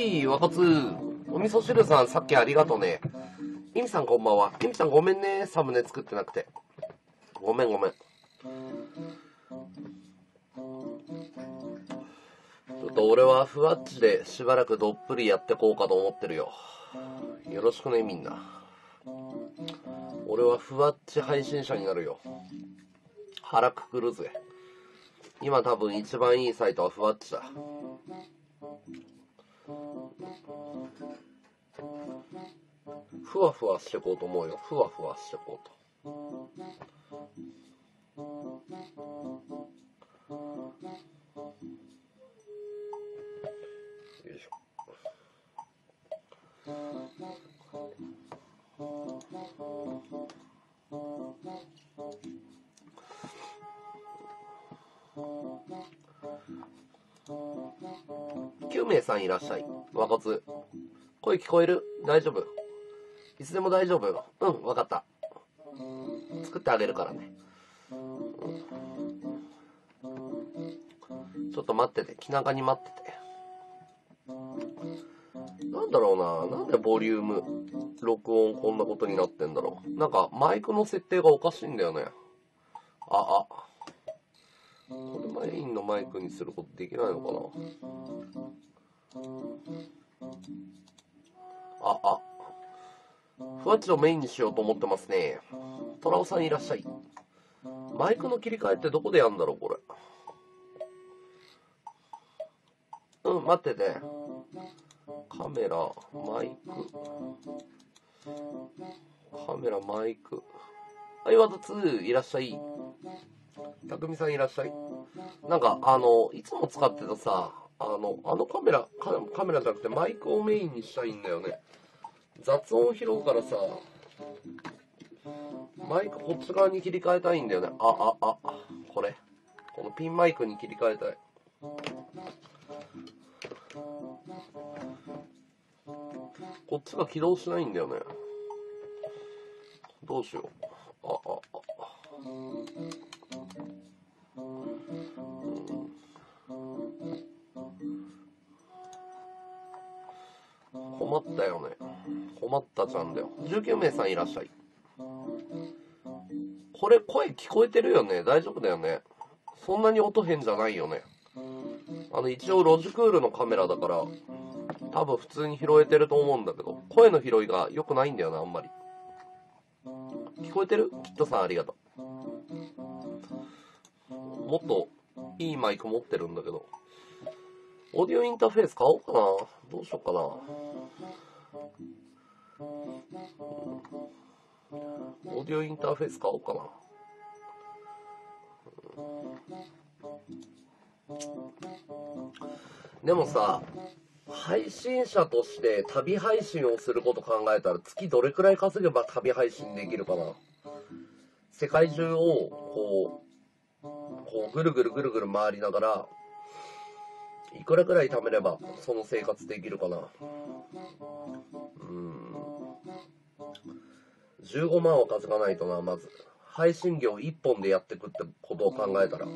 い、若津。お味噌汁さん、さっきありがとね。イミさんこんばんは。イミさんごめんね。サムネ作ってなくて。ごめん。ちょっと俺はふわっちでしばらくどっぷりやってこうかと思ってるよ。よろしくね、みんな。俺はふわっち配信者になるよ。腹くくるぜ。今多分一番いいサイトはふわっちだ。ふわふわしてこうと思うよ。ふわふわしてこうと。よいしょ。9名さんいらっしゃい。若津。声聞こえる？大丈夫？いつでも大丈夫？うん、わかった。作ってあげるからね。ちょっと待ってて。気長に待ってて。なんだろうな。なんでボリューム、録音こんなことになってんだろう。なんかマイクの設定がおかしいんだよね。これメインのマイクにすることできないのかな。ふわっちをメインにしようと思ってますね。トラオさんいらっしゃい。マイクの切り替えってどこでやんだろうこれ。待ってて。カメラ、マイク。はい、ワト2いらっしゃい。たくみさんいらっしゃい。なんか、いつも使ってたさ、カメラじゃなくてマイクをメインにしたいんだよね。雑音拾うからさ、マイクこっち側に切り替えたいんだよね。このピンマイクに切り替えたい。こっちが起動しないんだよね。どうしよう。困ったよね。困ったちゃんだよ。19名さんいらっしゃい。これ声聞こえてるよね。大丈夫だよね。そんなに音変じゃないよね。一応ロジクールのカメラだから多分普通に拾えてると思うんだけど、声の拾いが良くないんだよな。あんまり聞こえてる？キットさんありがとう。もっといいマイク持ってるんだけど、オーディオインターフェース買おうかな。どうしようかな。オーディオインターフェース買おうかな。でもさ、配信者として旅配信をすること考えたら月どれくらい稼げば旅配信できるかな。世界中をこうぐるぐる回りながらいくらくらい貯めればその生活できるかな。15万は稼がないとな。まず配信業1本でやってくってことを考えたら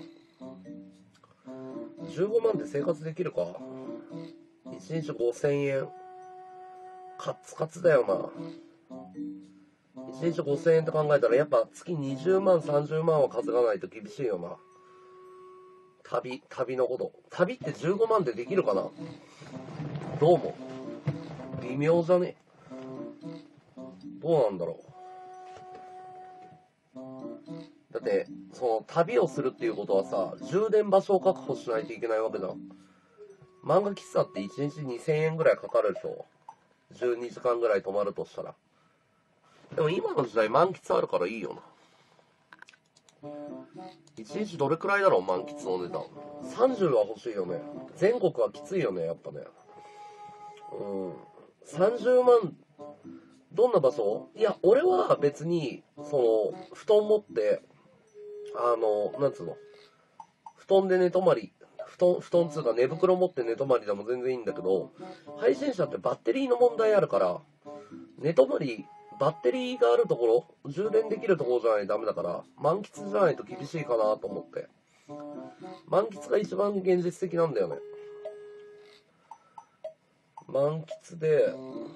15万で生活できるか。1日5000円カツカツだよな。1日5000円って考えたらやっぱ月20万30万は稼がないと厳しいよな。旅のこと。旅って15万でできるかな。どうも微妙じゃね。どうなんだろう。だってその旅をするっていうことはさ、充電場所を確保しないといけないわけじゃん。漫画喫茶って1日2000円ぐらいかかるでしょ。12時間ぐらい泊まるとしたら。でも今の時代満喫あるからいいよな。1日どれくらいだろう満喫の値段。30は欲しいよね。全国はきついよね、やっぱね。30万、どんな場所？いや、俺は別に、布団持って、なんつうの、布団で寝泊まり、布団つうか寝袋持って寝泊まりでも全然いいんだけど、配信者ってバッテリーの問題あるから、寝泊まり、バッテリーがあるところ、充電できるところじゃないとダメだから、満喫じゃないと厳しいかなと思って。満喫が一番現実的なんだよね。 満喫で、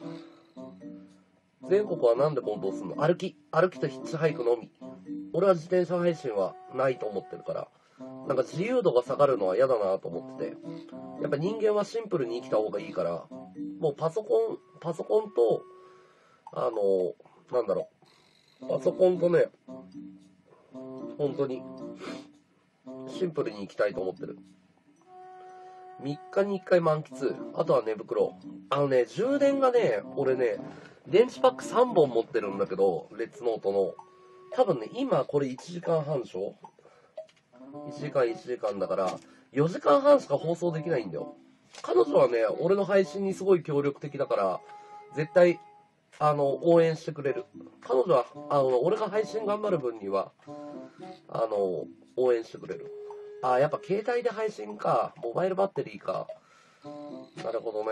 全国はなんで混同するの？歩きとヒッチハイクのみ。俺は自転車配信はないと思ってるから、なんか自由度が下がるのは嫌だなと思ってて、やっぱ人間はシンプルに生きた方がいいから、もうパソコンと、なんだろう、パソコンとね、本当に、シンプルに生きたいと思ってる。3日に1回満喫、あとは寝袋。充電がね、俺ね、電池パック3本持ってるんだけど、レッツノートの。多分ね、今これ1時間半でしょ？ 1 時間だから、4時間半しか放送できないんだよ。彼女はね、俺の配信にすごい協力的だから、絶対、応援してくれる。彼女は、俺が配信頑張る分には、応援してくれる。やっぱ携帯で配信か。モバイルバッテリーか。なるほど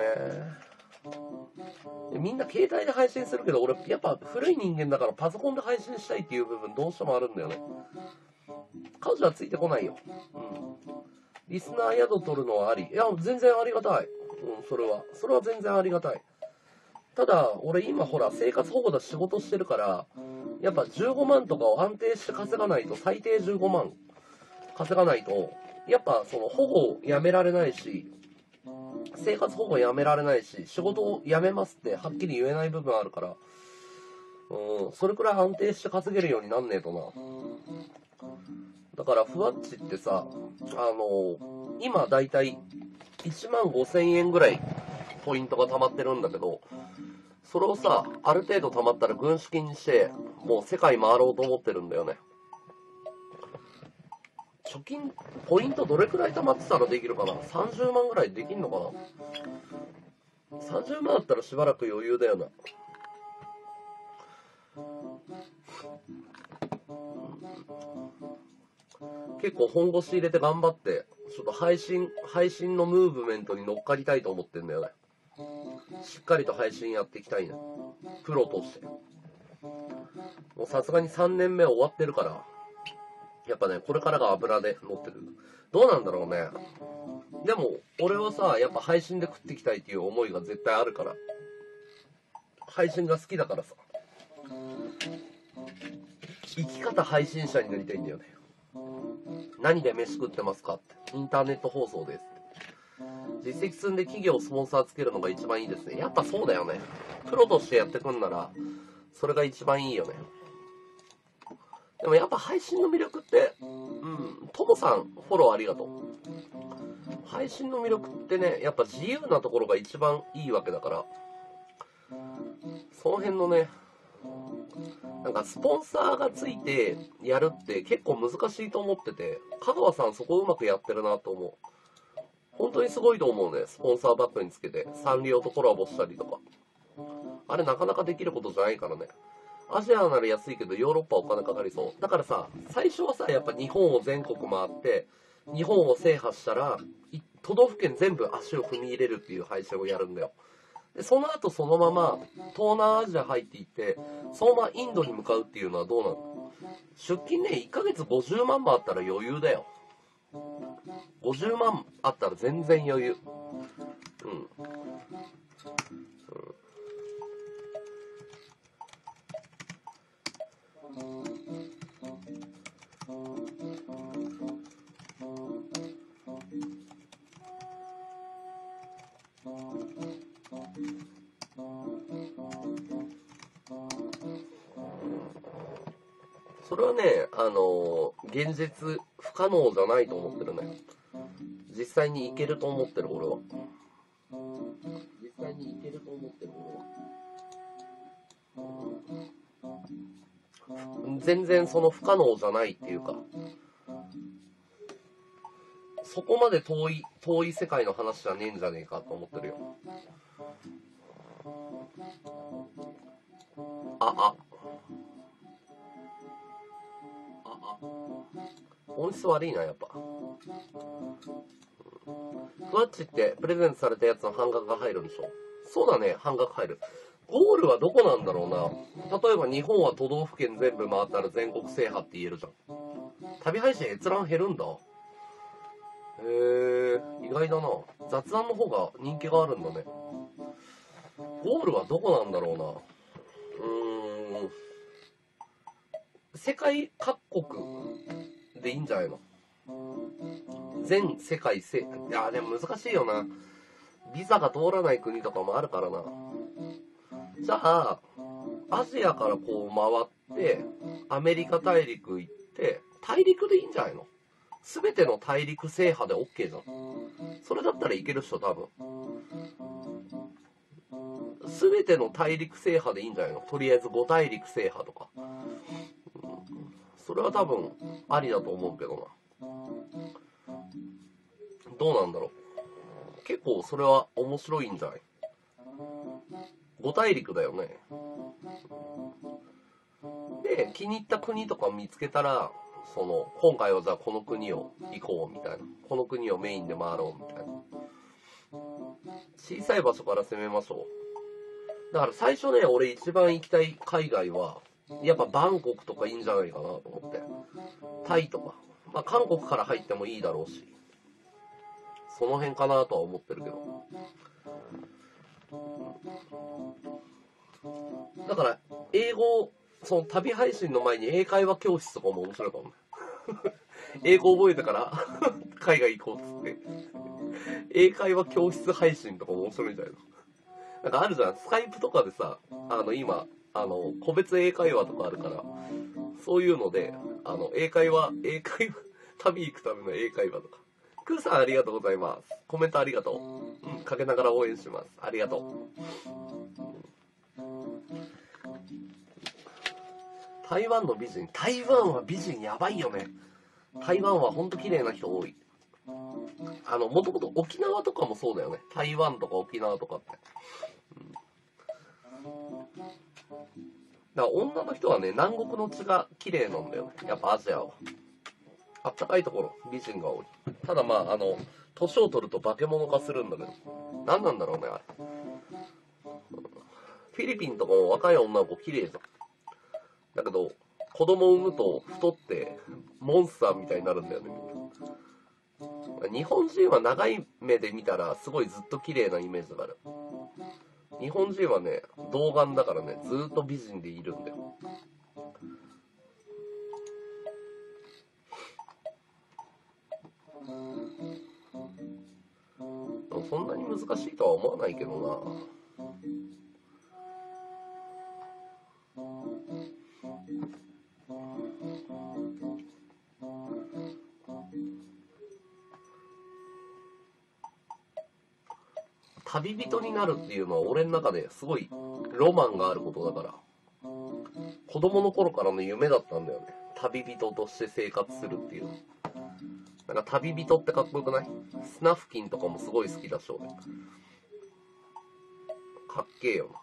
ね。みんな携帯で配信するけど、俺、やっぱ古い人間だからパソコンで配信したいっていう部分どうしてもあるんだよね。彼女はついてこないよ。うん。リスナー宿取るのはあり。いや、全然ありがたい。うん、それは全然ありがたい。ただ、俺今ほら、生活保護で仕事してるから、やっぱ15万とかを安定して稼がないと、最低15万稼がないと、やっぱその保護をやめられないし、生活保護やめられないし、仕事を辞めますってはっきり言えない部分あるから、それくらい安定して稼げるようになんねえとな。だから、ふわっちってさ、今だいたい15,000円ぐらいポイントが溜まってるんだけど、それをさ、ある程度溜まったら軍資金にして、もう世界回ろうと思ってるんだよね。貯金、ポイントどれくらい溜まってたらできるかな？ 30 万ぐらいできんのかな？ 30 万あったらしばらく余裕だよな。結構本腰入れて頑張って、ちょっと配信のムーブメントに乗っかりたいと思ってんだよね。しっかりと配信やっていきたいね。プロとして。もうさすがに3年目終わってるから、やっぱね、これからが油で乗ってる。どうなんだろうね。でも、俺はさ、やっぱ配信で食っていきたいっていう思いが絶対あるから。配信が好きだからさ。生き方配信者になりたいんだよね。何で飯食ってますかって。インターネット放送です。実績積んで企業スポンサーつけるのが一番いいですね。やっぱそうだよね。プロとしてやってくんなら、それが一番いいよね。でもやっぱ配信の魅力って、ともさん、フォローありがとう。配信の魅力ってね、やっぱ自由なところが一番いいわけだから、その辺のね、なんかスポンサーがついてやるって結構難しいと思ってて、香川さんそこうまくやってるなと思う。本当にすごいと思うね。スポンサーバックにつけて、サンリオとコラボしたりとか。あれなかなかできることじゃないからね。アジアなら安いけどヨーロッパはお金かかりそう。だからさ、最初はさ、やっぱ日本を全国回って、日本を制覇したら、都道府県全部足を踏み入れるっていう配信をやるんだよ。で、その後そのまま東南アジア入っていって、そのままインドに向かうっていうのはどうなの？出勤ね、1ヶ月50万もあったら余裕だよ。50万あったら全然余裕。それはね、現実不可能じゃないと思ってるね。実際にいけると思ってる俺は。実際にいけると思ってる俺は。全然その不可能じゃないっていうか、そこまで遠い世界の話じゃねえんじゃねえかと思ってるよ。音質悪いな、やっぱ。ふわっちってプレゼントされたやつの半額が入るんでしょ？そうだね、半額入る。ゴールはどこなんだろうな。例えば日本は都道府県全部回ったら全国制覇って言えるじゃん。旅配信閲覧減るんだ。へえ、意外だな。雑談の方が人気があるんだね。 ゴールはどこなんだろうな。世界各国でいいんじゃないの？全世界いや、でも難しいよな。ビザが通らない国とかもあるからな。じゃあ、アジアからこう回って、アメリカ大陸行って、大陸でいいんじゃないの？すべての大陸制覇で OK じゃん。それだったらいけるっしょ、多分。すべての大陸制覇でいいんじゃないの？とりあえず5大陸制覇とか。それは多分ありだと思うけどな。どうなんだろう。結構それは面白いんじゃない？5大陸だよね。で、気に入った国とか見つけたら、今回はじゃあこの国を行こうみたいな。この国をメインで回ろうみたいな。小さい場所から攻めましょう。だから最初ね、俺一番行きたい海外は、やっぱバンコクとかいいんじゃないかなと思って。タイとか。まあ韓国から入ってもいいだろうし。その辺かなとは思ってるけど。だから、英語、旅配信の前に英会話教室とかも面白いかもね。英語覚えてから海外行こうっつって。英会話教室配信とかも面白いんじゃないの？なんかあるじゃん。スカイプとかでさ、今、個別英会話とかあるから、そういうので、英会話、旅行くための英会話とか。クーさんありがとうございます。コメントありがとう。かけながら応援します。ありがとう。台湾の美人。台湾は美人やばいよね。台湾はほんと綺麗な人多い。もともと沖縄とかもそうだよね。台湾とか沖縄とかって。だから女の人はね、南国の血が綺麗なんだよね。やっぱアジアは。あったかいところ、美人が多い。ただまあ、年を取ると化け物化するんだけど。何なんだろうね、あれ。フィリピンとかも若い女の子綺麗じゃん。だけど、子供を産むと太って、モンスターみたいになるんだよね、みんな。日本人は長い目で見たら、すごいずっと綺麗なイメージがある。日本人はね、童顔だからね、ずーっと美人でいるんだよ。そんなに難しいとは思わないけどな。旅人になるっていうのは俺の中ですごいロマンがあることだから、子供の頃からの夢だったんだよね。旅人として生活するっていう。なんか旅人ってかっこよくない？スナフキンとかもすごい好きだし俺。かっけえよな。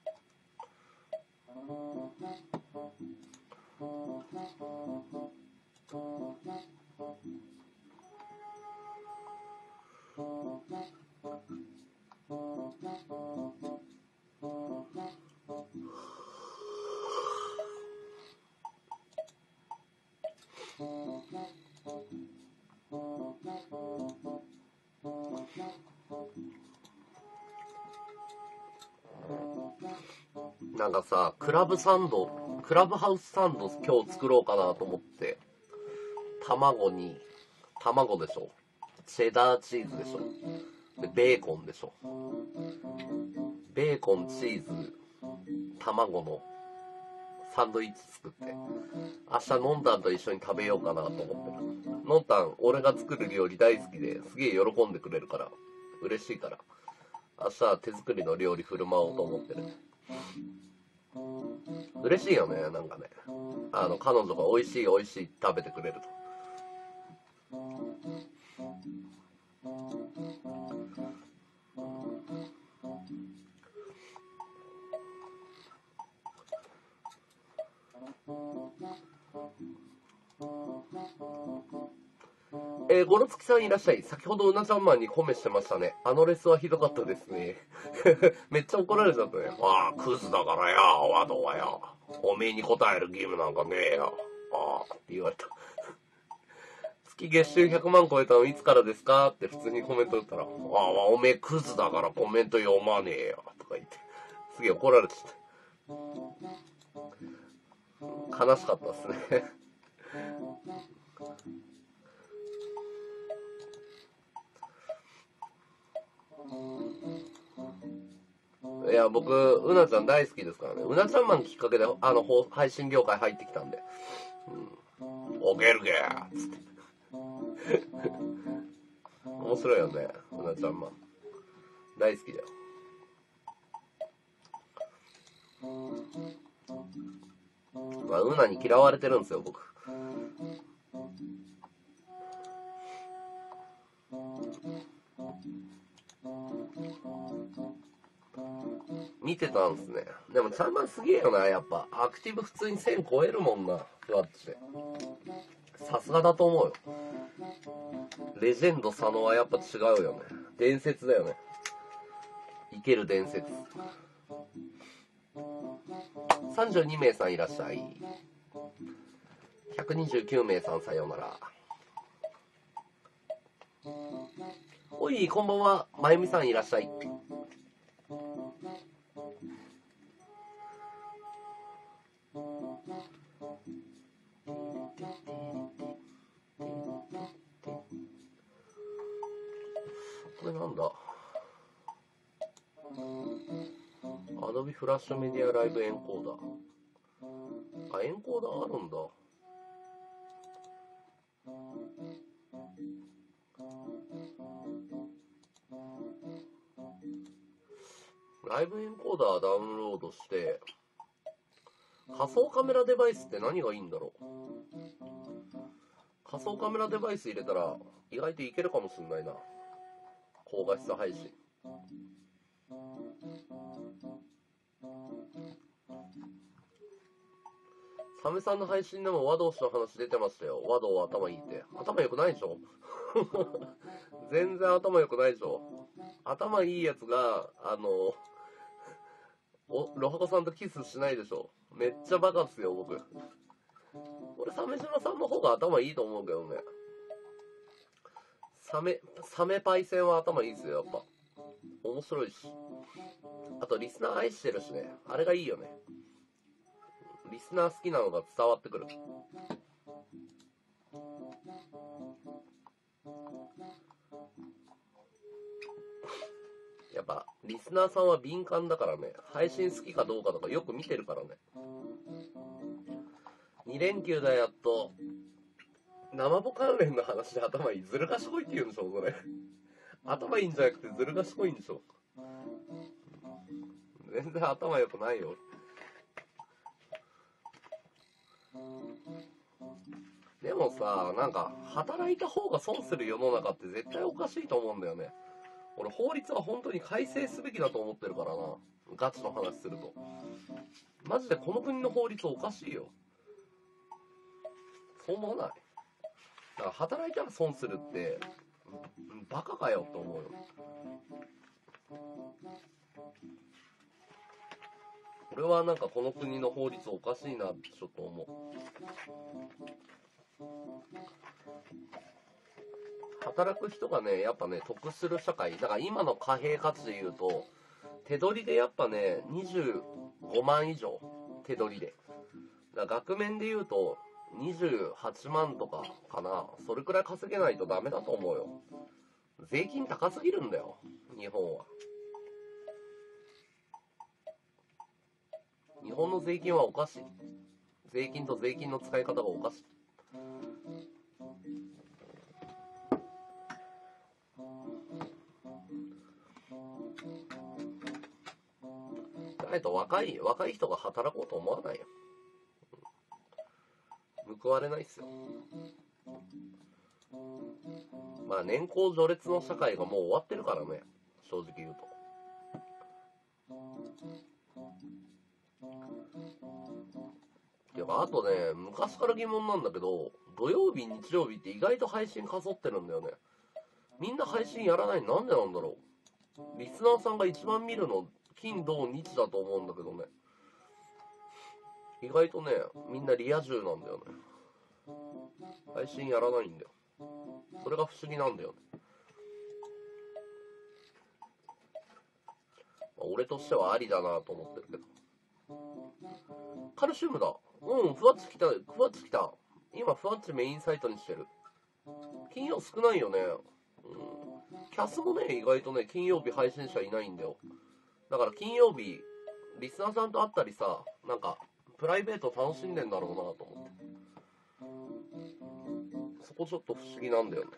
なんかさ、クラブハウスサンド今日作ろうかなと思って、卵でしょ。チェダーチーズでしょ。で、ベーコンでしょ。ベーコン、チーズ、卵のサンドイッチ作って、明日ノンタンと一緒に食べようかなと思ってる。ノンタン、俺が作る料理大好きですげえ喜んでくれるから、嬉しいから、明日は手作りの料理振る舞おうと思ってる。嬉しいよね、なんかね。彼女が美味しい食べてくれると。ゴロツキさんいらっしゃい。先ほどうなちゃんマンにコメしてましたね。あのレスはひどかったですね。めっちゃ怒られちゃったね。ああ、クズだからよ、ワドはよ。おめえに答える義務なんかねえよ。ああ、って言われた。月月収100万超えたのいつからですかって普通にコメント打ったら、ああ、おめえクズだからコメント読まねえよ。とか言って。 すげえ怒られちゃった。悲しかったっすね。いや、僕、うなちゃん大好きですからね。うなちゃんマンきっかけで、配信業界入ってきたんで。おげるげーっつって。面白いよね、うなちゃんマン。大好きだよ。まあ、うなに嫌われてるんですよ、僕。見てたんすね。でもちゃんまんすげえよな、やっぱ。アクティブ普通に1000超えるもんな、ふわっとして。さすがだと思うよ。レジェンド佐野はやっぱ違うよね。伝説だよね。生ける伝説。32名さんいらっしゃい。129名さんさようなら。おい、こんばんは。まゆみさんいらっしゃい。これなんだ。Adobe フラッシュメディアライブエンコーダー。あ、エンコーダーあるんだ。ライブエンコーダーダウンロードして、仮想カメラデバイスって何がいいんだろう。仮想カメラデバイス入れたら意外といけるかもしんないな。高画質配信。サメさんの配信でも和道氏の話出てましたよ。和道は頭いいって。頭良くないでしょ全然頭良くないでしょ。頭いいやつが、ロハコさんとキスしないでしょ。めっちゃバカっすよ、僕。俺、鮫島さんの方が頭いいと思うけどね。サメパイセンは頭いいっすよ、やっぱ。面白いし。あと、リスナー愛してるしね。あれがいいよね。リスナー好きなのが伝わってくる。やっぱ、リスナーさんは敏感だからね。配信好きかどうかとかよく見てるからね。2連休だやっと。生ボ関連の話で頭いい。ずる賢いって言うんでしょ、それ。頭いいんじゃなくてずる賢いんでしょ。全然頭良くないよ。でもさ、なんか、働いた方が損する世の中って絶対おかしいと思うんだよね。俺、法律は本当に改正すべきだと思ってるからな。ガチの話すると。マジでこの国の法律おかしいよ。そう思わない？だから働いたら損するって、バカかよって思うよ。俺はなんかこの国の法律おかしいなってちょっと思う。働く人がね、やっぱね、得する社会。だから今の貨幣価値で言うと、手取りでやっぱね、25万以上。手取りで。だから額面で言うと、28万とかかな。それくらい稼げないとダメだと思うよ。税金高すぎるんだよ、日本は。日本の税金はおかしい。税金と税金の使い方がおかしい。ないと若い人が働こうと思わないよ。報われないっすよ。まあ年功序列の社会がもう終わってるからね、正直言うと。てかあとね、昔から疑問なんだけど、土曜日日曜日って意外と配信かそってるんだよね。みんな配信やらないなんでなんだろう。リスナーさんが一番見るの金土日だと思うんだけどね。意外とね、みんなリア充なんだよね。配信やらないんだよ。それが不思議なんだよね。 俺としてはありだなと思ってるけど。カルシウムだ。うん、ふわっち来た、ふわっち来た。今、ふわっちメインサイトにしてる。金曜少ないよね。キャスもね、意外とね、金曜日配信者いないんだよ。だから金曜日、リスナーさんと会ったりさ、なんか、プライベート楽しんでんだろうなと思って。そこちょっと不思議なんだよね。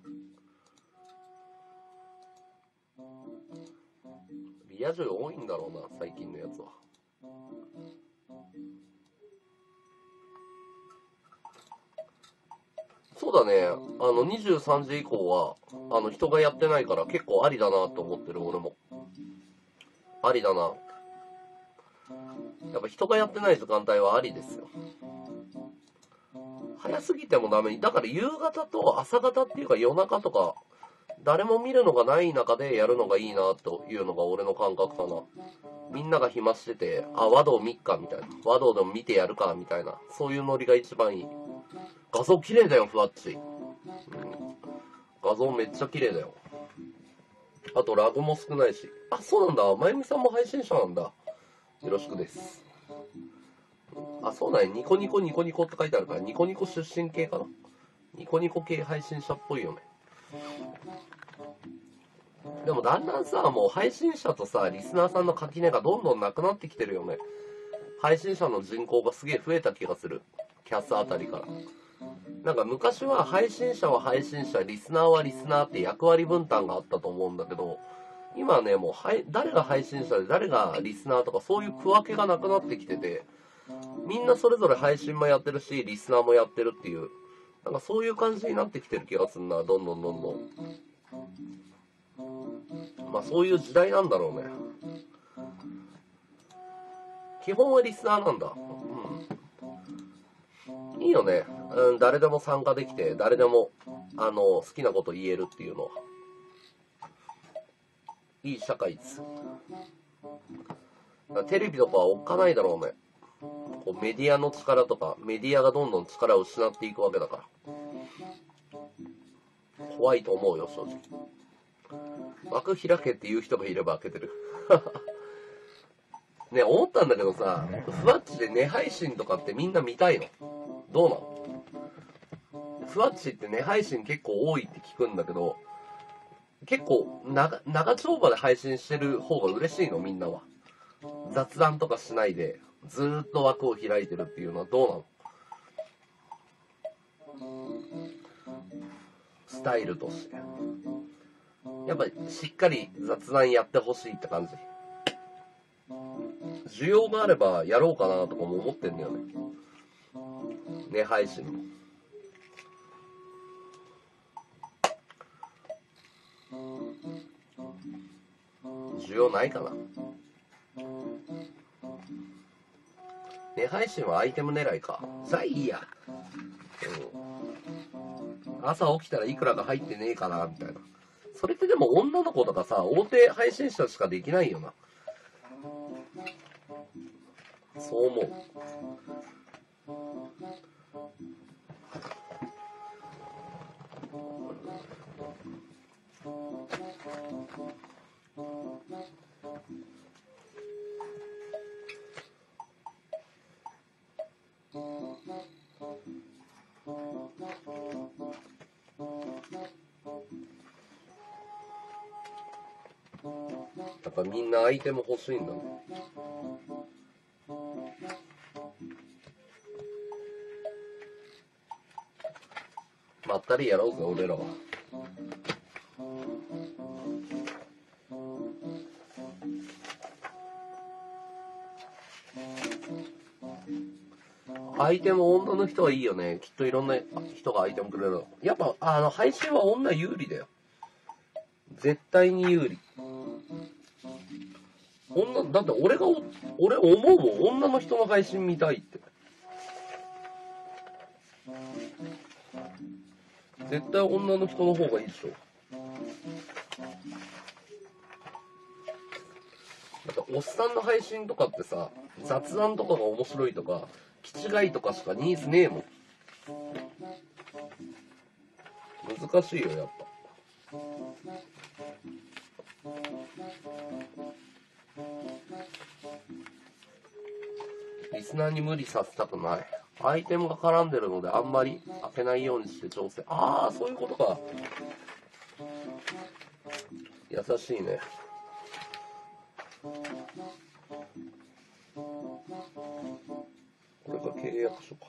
リア充多いんだろうな、最近のやつは。そうだね、23時以降は、人がやってないから結構ありだなと思ってる、俺も。ありだな。やっぱ人がやってない時間帯はありですよ。早すぎてもダメに。だから夕方と朝方っていうか夜中とか、誰も見るのがない中でやるのがいいなというのが俺の感覚かな。みんなが暇してて、和道見っかみたいな。和道でも見てやるかみたいな。そういうノリが一番いい。画像綺麗だよ、ふわっち。画像めっちゃ綺麗だよ。あとラグも少ないし。あ、そうなんだ。まゆみさんも配信者なんだ。よろしくです。あ、そうだね。ニコニコニコニコって書いてあるから、ニコニコ出身系かな。ニコニコ系配信者っぽいよね。でもだんだんさ、もう配信者とさ、リスナーさんの垣根がどんどんなくなってきてるよね。配信者の人口がすげえ増えた気がする。キャスあたりから。なんか昔は配信者は配信者、リスナーはリスナーって役割分担があったと思うんだけど、今はね、もう誰が配信者で誰がリスナーとかそういう区分けがなくなってきてて、みんなそれぞれ配信もやってるし、リスナーもやってるっていう、なんかそういう感じになってきてる気がするな、どんどんどんどん。まあそういう時代なんだろうね。基本はリスナーなんだ。いいよね。誰でも参加できて、誰でも、好きなこと言えるっていうのは。いい社会です。テレビとかはおっかないだろうね。こうメディアの力とか、メディアがどんどん力を失っていくわけだから。怖いと思うよ、正直。枠開けっていう人がいれば開けてる。ね、思ったんだけどさ、ふわっちで寝配信とかってみんな見たいの？どうなの？ふわっちって寝配信結構多いって聞くんだけど、結構長丁場で配信してる方が嬉しいの、みんなは。雑談とかしないで、ずーっと枠を開いてるっていうのはどうなの？スタイルとして。やっぱりしっかり雑談やってほしいって感じ。需要があればやろうかなとかも思ってんだよね。ね、配信も。需要ないかな。ね、配信はアイテム狙いか。さあいいや。朝起きたらいくらか入ってねえかな、みたいな。それってでも女の子とかさ、大手配信者しかできないよな。そう思う。やっぱみんなアイテム欲しいんだね。まったりやろうぜ、俺らは。アイテム女の人はいいよね。きっといろんな人がアイテムくれる。やっぱ、配信は女有利だよ。絶対に有利。だって俺思うもん。女の人の配信見たいって。絶対女の人の方がいいでしょ。だっておっさんの配信とかってさ、雑談とかが面白いとか、気違いとかしかニーズねえもん。難しいよ、やっぱ。 リスナーに無理させたくない。アイテムが絡んでるのであんまり開けないようにして調整。ああ、そういうことか。優しいね。これが契約書か。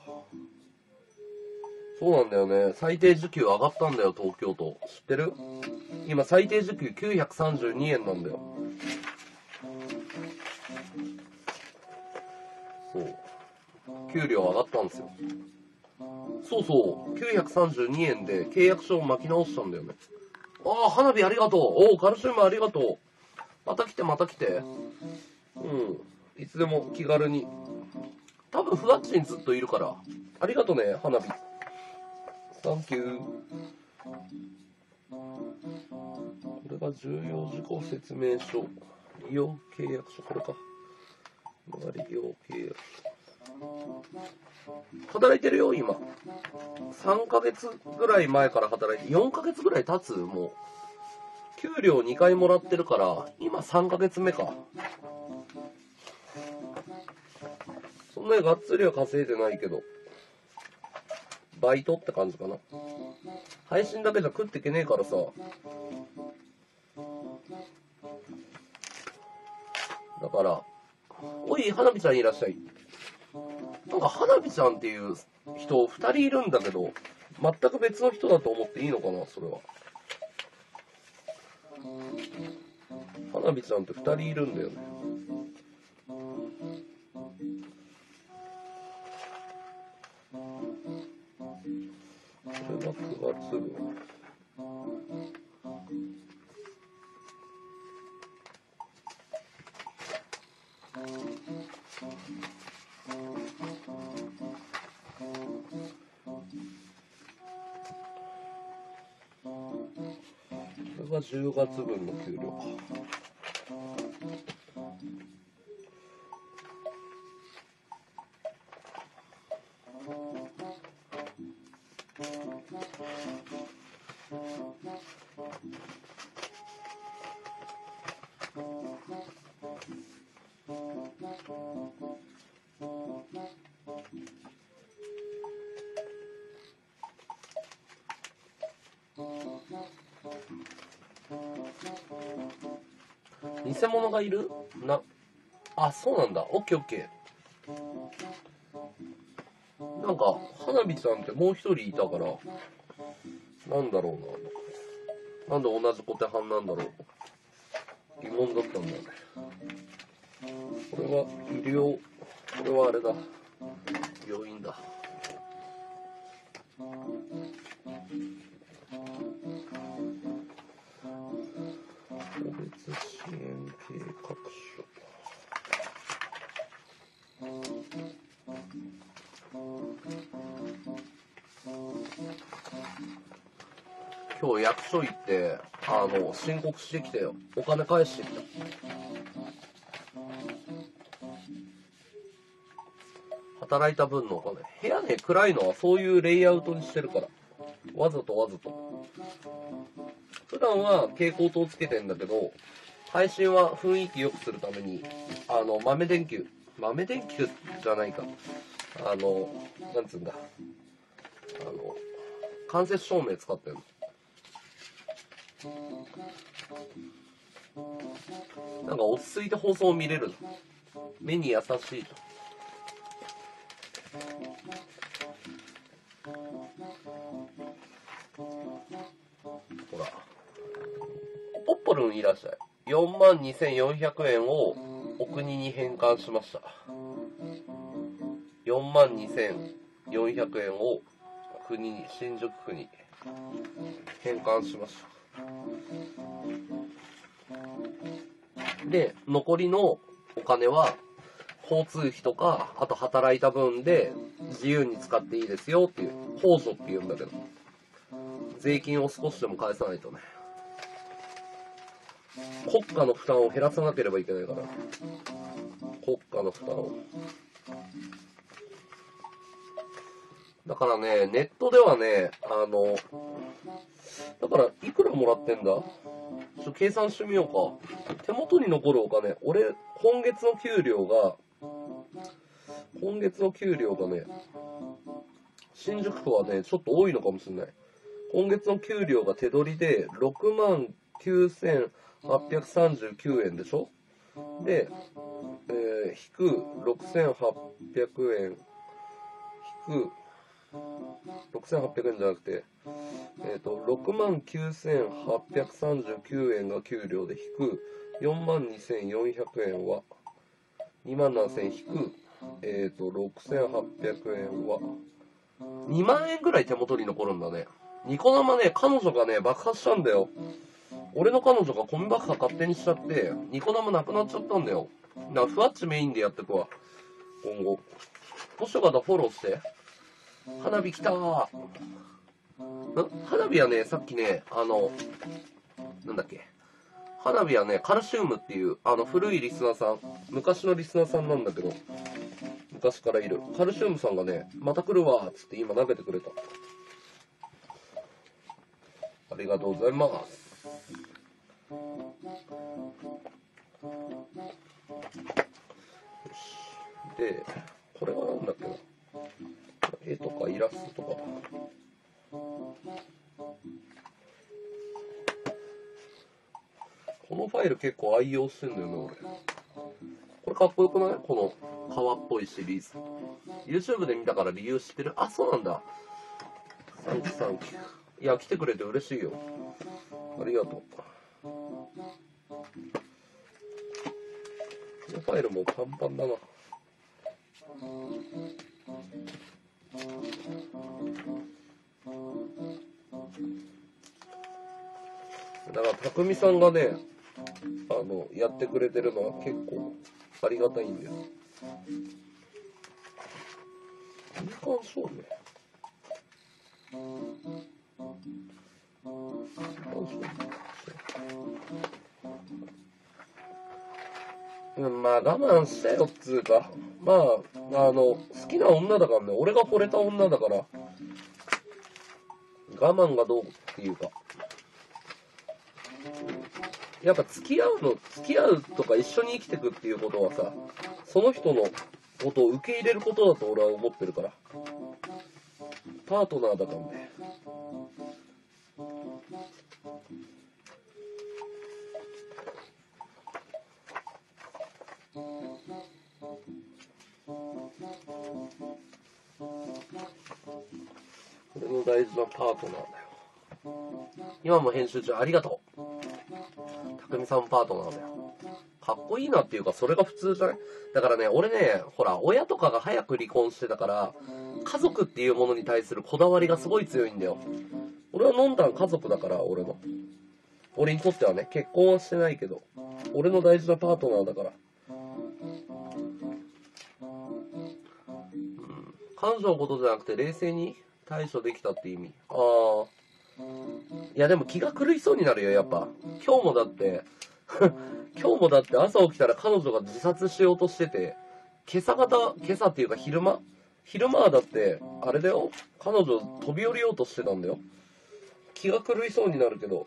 そうなんだよね。最低時給上がったんだよ、東京都。知ってる？今最低時給932円なんだよ。そう。給料上がったんですよ。そうそう。932円で契約書を巻き直したんだよね。ああ、花火ありがとう。おお、カルシウムありがとう。また来て、また来て。うん。いつでも気軽に。多分、ふわっちにずっといるから。ありがとね、花火。サンキュー。これが重要事項説明書。利用契約書、これか。利用契約書。働いてるよ、今。3ヶ月ぐらい前から働いて、4ヶ月ぐらい経つもう。給料2回もらってるから、今3ヶ月目か。そんなにがっつりは稼いでないけど、バイトって感じかな。配信だけじゃ食っていけねえからさ。だから、おい、花火ちゃんいらっしゃい。なんか花火ちゃんっていう人2人いるんだけど、全く別の人だと思っていいのかな、それは。花火ちゃんって2人いるんだよね。これが9月分。これが10月分の給料か。偽物がいるな。あ、そうなんだ。オッケーオッケー。なんか、花火ちゃんってもう一人いたから、なんだろうな。なんで同じ小手半なんだろう。疑問だったんだよね。これは医療、これはあれだ。病院だ。個別支援計画書。今日役所行って、申告してきてよ。お金返してきた。働いた分のお金。部屋ね、暗いのはそういうレイアウトにしてるから。わざとわざと。普段は蛍光灯つけてんだけど、配信は雰囲気良くするために、豆電球じゃないか。なんつうんだ。間接照明使ってるの。なんか落ち着いて放送を見れる。目に優しいと。ほら。ポッポルンいらっしゃい。42,400円をお国に返還しました。42,400円を国に、新宿区に返還しました。で、残りのお金は交通費とか、あと働いた分で自由に使っていいですよっていう、控除っていうんだけど、税金を少しでも返さないとね。国家の負担を減らさなければいけないから。国家の負担を。だからね、ネットではね、だから、いくらもらってんだ計算してみようか。手元に残るお金、俺、今月の給料がね、新宿区はね、ちょっと多いのかもしれない。今月の給料が手取りで69,839円でしょ。で、引く6,800円、引く6,800円じゃなくて、69,839円が給料で引く42,400円は、27,000引く、6,800円は、2万円ぐらい手元に残るんだね。ニコ生ね、彼女がね、爆発したんだよ。俺の彼女がコミ爆破勝手にしちゃって、ニコ生なくなっちゃったんだよ。だからふわっちメインでやってくわ。今後。もしよかったらフォローして。花火来たー。花火はね、さっきね、なんだっけ。花火はね、カルシウムっていう、古いリスナーさん、昔のリスナーさんなんだけど、昔からいる。カルシウムさんがね、また来るわーっつって今投げてくれた。ありがとうございます。で、これはなんだっけな。絵とかイラストとかだ。このファイル結構愛用してんだよね、俺。これかっこよくない？この革っぽいシリーズ。YouTube で見たから理由知ってる？あ、そうなんだ。サンキューサンキュー。いや、来てくれて嬉しいよ。ありがとう。このファイルもパンパンだな。だから、たくみさんがね、やってくれてるのは結構ありがたいんです。みかんそうね。まあ我慢したよっつうか。まあ、好きな女だからね、俺が惚れた女だから、我慢がどうっていうか。やっぱ付き合うとか一緒に生きていくっていうことはさ、その人のことを受け入れることだと俺は思ってるから。パートナーだからね。俺の大事なパートナーだよ。今も編集中ありがとう。たくみさんパートナーだよ。かっこいいなっていうか、それが普通じゃない？だからね、俺ね、ほら、親とかが早く離婚してたから、家族っていうものに対するこだわりがすごい強いんだよ。俺は飲んだん家族だから、俺にとってはね、結婚はしてないけど、俺の大事なパートナーだから。彼女のことじゃなくて冷静に対処できたって意味。ああ。いやでも気が狂いそうになるよ、やっぱ。今日もだって朝起きたら彼女が自殺しようとしてて、今朝っていうか昼間はだって、あれだよ。彼女飛び降りようとしてたんだよ。気が狂いそうになるけど、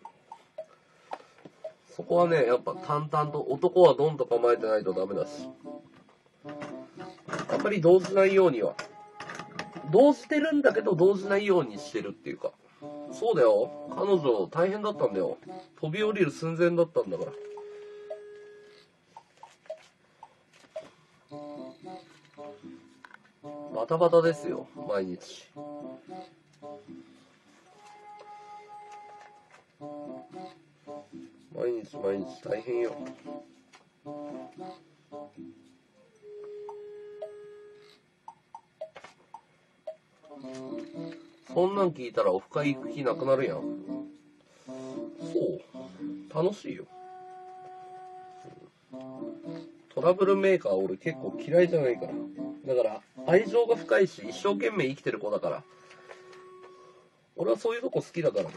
そこはね、やっぱ淡々と男はドンと構えてないとダメだし。あんまり動じないようには。動じてるんだけど動じないようにしてるっていうか。そうだよ。彼女大変だったんだよ。飛び降りる寸前だったんだから。バタバタですよ、毎日。毎日大変よ。そんなん聞いたらオフ会行く気なくなるやん。そう楽しいよ。トラブルメーカー俺結構嫌いじゃないから。だから愛情が深いし一生懸命生きてる子だから。俺はそういうとこ好きだからね。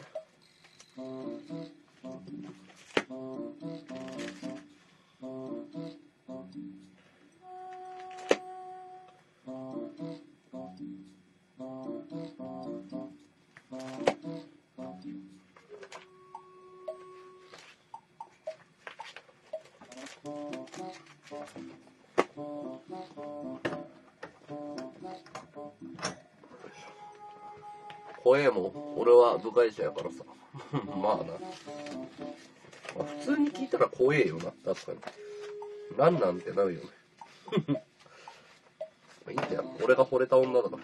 怖えもん。俺は部外者やからさ。まあな。普通に聞いたら怖えよな、確かに。なんなんてなるよね。いいんだよ。俺が惚れた女だから。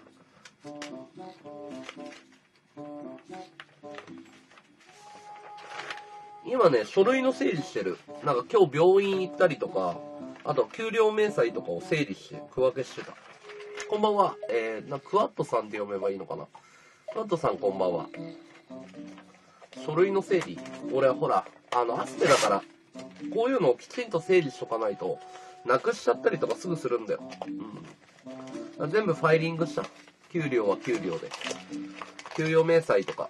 今ね、書類の整理してる。なんか今日病院行ったりとか、あと給料明細とかを整理して区分けしてた。こんばんは。クワットさんって読めばいいのかな。クワットさんこんばんは。書類の整理。俺はほら、アスペだから、こういうのをきちんと整理しとかないと、なくしちゃったりとかすぐするんだよ。うん。全部ファイリングした。給料は給料で。給与明細とか、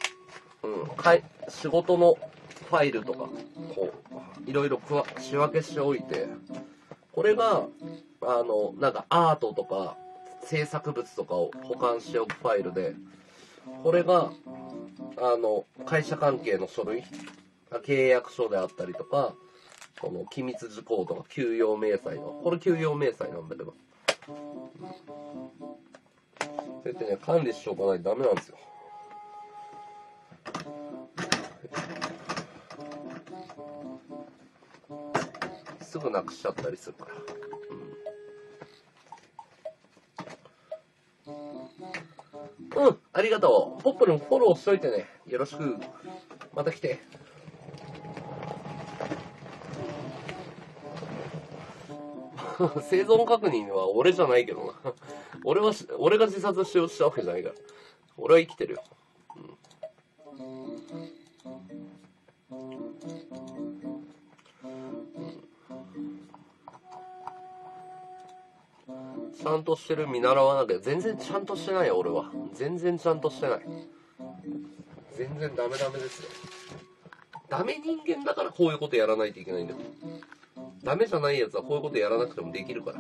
仕事のファイルとか、こう、いろいろ仕分けしておいて、これが、なんかアートとか、制作物とかを保管しておくファイルで、これが、会社関係の書類、契約書であったりとか、この機密事項とか給与明細の、これ給与明細なんだけど、そうやってね、管理しておかないとダメなんですよ。すぐなくしちゃったりするから。ありがとう。ポップにもフォローしといてね。よろしく。また来て。生存確認は俺じゃないけどな。俺が自殺しようしたわけじゃないから。俺は生きてるよ。ちゃんとしてる見習わなきゃ。全然ちゃんとしてないよ、俺は。全然ちゃんとしてない。全然ダメですよ。ダメ人間だからこういうことやらないといけないんだよ。ダメじゃないやつはこういうことやらなくてもできるから。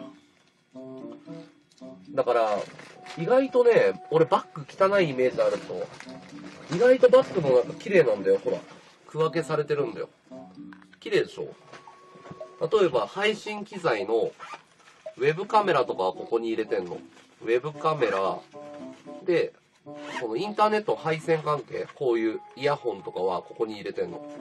だから、意外とね、俺バッグ汚いイメージあると、意外とバッグの中綺麗なんだよ、ほら。区分けされてるんだよ。綺麗でしょ？例えば、配信機材のウェブカメラとかはここに入れてんの。ウェブカメラで、このインターネット配線関係、こういうイヤホンとかはここに入れてんの。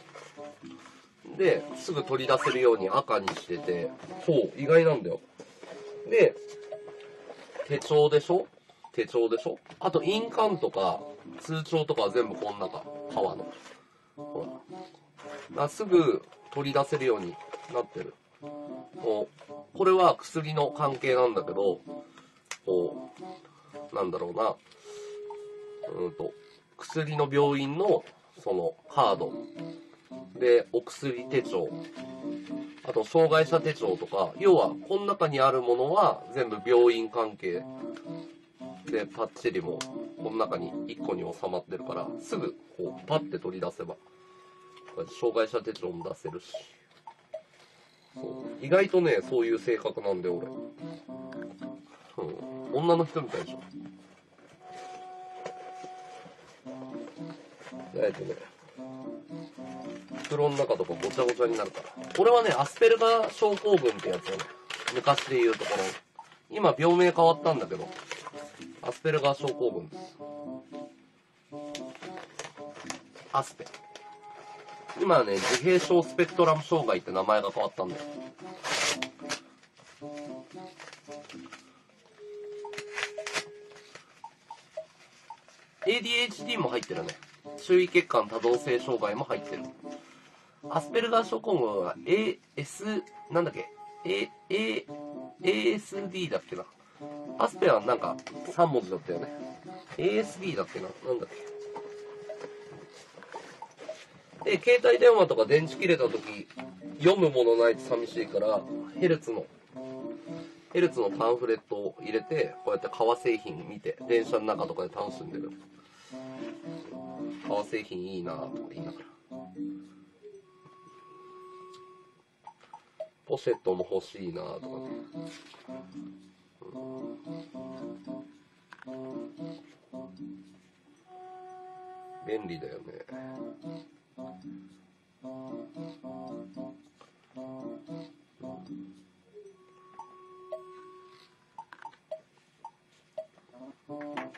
で、すぐ取り出せるように赤にしてて、そう、意外なんだよ。で、手帳でしょ。あと印鑑とか通帳とかは全部この中、革の。ほら。すぐ取り出せるようになってる。これは薬の関係なんだけど、こう、なんだろうな。薬の病院のそのカードでお薬手帳、あと障害者手帳とか、要はこの中にあるものは全部病院関係でパッチリもこの中に1個に収まってるから、すぐこうパッて取り出せば障害者手帳も出せるし、そう意外とねそういう性格なんで俺、女の人みたいでしょ。袋の中とかごちゃごちゃになるから。これはね、アスペルガー症候群ってやつよね。昔で言うところ。今病名変わったんだけど、アスペルガー症候群です。アスペ。今はね、自閉症スペクトラム障害って名前が変わったんだよ。ADHD も入ってるね。注意欠陥多動性障害も入ってる。アスペルガー症候群は なんだっけ ASD だっけな。アスペはなんか3文字だったよね。ASD だっけな。なんだっけ。で、携帯電話とか電池切れた時、読むものないと寂しいから、ヘルツのパンフレットを入れて、こうやって革製品見て、電車の中とかで楽しんでる。革製品いいなぁとか言いながら。ポシェットも欲しいなぁとかね。便利だよね。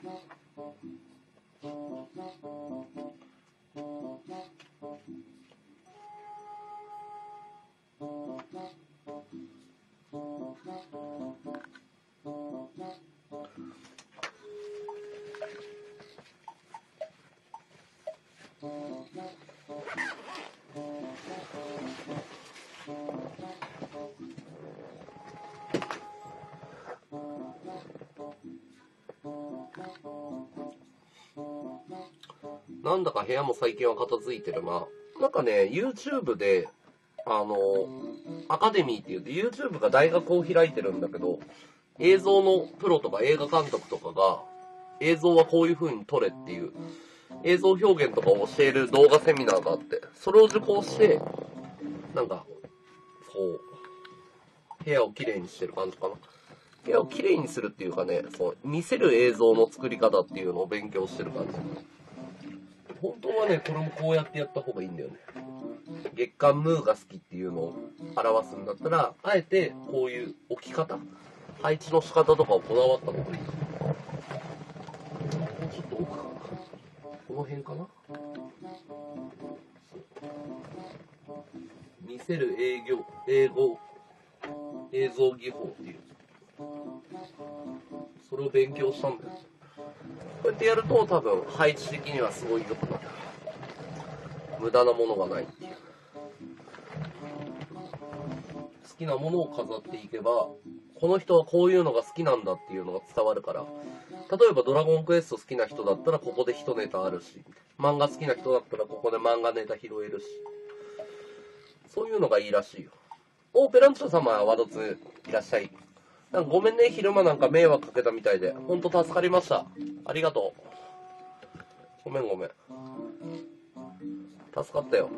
なんだか部屋も最近は片付いてるな。なんかね、YouTube で、アカデミーって言って YouTube が大学を開いてるんだけど、映像のプロとか映画監督とかが、映像はこういう風に撮れっていう、映像表現とかを教える動画セミナーがあって、それを受講して、なんか、部屋をきれいにしてる感じかな。部屋をきれいにするっていうかね、見せる映像の作り方っていうのを勉強してる感じ。本当はね、これもこうやってやった方がいいんだよね。月刊ムーが好きっていうのを表すんだったら、あえてこういう置き方、配置の仕方とかをこだわった方がいい。ちょっと奥かな。この辺かな。見せる映像技法っていう。それを勉強したんだよ。こうやってやると多分配置的にはすごい良くなる。無駄なものがないっていう。好きなものを飾っていけば、この人はこういうのが好きなんだっていうのが伝わるから、例えばドラゴンクエスト好きな人だったらここで一ネタあるし、漫画好きな人だったらここで漫画ネタ拾えるし、そういうのがいいらしいよ。ペランチョ様はワドツいらっしゃい。なんかごめんね、昼間なんか迷惑かけたみたいで。ほんと助かりました。ありがとう。ごめん。助かったよ。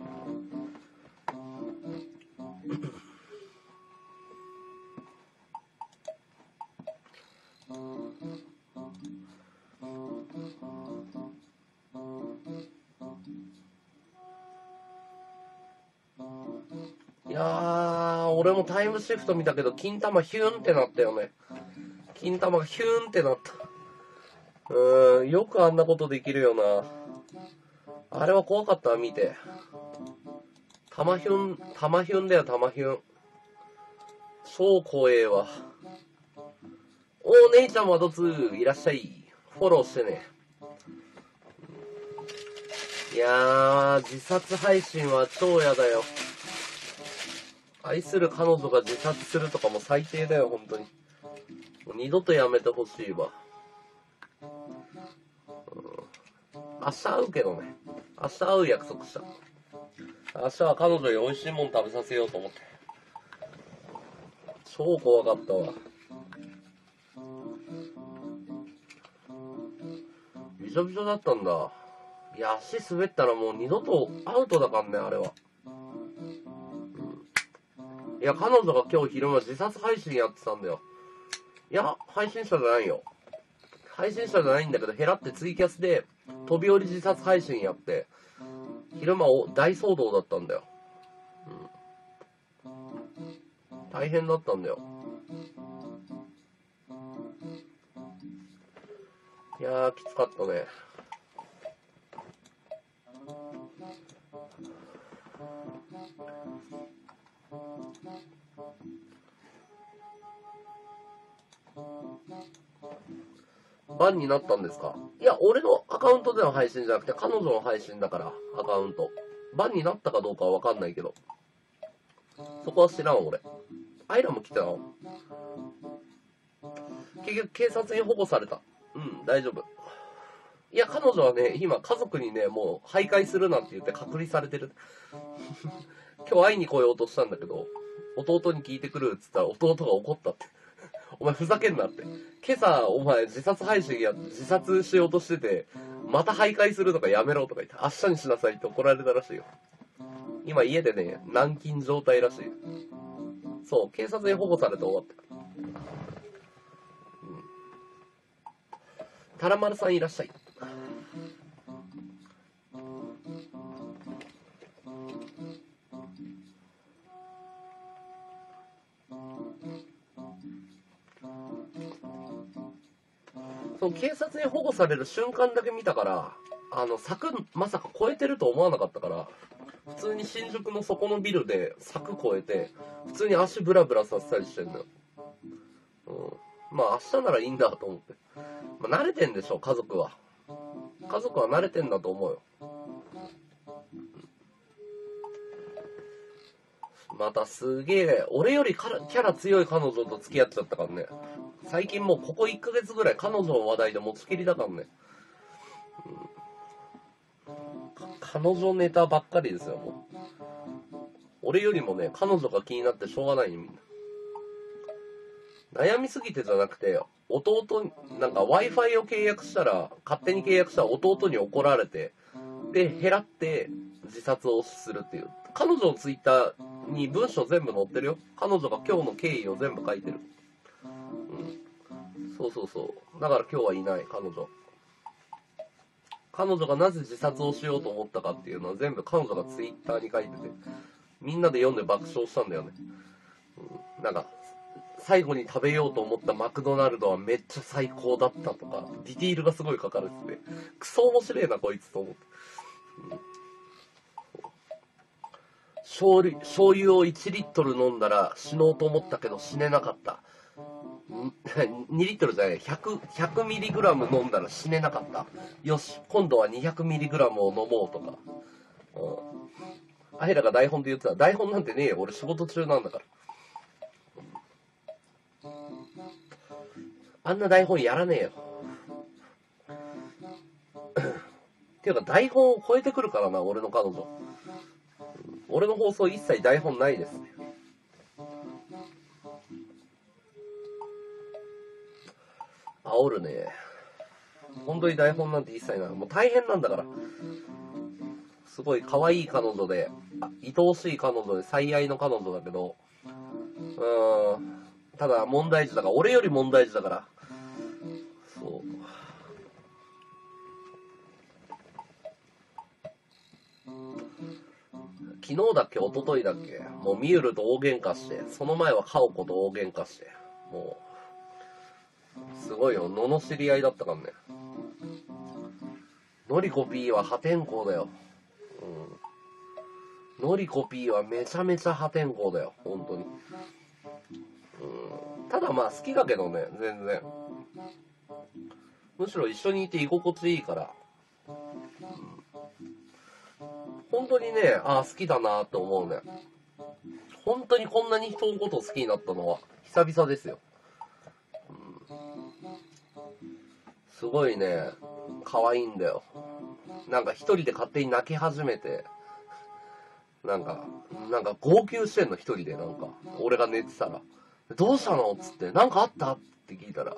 いやー、俺もタイムシフト見たけど、金玉ヒューンってなったよね。金玉がヒューンってなった。よくあんなことできるよな。あれは怖かったわ、見て。玉ヒュンだよ、玉ヒュン。超怖えわ。姉ちゃんはどついらっしゃい。フォローしてね。いやー、自殺配信は超嫌だよ。愛する彼女が自殺するとかも最低だよ、本当に。もう二度とやめてほしいわ。明日会うけどね。明日会う約束した。明日は彼女に美味しいもん食べさせようと思って。超怖かったわ。びしょびしょだったんだ。いや、足滑ったらもう二度とアウトだからね、あれは。いや、彼女が今日昼間自殺配信やってたんだよ。いや、配信者じゃないよ。配信者じゃないんだけど、ヘラってツイキャスで飛び降り自殺配信やって、昼間大騒動だったんだよ。大変だったんだよ。いやー、きつかったね。バンになったんですか？いや、俺のアカウントでの配信じゃなくて、彼女の配信だから、アカウント。バンになったかどうかはわかんないけど。そこは知らん、俺。アイラも来てたの？結局、警察に保護された。大丈夫。いや、彼女はね、今、家族にね、もう、徘徊するなんて言って隔離されてる。今日会いに来ようとしたんだけど、弟に聞いてくるっつったら、弟が怒ったって。お前ふざけんなって。今朝、お前自殺配信やって自殺しようとしてて、また徘徊するとかやめろとか言って、明日にしなさいって怒られたらしいよ。今家でね、軟禁状態らしい。そう、警察に保護されて終わった。タラマルさんいらっしゃい。 その警察に保護される瞬間だけ見たから、柵まさか越えてると思わなかったから、普通に新宿の底のビルで柵越えて、普通に足ブラブラさせたりしてんだよ。まあ明日ならいいんだと思って。まあ慣れてんでしょ、家族は。家族は慣れてんだと思うよ。またすげえ、俺よりキャラ強い彼女と付き合っちゃったからね。最近もうここ1ヶ月ぐらい彼女の話題で持ちきりだからね。彼女ネタばっかりですよ、もう。俺よりもね、彼女が気になってしょうがないよ、みんな。悩みすぎてじゃなくて、弟、なんか Wi-Fi を契約したら、勝手に契約した弟に怒られて、で、減らって自殺をするっていう。彼女のツイッターに文章全部載ってるよ。彼女が今日の経緯を全部書いてる。そうそうそう。だから今日はいない、彼女。彼女がなぜ自殺をしようと思ったかっていうのは全部彼女がツイッターに書いてて、みんなで読んで爆笑したんだよね。なんか、最後に食べようと思ったマクドナルドはめっちゃ最高だったとか、ディティールがすごい書かれてて、クソ面白いなこいつと思って。醤油を1リットル飲んだら死のうと思ったけど死ねなかった。2リットルじゃない、100ミリグラム飲んだら死ねなかった。よし、今度は200ミリグラムを飲もうとか。あへらが台本で言ってた。台本なんてねえよ。俺仕事中なんだから。あんな台本やらねえよ。っていうか台本を超えてくるからな、俺の彼女。俺の放送一切台本ないですね。煽るね。本当に台本なんて一切ない。もう大変なんだから。すごい可愛い彼女で、愛おしい彼女で、最愛の彼女だけど、ただ問題児だから、俺より問題児だから。そう。昨日だっけ一昨日だっけもうミユルと大喧嘩して、その前はカオコと大喧嘩して、もう、すごいよ、罵り合いだったからね。ノリコ P は破天荒だよ。ノリコ P はめちゃめちゃ破天荒だよ、本当に。ただまあ好きだけどね、全然。むしろ一緒にいて居心地いいから。本当にね、好きだなって思うね。本当にこんなに人のことを好きになったのは久々ですよ。すごいね、可愛いんだよ。なんか一人で勝手に泣き始めて、なんか号泣してんの一人でなんか、俺が寝てたら。どうしたのつって、なんかあったって聞いたら、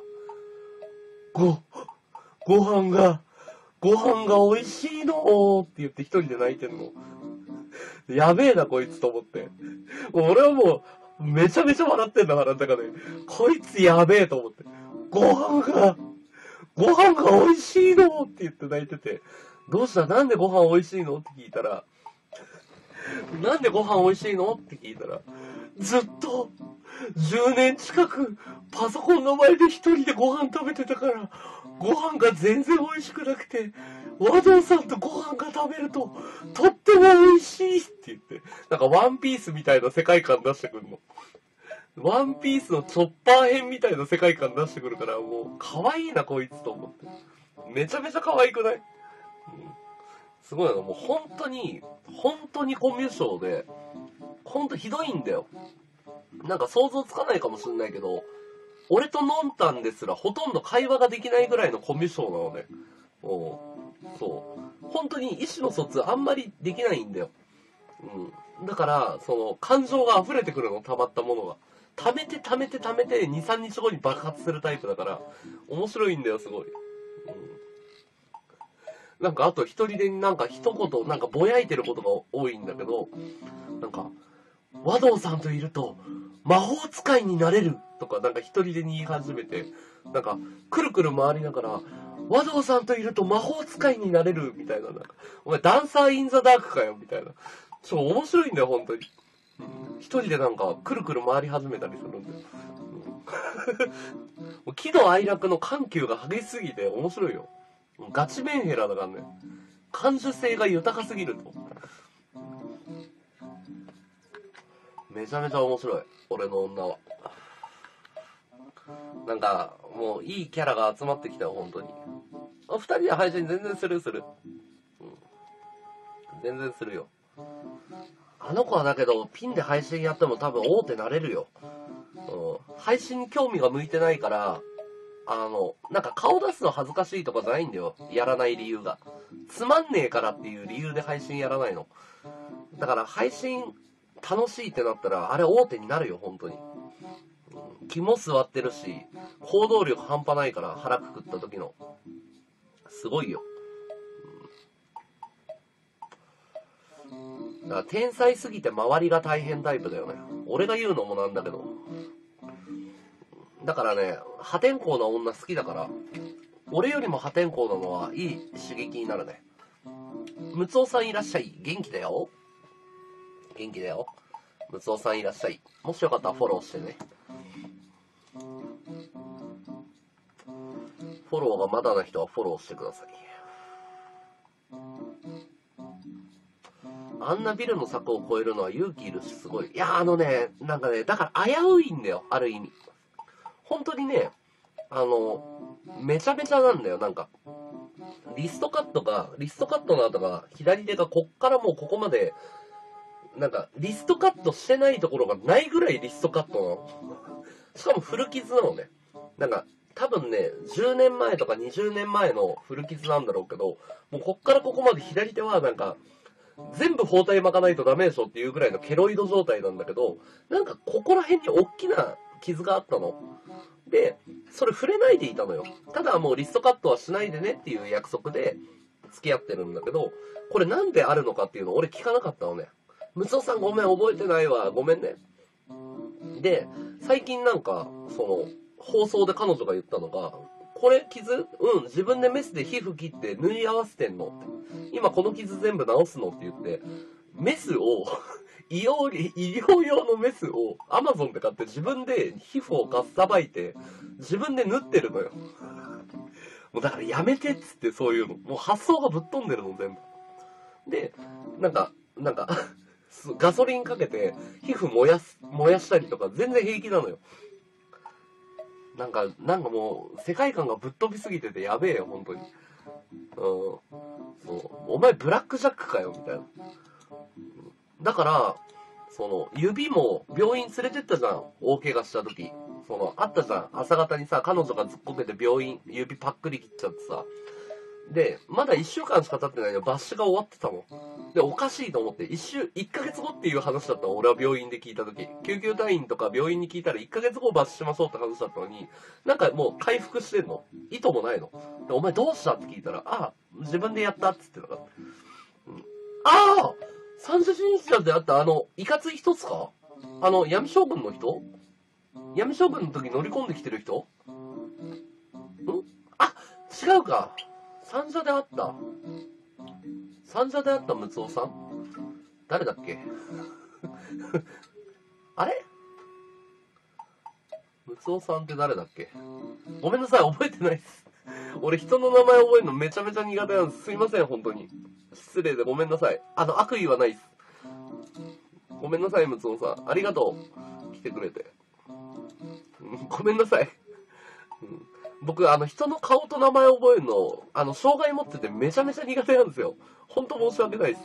ご飯が美味しいのって言って一人で泣いてんの。やべえなこいつと思って。もう俺はもう、めちゃめちゃ笑ってんだから、だからね、こいつやべえと思って。ご飯が美味しいのって言って泣いてて、どうしたなんでご飯美味しいのって聞いたら、なんでご飯美味しいのって聞いたら、ずっと10年近くパソコンの前で一人でご飯食べてたから、ご飯が全然美味しくなくて、和道さんとご飯が食べるととっても美味しいって言って、なんかワンピースみたいな世界観出してくるの。ワンピースのチョッパー編みたいな世界観出してくるから、もう可愛いなこいつと思って。めちゃめちゃ可愛くない？すごいな、もう本当にコミュ障で、本当ひどいんだよ。なんか想像つかないかもしんないけど、俺とノンタンですらほとんど会話ができないぐらいのコミュ障なのね。そう。本当に意思の疎通あんまりできないんだよ。だから、その、感情が溢れてくるの、溜まったものが。溜めて、2、3日後に爆発するタイプだから、面白いんだよ、すごい。なんか、あと一人でなんか一言、なんかぼやいてることが多いんだけど、なんか、和道さんといると、魔法使いになれるとか、なんか一人でに言い始めて、なんか、くるくる回りながら、和道さんといると魔法使いになれるみたいな、なんか、お前ダンサーインザダークかよみたいな。面白いんだよ、本当に。一人でなんか、くるくる回り始めたりするんだよ。 もう喜怒哀楽の緩急が激しすぎて面白いよ。ガチメンヘラだからね。感受性が豊かすぎると。めちゃめちゃ面白い。俺の女は。なんか、もういいキャラが集まってきたよ、本当に。二人で配信全然する。全然するよ。あの子はだけど、ピンで配信やっても多分大手なれるよ。配信に興味が向いてないから、なんか顔出すの恥ずかしいとかじゃないんだよ。やらない理由が。つまんねえからっていう理由で配信やらないの。だから配信楽しいってなったら、あれ大手になるよ、本当に。肝座ってるし、行動力半端ないから腹くくった時の。すごいよ。だから天才すぎて周りが大変タイプだよね。俺が言うのもなんだけど。だからね、破天荒な女好きだから、俺よりも破天荒なのはいい刺激になるね。ムツオさんいらっしゃい。元気だよ。元気だよ。ムツオさんいらっしゃい。もしよかったらフォローしてね。フォローがまだな人はフォローしてください。あんなビルの柵を越えるのは勇気いるしすごい。いやなんかね、だから危ういんだよ、ある意味。本当にね、めちゃめちゃなんだよ、なんか。リストカットの後が、左手がこっからもうここまで、なんか、リストカットしてないところがないぐらいリストカットなの。しかも古傷なのね。なんか、多分ね、10年前とか20年前の古傷なんだろうけど、もうこっからここまで左手はなんか、全部包帯巻かないとダメでしょっていうぐらいのケロイド状態なんだけど、なんかここら辺に大きな傷があったの。で、それ触れないでいたのよ。ただもうリストカットはしないでねっていう約束で付き合ってるんだけど、これなんであるのかっていうのを俺聞かなかったのね。ムツオさんごめん覚えてないわ。ごめんね。で、最近なんか、放送で彼女が言ったのが、これ傷自分でメスで皮膚切って縫い合わせてんのって。今この傷全部治すのって言って、メスを、医療用のメスを Amazon で買って自分で皮膚をかっさばいて、自分で縫ってるのよ。もうだからやめてっつってそういうの。もう発想がぶっ飛んでるの全部。で、なんか、ガソリンかけて皮膚燃やしたりとか全然平気なのよ。なんかもう世界観がぶっ飛びすぎててやべえよ、本当に。そう。お前ブラックジャックかよ、みたいな。だから、指も病院連れてったじゃん。大怪我した時。あったじゃん。朝方にさ、彼女がずっこけて病院、指パックリ切っちゃってさ。で、まだ1週間しか経ってないの抜歯が終わってたの。で、おかしいと思って、1ヶ月後っていう話だったの。俺は病院で聞いた時。救急隊員とか病院に聞いたら1ヶ月後抜歯しましょうって話だったのに、なんかもう回復してんの。意図もないの。で、お前どうしたって聞いたら、自分でやったっつってたから。三十人者であったいかつい人っすか？闇将軍の人？闇将軍の時乗り込んできてる人？違うか。三者であったムツオさん？誰だっけ？あれ？ムツオさんって誰だっけ？ごめんなさい、覚えてないです。俺人の名前覚えるのめちゃめちゃ苦手なんです。すいません、本当に。失礼でごめんなさい。悪意はないです。ごめんなさい、ムツオさん。ありがとう。来てくれて。ごめんなさい。僕、人の顔と名前を覚えるの、障害持っててめちゃめちゃ苦手なんですよ。ほんと申し訳ないです。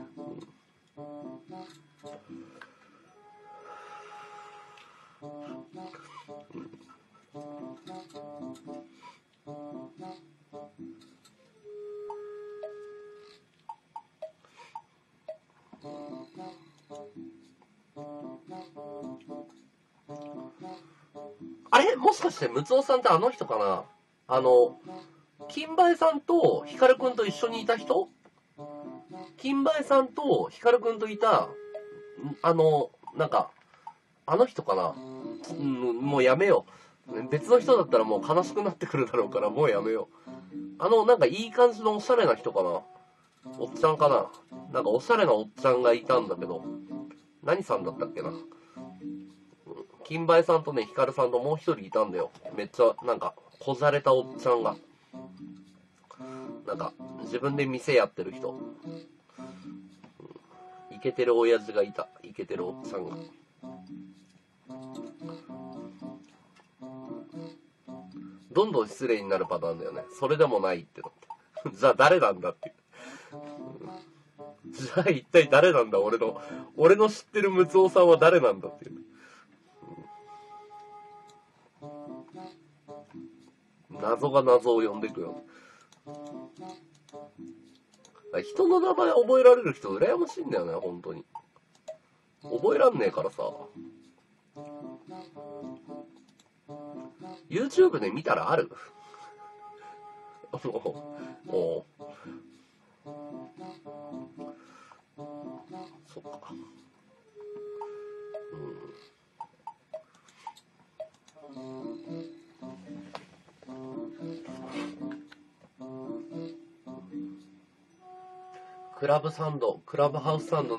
あれもしかしてムツオさんってあの人かな？金梅さんとヒカルくんと一緒にいた人？金梅さんとヒカルくんといた、なんか、あの人かな？もうやめよう。別の人だったらもう悲しくなってくるだろうからもうやめよう。なんかいい感じのおしゃれな人かな？おっちゃんかな？なんかおしゃれなおっちゃんがいたんだけど、何さんだったっけな？ 金梅さんとね、ヒカルさんともう一人いたんだよ。めっちゃ、なんか、こじゃれたおっちゃんが。なんか、自分で店やってる人。イケてる親父がいた。イケてるおっちゃんが。どんどん失礼になるパターンだよね。それでもないってなって。じゃあ誰なんだっていう。じゃあ一体誰なんだ俺の知ってるムツオさんは誰なんだっていう。謎が謎を呼んでいくよ。人の名前覚えられる人羨ましいんだよね、本当に。覚えらんねえからさ。YouTube で見たらあるもう。そっか。クラブハウスサンド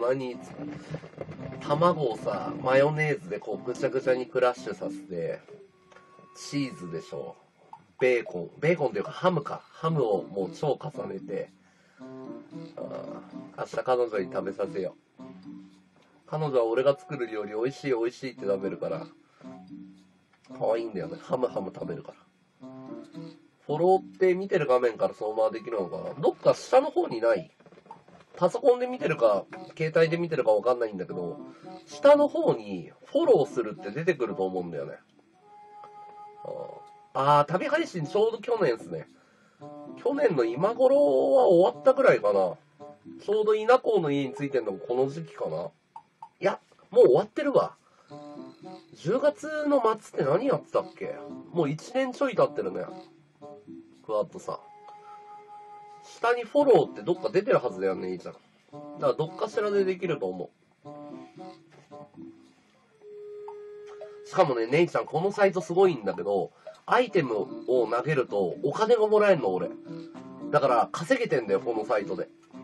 卵をさ、マヨネーズでこうぐちゃぐちゃにクラッシュさせて、チーズでしょ。ベーコンっていうかハムをもう超重ねて、明日彼女に食べさせよう。彼女は俺が作る料理美味しい美味しいって食べるから、可愛いんだよね。ハム食べるから。フォローって見てる画面からそのままできるのかな。どっか下の方にない？パソコンで見てるか、携帯で見てるかわかんないんだけど、下の方にフォローするって出てくると思うんだよね。旅配信ちょうど去年ですね。去年の今頃は終わったぐらいかな。ちょうど稲子の家についてんのもこの時期かな。いや、もう終わってるわ。10月の末って何やってたっけ？もう1年ちょい経ってるね。クワッドさん。下にフォローってどっか出てるはずだよね、いいじゃん。だからどっかしらでできると思う。しかもね、ネイちゃん、このサイトすごいんだけど、アイテムを投げるとお金がもらえるの、俺。だから稼げてんだよ、このサイトで。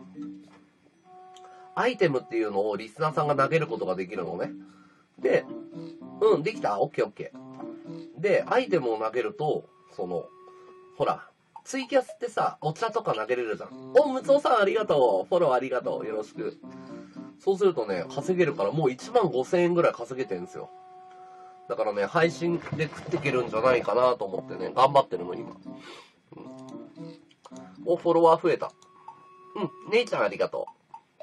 アイテムっていうのをリスナーさんが投げることができるのね。で、できた？オッケーオッケー。で、アイテムを投げると、ほら、ツイキャスってさ、お茶とか投げれるじゃん。ムツオさんありがとう。フォローありがとう。よろしく。そうするとね、稼げるからもう15,000円ぐらい稼げてんすよ。だからね、配信で食っていけるんじゃないかなと思ってね、頑張ってるの、今。フォロワー増えた。姉ちゃんありがと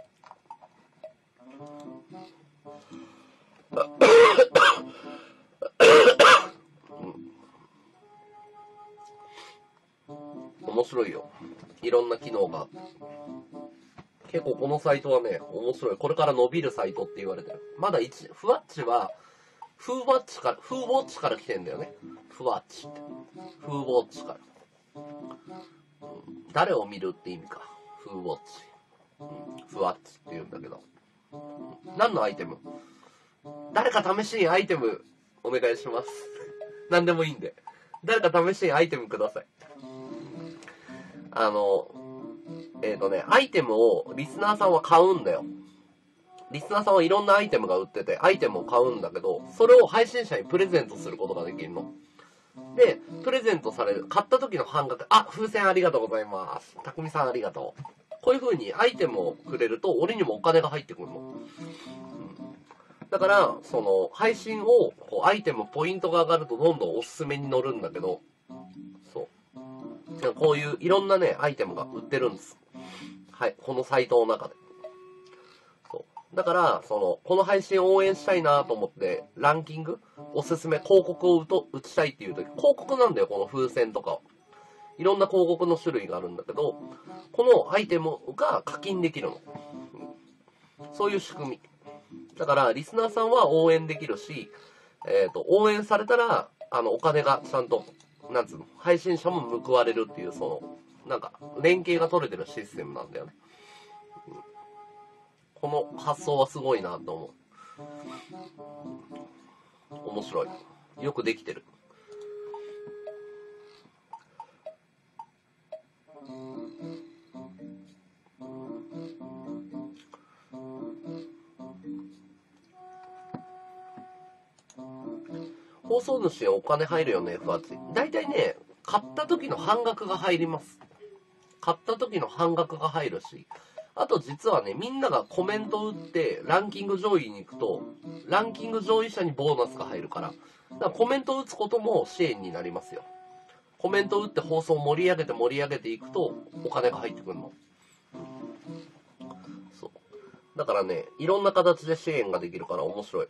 う。面白いよ。いろんな機能が。結構このサイトはね、面白い。これから伸びるサイトって言われてる。まだふわっちは、フーウォッチから来てんだよね。フワッチって。フーウォッチから。誰を見るって意味か。フーウォッチ。フワッチって言うんだけど。何のアイテム？誰か試しにアイテムお願いします。何でもいいんで。誰か試しにアイテムください。アイテムをリスナーさんは買うんだよ。リスナーさんはいろんなアイテムが売ってて、アイテムを買うんだけど、それを配信者にプレゼントすることができるの。で、プレゼントされる。買った時の半額。風船ありがとうございます。たくみさんありがとう。こういう風にアイテムをくれると、俺にもお金が入ってくるの。だから、配信を、アイテム、ポイントが上がるとどんどんおすすめに乗るんだけど、そう。こういういろんなね、アイテムが売ってるんです。はい。このサイトの中で。だから、この配信を応援したいなと思って、ランキング、おすすめ、広告を打ちたいっていう時、広告なんだよ、この風船とか。いろんな広告の種類があるんだけど、このアイテムが課金できるの。そういう仕組み。だから、リスナーさんは応援できるし、応援されたら、お金がちゃんと、配信者も報われるっていう、連携が取れてるシステムなんだよね。この発想はすごいなと思う。面白い。よくできてる。 放送主にお金入るよね、F8。だいたいね、買った時の半額が入ります。買った時の半額が入るし、あと実はね、みんながコメントを打ってランキング上位に行くと、ランキング上位者にボーナスが入るから、だからコメントを打つことも支援になりますよ。コメントを打って放送を盛り上げていくと、お金が入ってくるの。そう。だからね、いろんな形で支援ができるから面白い。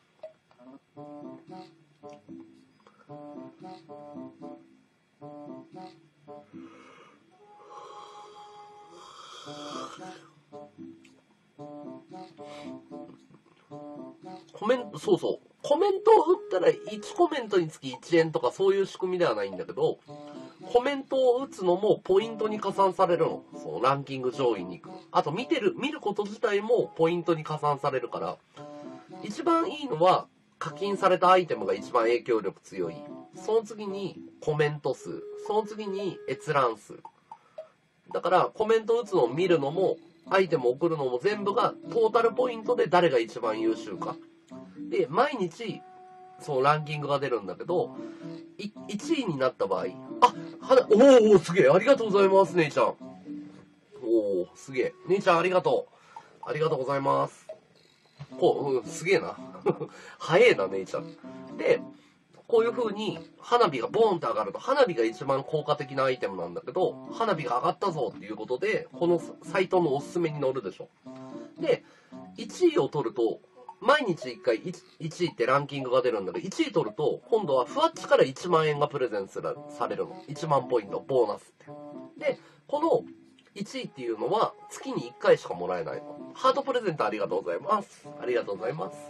そうそう。コメントを打ったら1コメントにつき1円とかそういう仕組みではないんだけど、コメントを打つのもポイントに加算されるの。そう、ランキング上位に行く。あと見ること自体もポイントに加算されるから、一番いいのは課金されたアイテムが一番影響力強い。その次にコメント数。その次に閲覧数。だからコメント打つのを見るのも、アイテムを送るのも全部がトータルポイントで誰が一番優秀か。で、毎日、そのランキングが出るんだけど、1位になった場合、おー、すげえ、ありがとうございます、姉ちゃん。おー、すげえ。姉ちゃんありがとう。ありがとうございます。すげえな。早えな、姉ちゃん。で、こういう風に花火がボーンって上がると、花火が一番効果的なアイテムなんだけど、花火が上がったぞっていうことで、このサイトのおすすめに載るでしょ。で、1位を取ると、毎日1回 1位ってランキングが出るんだけど、1位取ると、今度はふわっちから1万円がプレゼントされるの。1万ポイント、ボーナスって。で、この1位っていうのは月に1回しかもらえないの。ハートプレゼントありがとうございます。ありがとうございます。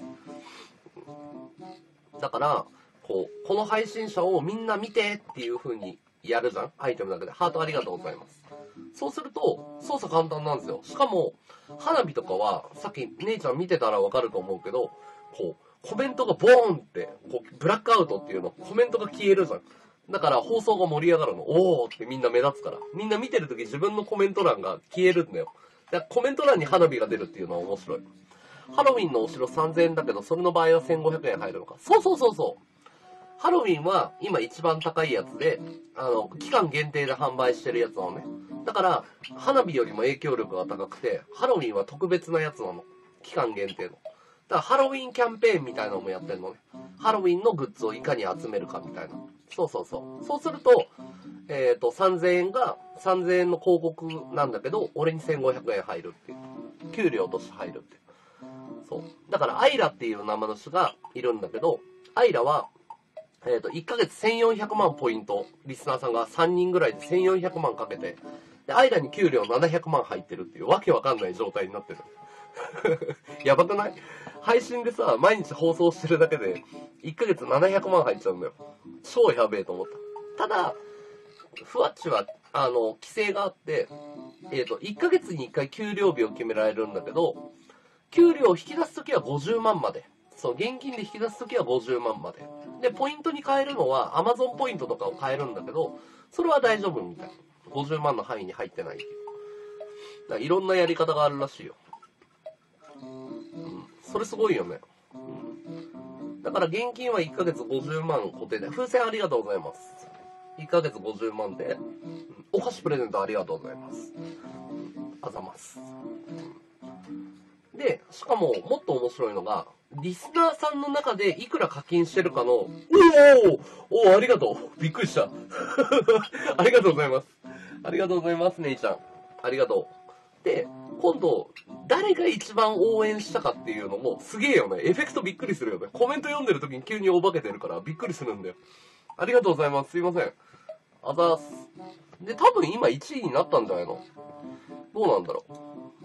だから、この配信者をみんな見てっていう風にやるじゃん。アイテムだけで。ハートありがとうございます。そうすると、操作簡単なんですよ。しかも、花火とかは、さっき姉ちゃん見てたらわかると思うけど、コメントがボーンって、ブラックアウトっていうの、コメントが消えるじゃん。だから放送が盛り上がるの。おーってみんな目立つから。みんな見てるとき自分のコメント欄が消えるんだよ。だからコメント欄に花火が出るっていうのは面白い。ハロウィンのお城3000円だけど、それの場合は1500円入るのか。そう。ハロウィンは今一番高いやつで、期間限定で販売してるやつなのね。だから、花火よりも影響力が高くて、ハロウィンは特別なやつなの。期間限定の。だからハロウィンキャンペーンみたいなのもやってるのね。ハロウィンのグッズをいかに集めるかみたいな。そう。そうすると、3000円が、3000円の広告なんだけど、俺に1500円入るっていう。給料として入るっていう。そう。だから、アイラっていう生主がいるんだけど、アイラは、1ヶ月1400万ポイント、リスナーさんが3人ぐらいで1400万かけて、で、アイラに給料700万入ってるっていうわけわかんない状態になってる。やばくない？配信でさ、毎日放送してるだけで、1ヶ月700万入っちゃうんだよ。超やべえと思った。ただ、ふわっちは、規制があって、1ヶ月に1回給料日を決められるんだけど、給料を引き出すときは50万まで。そう、現金で引き出すときは50万まで。で、ポイントに変えるのは Amazon ポイントとかを変えるんだけど、それは大丈夫みたい。50万の範囲に入ってないっていう。だからいろんなやり方があるらしいよ。それすごいよね。だから現金は1ヶ月50万固定で、風船ありがとうございます。1ヶ月50万で、お菓子プレゼントありがとうございます。あざます。で、しかも、もっと面白いのが、リスナーさんの中でいくら課金してるかの、おーありがとう。びっくりした。ありがとうございます。ありがとうございます、姉ちゃん。ありがとう。で、今度、誰が一番応援したかっていうのも、すげえよね。エフェクトびっくりするよね。コメント読んでる時に急にお化けてるからびっくりするんだよ。ありがとうございます。すいません。あざーす。で、多分今1位になったんじゃないの？どうなんだろう。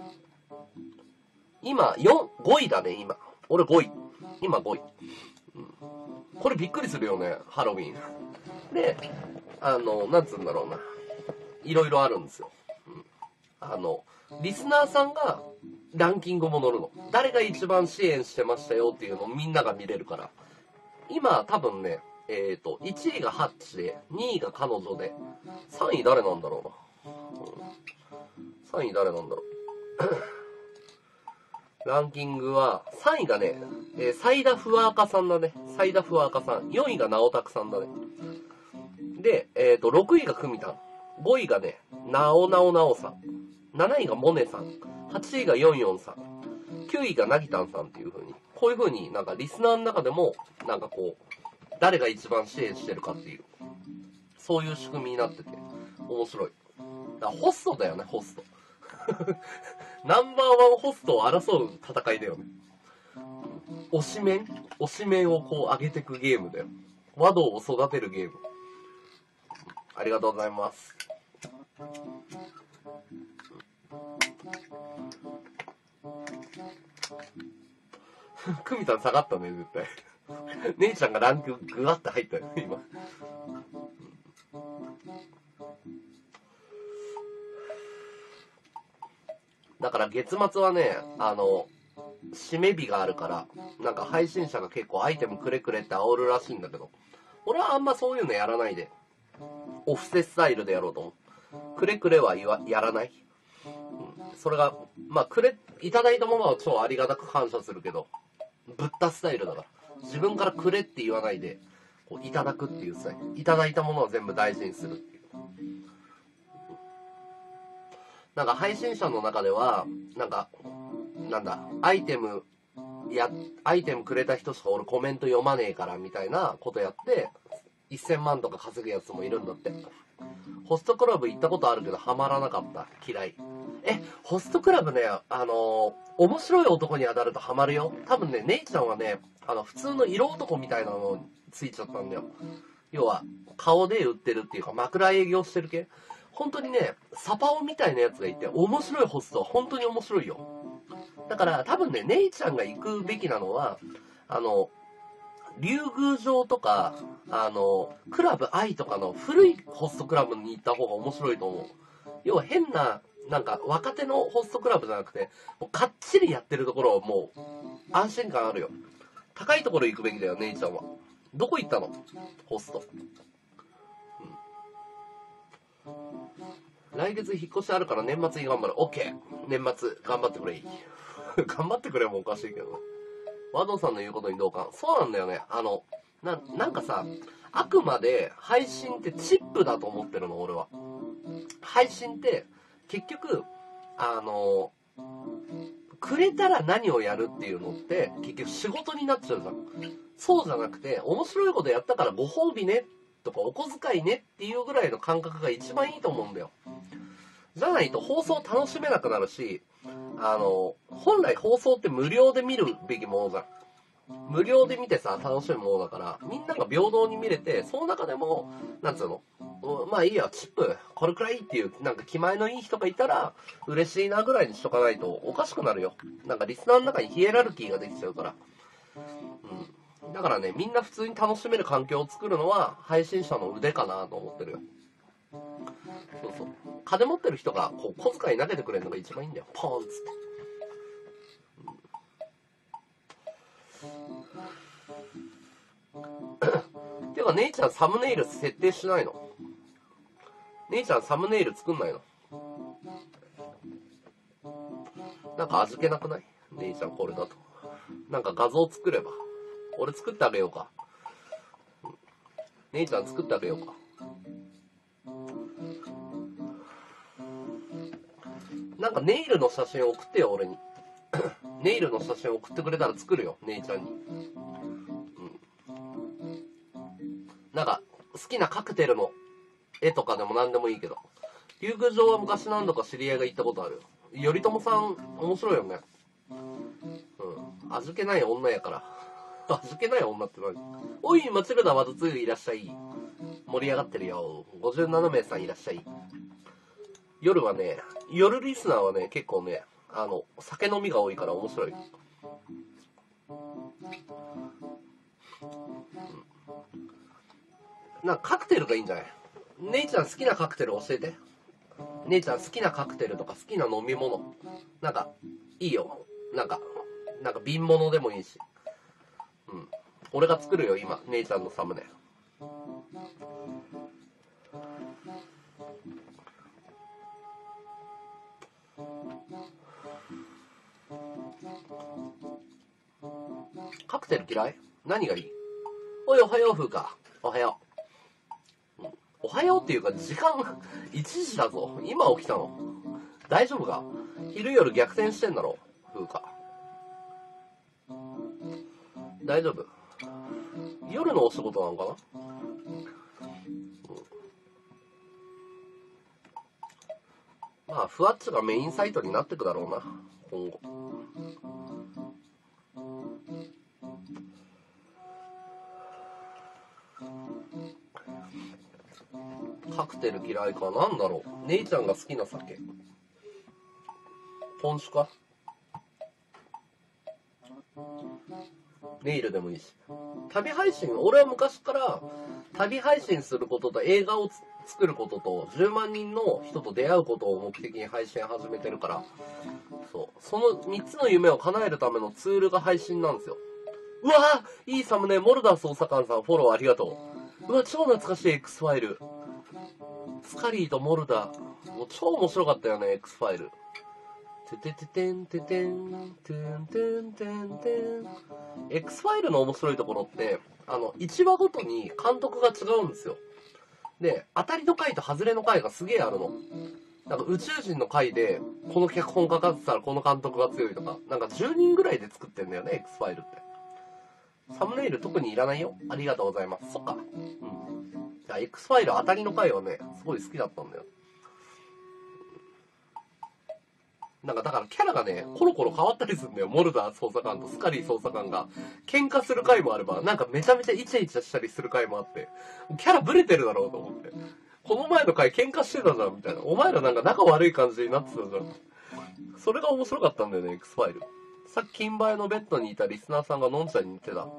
今、5位だね、今。俺5位。今5位。これびっくりするよね、ハロウィン。で、なんつうんだろうな。いろいろあるんですよ。リスナーさんがランキングも載るの。誰が一番支援してましたよっていうのをみんなが見れるから。今、多分ね、1位がハッチで、2位が彼女で、3位誰なんだろうな。3位誰なんだろう。 ランキングは、3位がね、サイダフワーカさんだね。サイダフワーカさん。4位がナオタクさんだね。で、6位がクミタン。5位がね、ナオナオナオさん。7位がモネさん。8位がヨンヨンさん。9位がナギタンさんっていう風に。こういう風になんかリスナーの中でも、なんかこう、誰が一番支援してるかっていう、そういう仕組みになってて、面白い。だからホストだよね、ホスト。ナンバーワンホストを争う戦いだよね。推しメンをこう上げてくゲームだよ。和道を育てるゲーム。ありがとうございます。クミタン下がったね、絶対。姉ちゃんがランクグワッて入ったよね、今。だから月末はね、締め日があるから、なんか配信者が結構アイテムくれくれって煽るらしいんだけど、俺はあんまそういうのやらないで、オフセスタイルでやろうと思う。くれくれはやらない。それが、まあ、いただいたものは超ありがたく感謝するけど、ブッダスタイルだから。自分からくれって言わないで、こういただくっていうスタイル。いただいたものを全部大事にするっていう。なんか配信者の中では、なんか、なんだ、アイテムくれた人しか俺コメント読まねえからみたいなことやって、1000万とか稼ぐやつもいるんだって。ホストクラブ行ったことあるけどハマらなかった。嫌い。ホストクラブね、面白い男に当たるとハマるよ。多分ね、姉ちゃんはね、普通の色男みたいなのついちゃったんだよ。要は、顔で売ってるっていうか、枕営業してる系。本当にね、サパオみたいなやつがいて、面白いホストは本当に面白いよ。だから多分ね、姉ちゃんが行くべきなのは、竜宮城とか、クラブ愛とかの古いホストクラブに行った方が面白いと思う。要は変な、なんか若手のホストクラブじゃなくて、もうかっちりやってるところはもう安心感あるよ。高いところ行くべきだよ、姉ちゃんは。どこ行ったのホスト。来月引っ越しあるから年末に頑張る。オッケー。年末頑張ってくれ。頑張ってくれもおかしいけどね。和道さんの言うことに同感。そうなんだよね。なんかさ、あくまで配信ってチップだと思ってるの、俺は。配信って、結局、くれたら何をやるっていうのって、結局仕事になっちゃうじゃん。そうじゃなくて、面白いことやったからご褒美ね、とかお小遣いねっていうぐらいの感覚が一番いいと思うんだよ。じゃないと放送楽しめなくなるし、本来放送って無料で見るべきものじゃん。無料で見てさ、楽しむものだから、みんなが平等に見れて、その中でも、なんつうの、まあいいや、チップ、これくらいっていう、なんか気前のいい人がいたら、嬉しいなぐらいにしとかないとおかしくなるよ。なんかリスナーの中にヒエラルキーができちゃうから。だからね、みんな普通に楽しめる環境を作るのは、配信者の腕かなと思ってるよ。そうそう。金持ってる人が、こう、小遣い投げてくれるのが一番いいんだよ。ポーンっつって。てか、姉ちゃんサムネイル設定しないの？姉ちゃんサムネイル作んないの？なんか味気なくない？姉ちゃんこれだと。なんか画像作れば。俺作ってあげようか。姉ちゃん作ってあげようか。なんかネイルの写真送ってよ、俺に。ネイルの写真送ってくれたら作るよ、姉ちゃんに。なんか、好きなカクテルの絵とかでも何でもいいけど。竜宮城は昔何度か知り合いが行ったことあるよ。頼朝さん、面白いよね。味気ない女やから。味気ない女って何？おい、マチルダワズ2いらっしゃい。盛り上がってるよ。57名さんいらっしゃい。夜はね、夜リスナーはね、結構ね、酒飲みが多いから面白い。なんかカクテルがいいんじゃない？姉ちゃん好きなカクテル教えて。姉ちゃん好きなカクテルとか好きな飲み物。なんか、いいよ。なんか瓶物でもいいし。俺が作るよ、今。姉ちゃんのサムネ。 カクテル嫌い？何がいい？おい、おはよう、風花。おはよう。おはようっていうか、時間、1時だぞ。今起きたの。大丈夫か？昼夜逆転してんだろ、風花。大丈夫？夜のお仕事なのかな？まあ、ふわっちがメインサイトになってくだろうな、今後。カクテル嫌いか？なんだろう。姉ちゃんが好きな酒。ポン酒か？ネイルでもいいし。旅配信、俺は昔から旅配信することと映画を作ることと10万人の人と出会うことを目的に配信始めてるから、そう。その3つの夢を叶えるためのツールが配信なんですよ。うわぁ、いいサムネ、モルダー捜査官さんフォローありがとう。うわ、超懐かしい X ファイル。スカリーとモルダー。もう超面白かったよね、X ファイル。ててててんててんてんてんてんてん。X ファイルの面白いところって、1話ごとに監督が違うんですよ。で、当たりの回と外れの回がすげえあるの。なんか宇宙人の回で、この脚本かかってたらこの監督が強いとか、なんか10人ぐらいで作ってんだよね、X ファイルって。サムネイル特にいらないよ。ありがとうございます。そっか。うん。いや、X ファイル当たりの回はね、すごい好きだったんだよ。なんかだからキャラがね、コロコロ変わったりするんだよ。モルダー捜査官とスカリー捜査官が。喧嘩する回もあれば、なんかめちゃめちゃイチャイチャしたりする回もあって、キャラブレてるだろうと思って。この前の回喧嘩してたじゃん、みたいな。お前らなんか仲悪い感じになってたじゃん。それが面白かったんだよね、X ファイル。さっき金梅のベッドにいたリスナーさんがのんちゃんに似てた。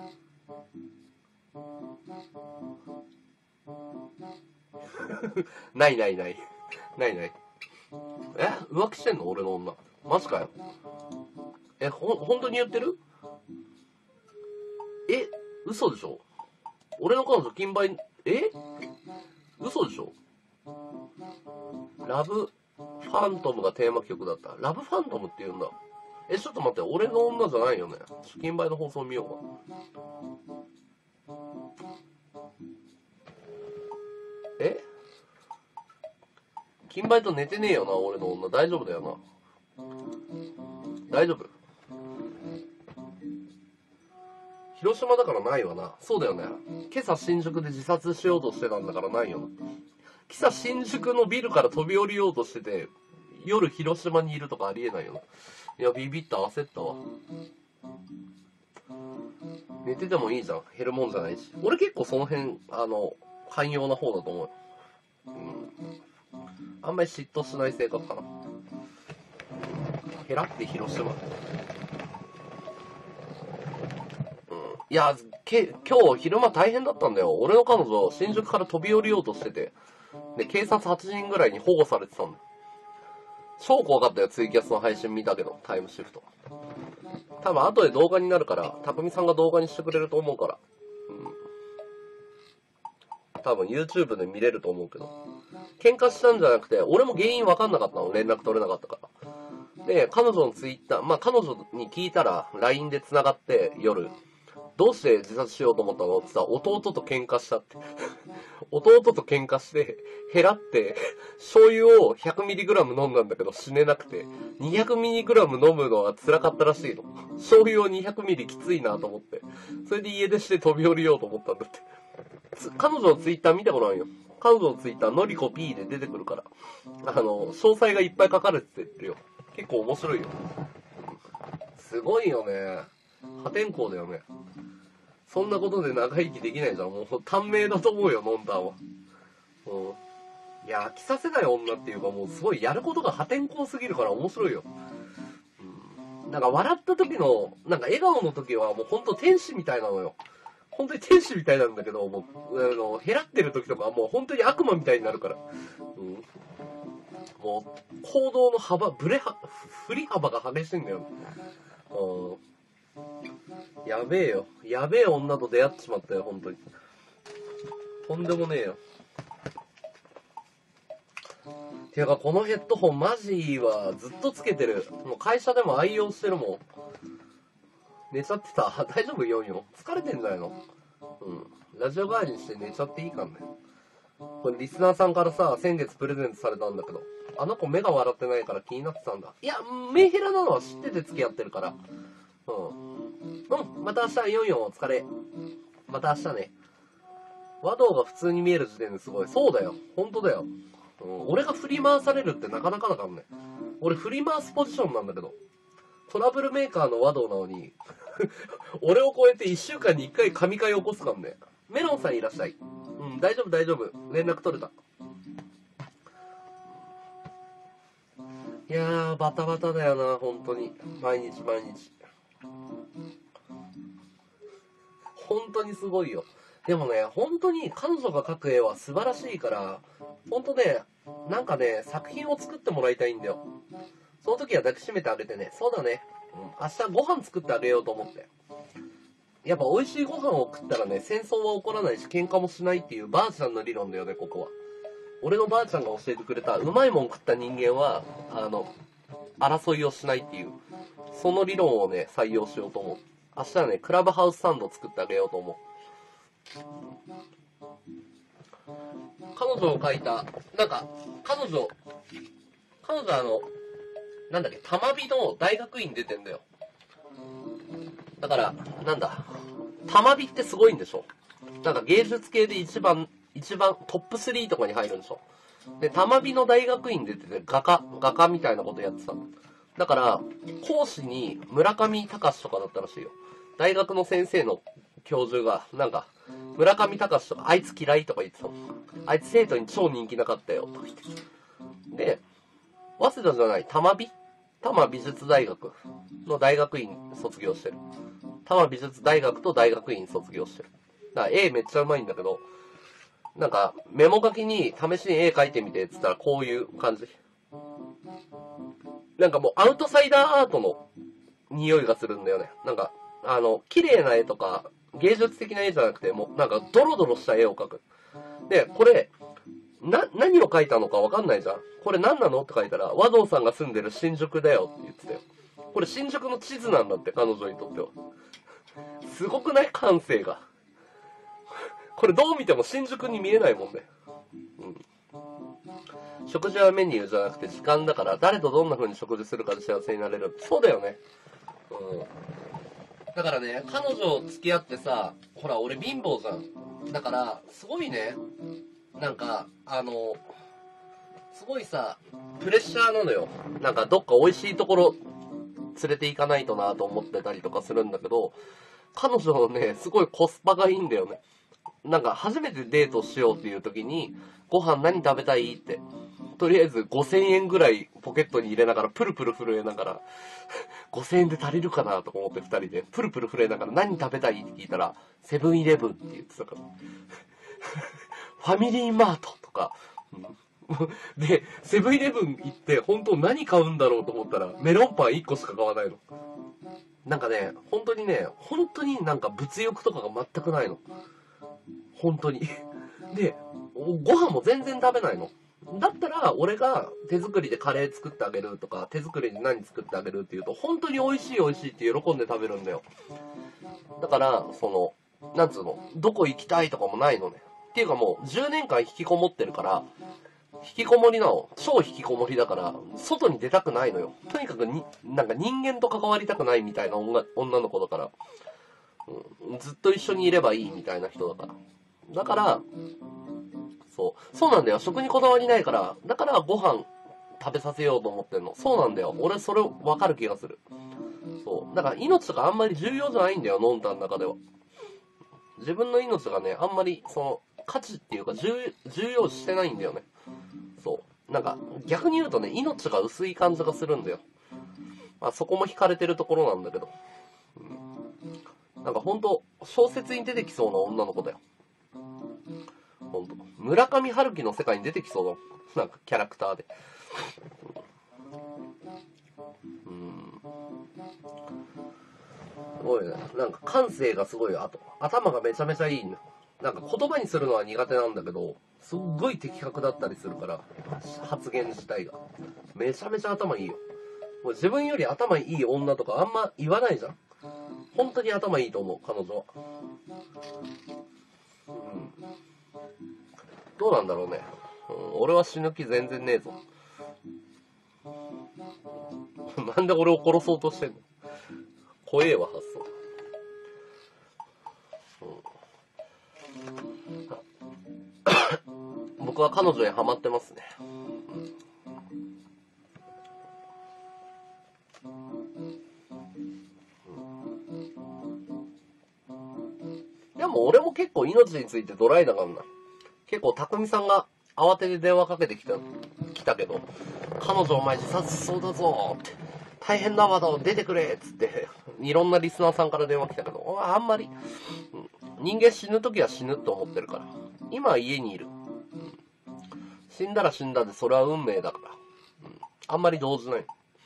ないないない。ないない。浮気してんの俺の女。マジかよ。本当に言ってる？嘘でしょ？俺の彼女金梅、嘘でしょ？ラブファントムがテーマ曲だった。ラブファントムって言うんだ。ちょっと待って、俺の女じゃないよね。金梅の放送見ようか。金梅と寝てねえよな、俺の女。大丈夫だよな。大丈夫？広島だからないわな。そうだよね。今朝新宿で自殺しようとしてたんだからないよな。今朝新宿のビルから飛び降りようとしてて、夜広島にいるとかありえないよな。いや、ビビった、焦ったわ。寝ててもいいじゃん。減るもんじゃないし。俺結構その辺、寛容な方だと思う。あんまり嫉妬しない性格かな。減らって広島。いや、今日昼間大変だったんだよ。俺の彼女、新宿から飛び降りようとしてて。で、警察8人ぐらいに保護されてたんだ。超怖かったよ、ツイキャスの配信見たけど、タイムシフト。多分後で動画になるから、匠さんが動画にしてくれると思うから。多分 YouTube で見れると思うけど。喧嘩したんじゃなくて、俺も原因わかんなかったの。連絡取れなかったから。で、彼女のツイッター、彼女に聞いたら、LINE で繋がって、夜、どうして自殺しようと思ったのってさ、弟と喧嘩したって。弟と喧嘩して、減らって、醤油を 100mg 飲んだんだけど死ねなくて、200mg 飲むのは辛かったらしいの。醤油を 200ml きついなと思って。それで家出して飛び降りようと思ったんだって。彼女のツイッター見てごらんよ。彼女のツイッター、のりこ P で出てくるから。詳細がいっぱい書かれてるよ。結構面白いよ。すごいよね。破天荒だよね。そんなことで長生きできないじゃん。もう短命だと思うよ、ノンタンは。いや、飽きさせない女っていうか、もうすごいやることが破天荒すぎるから面白いよ。なんか笑った時の、なんか笑顔の時はもうほんと天使みたいなのよ。本当に天使みたいなんだけど、もう、減らってる時とかはもう本当に悪魔みたいになるから。もう、行動の幅、振り幅が激しいんだよ。やべえよ。やべえ女と出会ってしまったよ、本当に。とんでもねえよ。てか、このヘッドホンマジはずっとつけてる。もう会社でも愛用してるもん。 寝ちゃってた。大丈夫よんよ。疲れてんじゃないの？うん。ラジオ代わりにして寝ちゃっていいかんね。これリスナーさんからさ、先月プレゼントされたんだけど、あの子目が笑ってないから気になってたんだ。いや、目減らなのは知ってて付き合ってるから。また明日、よんよんお疲れ。また明日ね。和道が普通に見える時点ですごい。そうだよ。ほんとだよ。俺が振り回されるってなかなかだからね。俺振り回すポジションなんだけど。トラブルメーカーの和道なのに、俺を超えて1週間に1回神回起こすからね。メロンさんいらっしゃい。大丈夫大丈夫。連絡取れた。いやー、バタバタだよな、本当に。毎日毎日。本当にすごいよ。でもね、本当に彼女が描く絵は素晴らしいから、本当ね、なんかね、作品を作ってもらいたいんだよ。その時は抱きしめてあげてね。そうだね。明日ご飯作ってあげようと思って。やっぱ美味しいご飯を食ったらね、戦争は起こらないし喧嘩もしないっていうばあちゃんの理論だよね、ここは。俺のばあちゃんが教えてくれた、うまいもん食った人間は、争いをしないっていう、その理論をね、採用しようと思う。明日はね、クラブハウスサンド作ってあげようと思う。彼女を描いた、なんか、彼女なんだっけ、玉美の大学院出てんだよ。だから、なんだ、玉美ってすごいんでしょ。なんか芸術系で一番トップ3とかに入るんでしょ。で、玉美の大学院出てて画家みたいなことやってたの。だから、講師に村上隆とかだったらしいよ。大学の先生の教授が、なんか、村上隆とか、あいつ嫌いとか言ってたの。あいつ生徒に超人気なかったよ、とか言って。で、早稲田じゃない、多摩美術大学の大学院卒業してる。多摩美術大学と大学院卒業してる。だから絵めっちゃうまいんだけど、なんかメモ書きに試しに絵描いてみてって言ったらこういう感じ。なんかもうアウトサイダーアートの匂いがするんだよね。なんか、綺麗な絵とか芸術的な絵じゃなくて、もうなんかドロドロした絵を描く。で、これ、何を描いたのかわかんないじゃん。これ何なのって書いたら、和道さんが住んでる新宿だよって言ってたよ。これ新宿の地図なんだって、彼女にとっては。すごくない感性が。これどう見ても新宿に見えないもんね。食事はメニューじゃなくて時間だから、誰とどんな風に食事するかで幸せになれる。そうだよね。だからね、彼女付き合ってさ、ほら、俺貧乏じゃん。だから、すごいね、なんか、すごいさ、プレッシャーなのよ。なんかどっか美味しいところ連れて行かないとなと思ってたりとかするんだけど、彼女のね、すごいコスパがいいんだよね。なんか初めてデートしようっていう時に、ご飯何食べたいって。とりあえず5000円ぐらいポケットに入れながら、プルプル震えながら、5000円で足りるかなとか思って二人で、プルプル震えながら何食べたいって聞いたら、セブンイレブンって言ってたから。ファミリーマートとか、で、セブンイレブン行って、本当何買うんだろうと思ったら、メロンパン1個しか買わないの。なんかね、本当になんか物欲とかが全くないの。本当に。で、ご飯も全然食べないの。だったら、俺が手作りでカレー作ってあげるとか、手作りで何作ってあげるって言うと、本当に美味しい美味しいって喜んで食べるんだよ。だから、なんつうの、どこ行きたいとかもないのね。っていうかもう、10年間引きこもってるから、引きこもりなの。超引きこもりだから、外に出たくないのよ。とにかくなんか人間と関わりたくないみたいな女の子だから、ずっと一緒にいればいいみたいな人だから。だから、そうなんだよ。食にこだわりないから、だからご飯食べさせようと思ってんの。そうなんだよ。俺それ分かる気がする。そう。だから命とかあんまり重要じゃないんだよ、ノンタの中では。自分の命がね、あんまり価値っていうか重要視してないんだよね。そう。なんか逆に言うとね、命が薄い感じがするんだよ。まあそこも惹かれてるところなんだけど。なんかほんと、小説に出てきそうな女の子だよ。ほんと。村上春樹の世界に出てきそうな、なんかキャラクターで。すごいね。なんか感性がすごい、頭がめちゃめちゃいいの。なんか言葉にするのは苦手なんだけど、すっごい的確だったりするから、発言自体が。めちゃめちゃ頭いいよ。もう自分より頭いい女とかあんま言わないじゃん。 本当に頭いいと思う、彼女は。どうなんだろうね。俺は死ぬ気全然ねえぞ。なんで俺を殺そうとしてんの。怖えわ、発想。僕は彼女にハマってますね。でも俺も結構命についてドライだからな。結構匠さんが慌てて電話かけてきたけど、彼女お前自殺しそうだぞって、大変だわだ出てくれっつって、いろんなリスナーさんから電話来たけど、あんまり、人間死ぬときは死ぬって思ってるから。今は家にいる。死んだら死んだで、それは運命だから。あんまり動じない。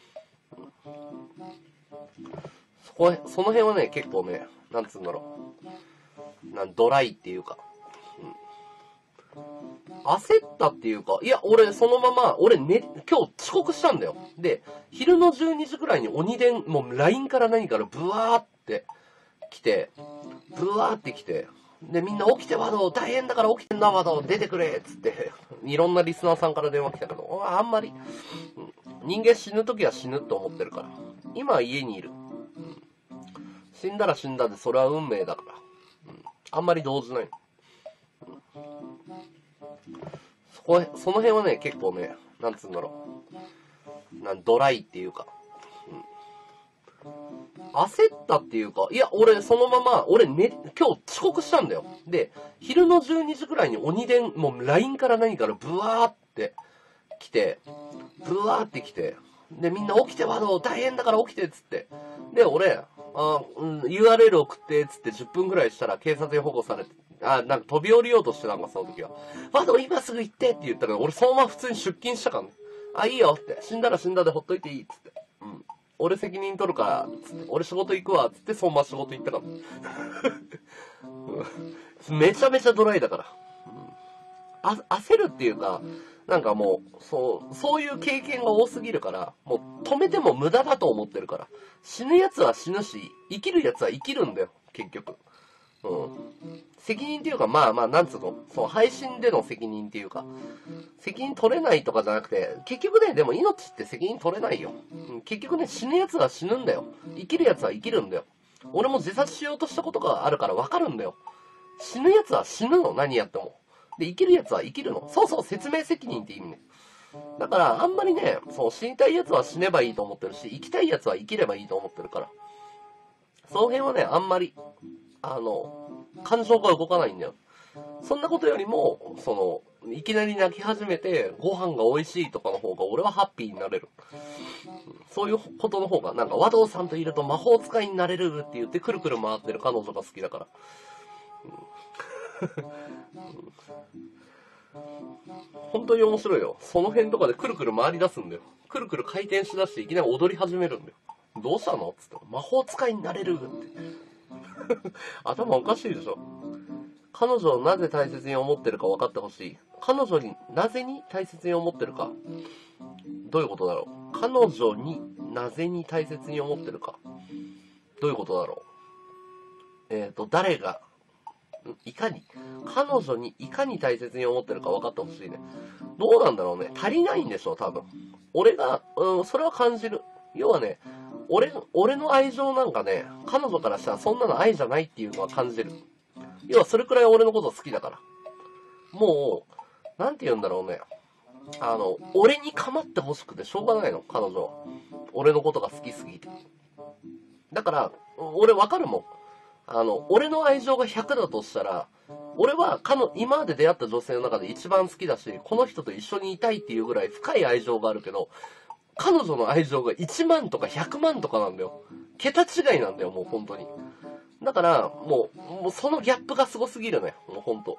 その辺はね、結構ね、なんつうんだろう。ドライっていうか。焦ったっていうか、いや、俺、そのまま、今日遅刻したんだよ。で、昼の12時くらいに鬼電、もう LINE から何からブワーって来て、で、みんな起きてワド、大変だから起きてんだワド、出てくれっつって、いろんなリスナーさんから電話来たけど、あんまり、人間死ぬときは死ぬって思ってるから。今は家にいる。死んだら死んだで、それは運命だから。あんまり動じない。その辺はね、結構ね、なんつうんだろう。ドライっていうか。焦ったっていうか、いや、そのまま、今日遅刻したんだよ。で、昼の12時くらいに鬼電、もう LINE から何からブワーって来て、で、みんな起きてワド、大変だから起きてっつって。で、URL 送ってっつって10分くらいしたら警察に保護されて、なんか飛び降りようとしてたんか、その時は。ワド今すぐ行ってって言ったけど、俺そのまま普通に出勤したからね。いいよって。死んだら死んだでほっといていいっつって。俺責任取るから、つって。俺仕事行くわ、つってそのまま仕事行ったから。めちゃめちゃドライだから。焦るっていうか、なんかもう、そういう経験が多すぎるから、もう止めても無駄だと思ってるから。死ぬ奴は死ぬし、生きる奴は生きるんだよ、結局。責任っていうか、なんつうの、配信での責任っていうか、責任取れないとかじゃなくて、結局ね、でも命って責任取れないよ。結局ね、死ぬ奴は死ぬんだよ。生きる奴は生きるんだよ。俺も自殺しようとしたことがあるから分かるんだよ。死ぬ奴は死ぬの、何やっても。で、生きる奴は生きるの。そうそう、説明責任って意味ね。だから、あんまりね、死にたい奴は死ねばいいと思ってるし、生きたい奴は生きればいいと思ってるから。その辺はね、あんまり、感情が動かないんだよ。そんなことよりも、いきなり泣き始めて、ご飯が美味しいとかの方が俺はハッピーになれる。そういうことの方が、なんか、和道さんといると魔法使いになれるって言ってくるくる回ってる彼女が好きだから。本当に面白いよ。その辺とかでくるくる回り出すんだよ。くるくる回転しだしていきなり踊り始めるんだよ。どうしたのつって。魔法使いになれるって。頭おかしいでしょ。彼女をなぜ大切に思ってるか分かってほしい。彼女になぜに大切に思ってるか。どういうことだろう。彼女になぜに大切に思ってるか。どういうことだろう。誰が、いかに、彼女にいかに大切に思ってるか分かってほしいね。どうなんだろうね。足りないんでしょ、多分。俺が、それは感じる。要はね、俺の愛情なんかね、彼女からしたらそんなの愛じゃないっていうのは感じる。要はそれくらい俺のこと好きだから。もう、なんて言うんだろうね。俺に構ってほしくてしょうがないの、彼女は。俺のことが好きすぎて。だから、俺わかるもん。俺の愛情が100だとしたら、俺は今まで出会った女性の中で一番好きだし、この人と一緒にいたいっていうぐらい深い愛情があるけど、彼女の愛情が1万とか100万とかなんだよ。桁違いなんだよ、もう本当に。だから、もうそのギャップがすごすぎるね、もう本当。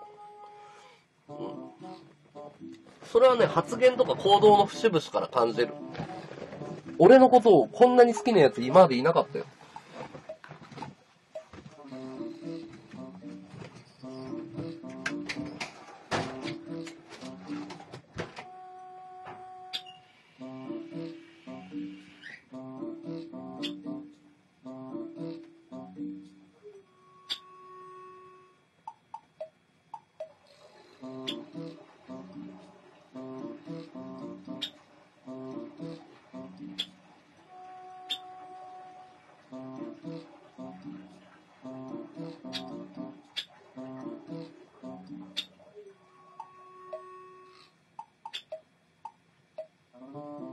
それはね、発言とか行動の節々から感じる。俺のことをこんなに好きなやつ今までいなかったよ。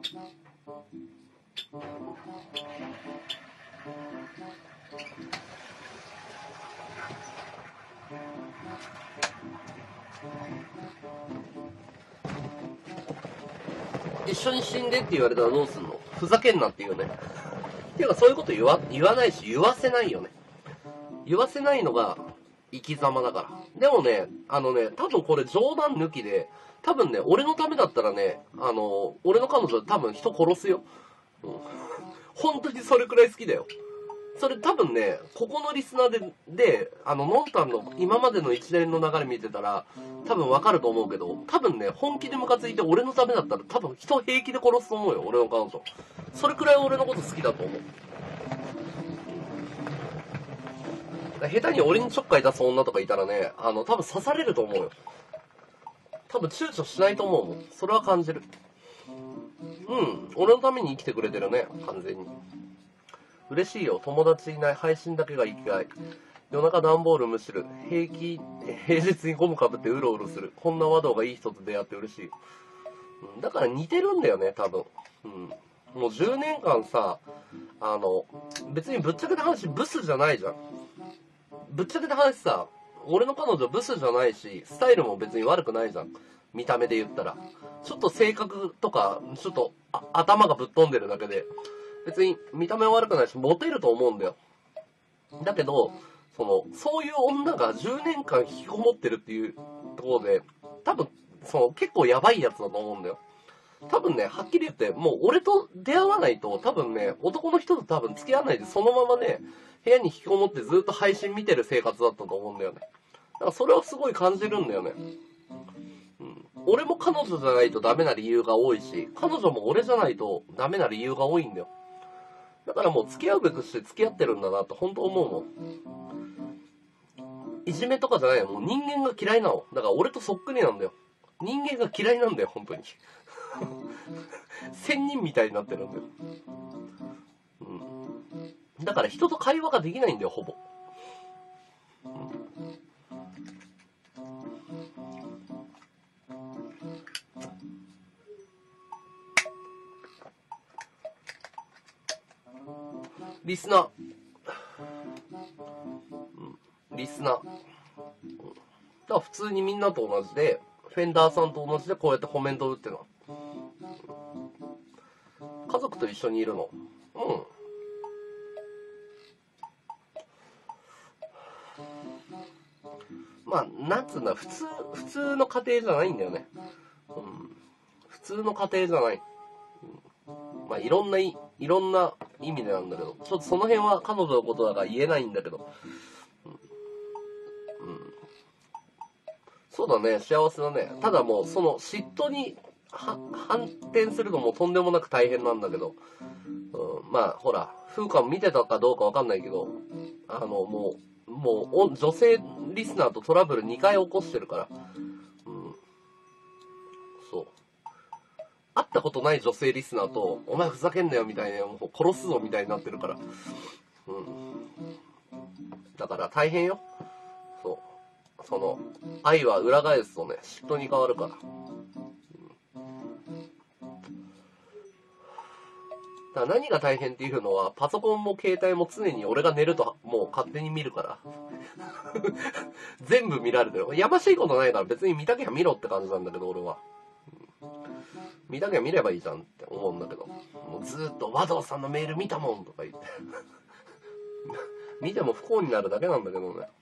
一緒に死んでって言われたらどうすんの？ふざけんなって言うね。ていうかそういうこと言わないし、言わせないよね。言わせないのが生き様だから。でもね、多分これ冗談抜きで、多分ね、俺のためだったらね、俺の彼女は多分人殺すよ。うん。本当にそれくらい好きだよ。それ多分ね、ここのリスナーで、のんたんの今までの一連の流れ見てたら、多分わかると思うけど、多分ね、本気でムカついて俺のためだったら多分人平気で殺すと思うよ、俺の彼女。それくらい俺のこと好きだと思う。下手に俺にちょっかい出す女とかいたらね、多分刺されると思うよ。多分躊躇しないと思うもん。それは感じる。うん、俺のために生きてくれてるね、完全に。嬉しいよ。友達いない。配信だけが生きがい。夜中段ボールむしる。平日にゴムかぶってうろうろする。こんな和道がいい人と出会って嬉しいよ。うん、だから似てるんだよね、多分。うん。もう10年間さ、別にぶっちゃけた話ブスじゃないじゃん。ぶっちゃけた話さ、俺の彼女ブスじゃないし、スタイルも別に悪くないじゃん。見た目で言ったら。ちょっと性格とか、ちょっと頭がぶっ飛んでるだけで、別に見た目は悪くないし、モテると思うんだよ。だけど、そういう女が10年間引きこもってるっていうところで、多分、結構やばいやつだと思うんだよ。多分ね、はっきり言って、もう俺と出会わないと、多分ね、男の人と多分付き合わないで、そのままね、部屋に引きこもってずっと配信見てる生活だったと思うんだよね。だからそれはすごい感じるんだよね。うん。俺も彼女じゃないとダメな理由が多いし、彼女も俺じゃないとダメな理由が多いんだよ。だからもう付き合うべくして付き合ってるんだなって本当思うもん。いじめとかじゃないよ。もう人間が嫌いなの。だから俺とそっくりなんだよ。人間が嫌いなんだよ、本当に。仙人みたいになってるんだよ。うん。だから人と会話ができないんだよ、ほぼ。うん、リスナー。リスナー。だから普通にみんなと同じで、フェンダーさんと同じでこうやってコメントを打ってるの。家族と一緒にいるの。うん。まあ、なんつうんだ、普通の家庭じゃないんだよね。うん。普通の家庭じゃない。うん、まあ、いろんな意味でなんだけど、ちょっとその辺は彼女のことだから言えないんだけど。うん。うん、そうだね、幸せだね。ただもう、その嫉妬に反転するのもとんでもなく大変なんだけど、うん、まあ、ほら、風花見てたかどうかわかんないけど、もう、女性リスナーとトラブル2回起こしてるから、うん、そう。会ったことない女性リスナーと、お前ふざけんなよみたいな、もう殺すぞみたいになってるから、うん。だから大変よ。そう。愛は裏返すとね、嫉妬に変わるから。だから何が大変っていうのは、パソコンも携帯も常に俺が寝るともう勝手に見るから。全部見られてる。やましいことないから別に見たきゃ見ろって感じなんだけど、俺は。見たきゃ見ればいいじゃんって思うんだけど。もうずーっと和道さんのメール見たもんとか言って。見ても不幸になるだけなんだけどね。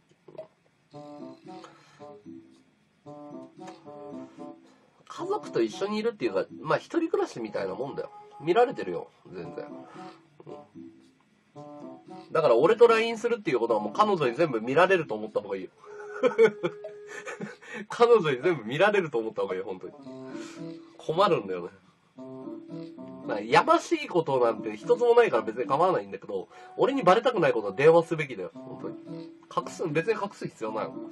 家族と一緒にいるっていうか、まあ一人暮らしみたいなもんだよ。見られてるよ、全然。うん、だから俺と LINE するっていうことはもう彼女に全部見られると思った方がいいよ。彼女に全部見られると思った方がいいよ、本当に。困るんだよね。まあ、やましいことなんて一つもないから別に構わないんだけど、俺にバレたくないことは電話すべきだよ、本当に。別に隠す必要ないもん。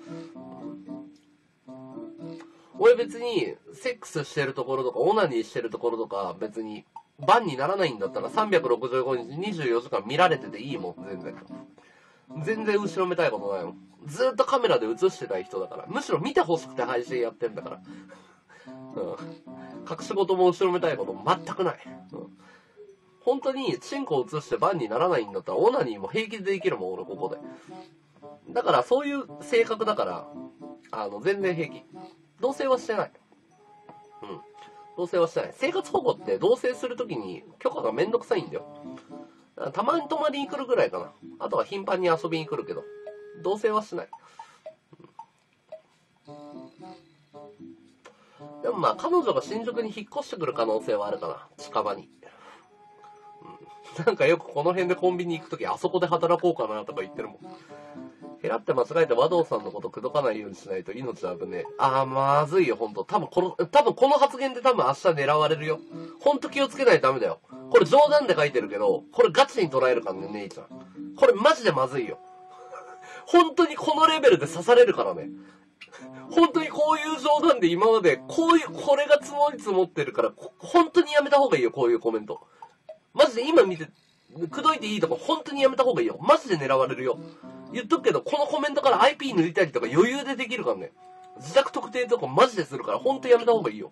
俺別に、セックスしてるところとか、オナニーしてるところとか、別に、バンにならないんだったら365日24時間見られてていいもん、全然。全然後ろめたいことないもん。ずっとカメラで映してたい人だから。むしろ見てほしくて配信やってんだから。うん。 隠し事も後ろめたいことも全くない。本当にチンコを移してバンにならないんだったらオナニーも平気でできるもん、俺ここで。だからそういう性格だから、全然平気。同棲はしてない。同棲はしてない。生活保護って同棲するときに許可がめんどくさいんだよ。たまに泊まりに来るぐらいかな。あとは頻繁に遊びに来るけど、同棲はしない。でもまあ彼女が新宿に引っ越してくる可能性はあるかな。近場に。なんかよくこの辺でコンビニ行くときあそこで働こうかなとか言ってるもん。ヘラって間違えて和道さんのこと口説かないようにしないと命危ねえ。まずいよ、ほんと。多分この発言で明日狙われるよ。ほんと気をつけないとダメだよ。これ冗談で書いてるけど、これガチに捉えるからね、姉ちゃん。これマジでまずいよ。本当にこのレベルで刺されるからね。本当にこういう冗談で今まで、これが積もり積もってるから、本当にやめた方がいいよ、こういうコメント。マジで今見て、口説いていいとか本当にやめた方がいいよ。マジで狙われるよ。言っとくけど、このコメントから IP 抜いたりとか余裕でできるからね。自宅特定とかマジでするから、本当やめた方がいいよ。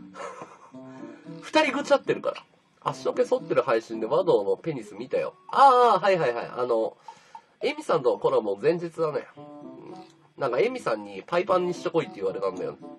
二人ぐちゃってるから。足の毛剃ってる配信で和道のペニス見たよ。はいはいはい。エミさんとのコラボ前日だね。なんかエミさんにパイパンにしてこいって言われたんだよね。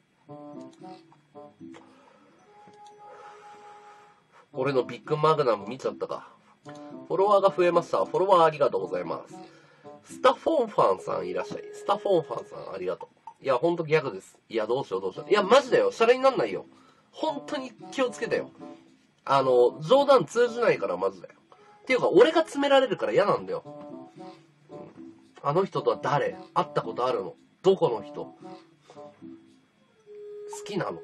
俺のビッグマグナム見ちゃったか。フォロワーが増えました。フォロワーありがとうございます。スタフォンファンさんいらっしゃい。スタフォンファンさんありがとう。いや、ほんとギャグです。いや、どうしよう。いや、マジだよ。シャレになんないよ。本当に気をつけてよ。冗談通じないからマジだよ。っていうか、俺が詰められるから嫌なんだよ。あの人とは誰？会ったことあるの？どこの人？好きなの？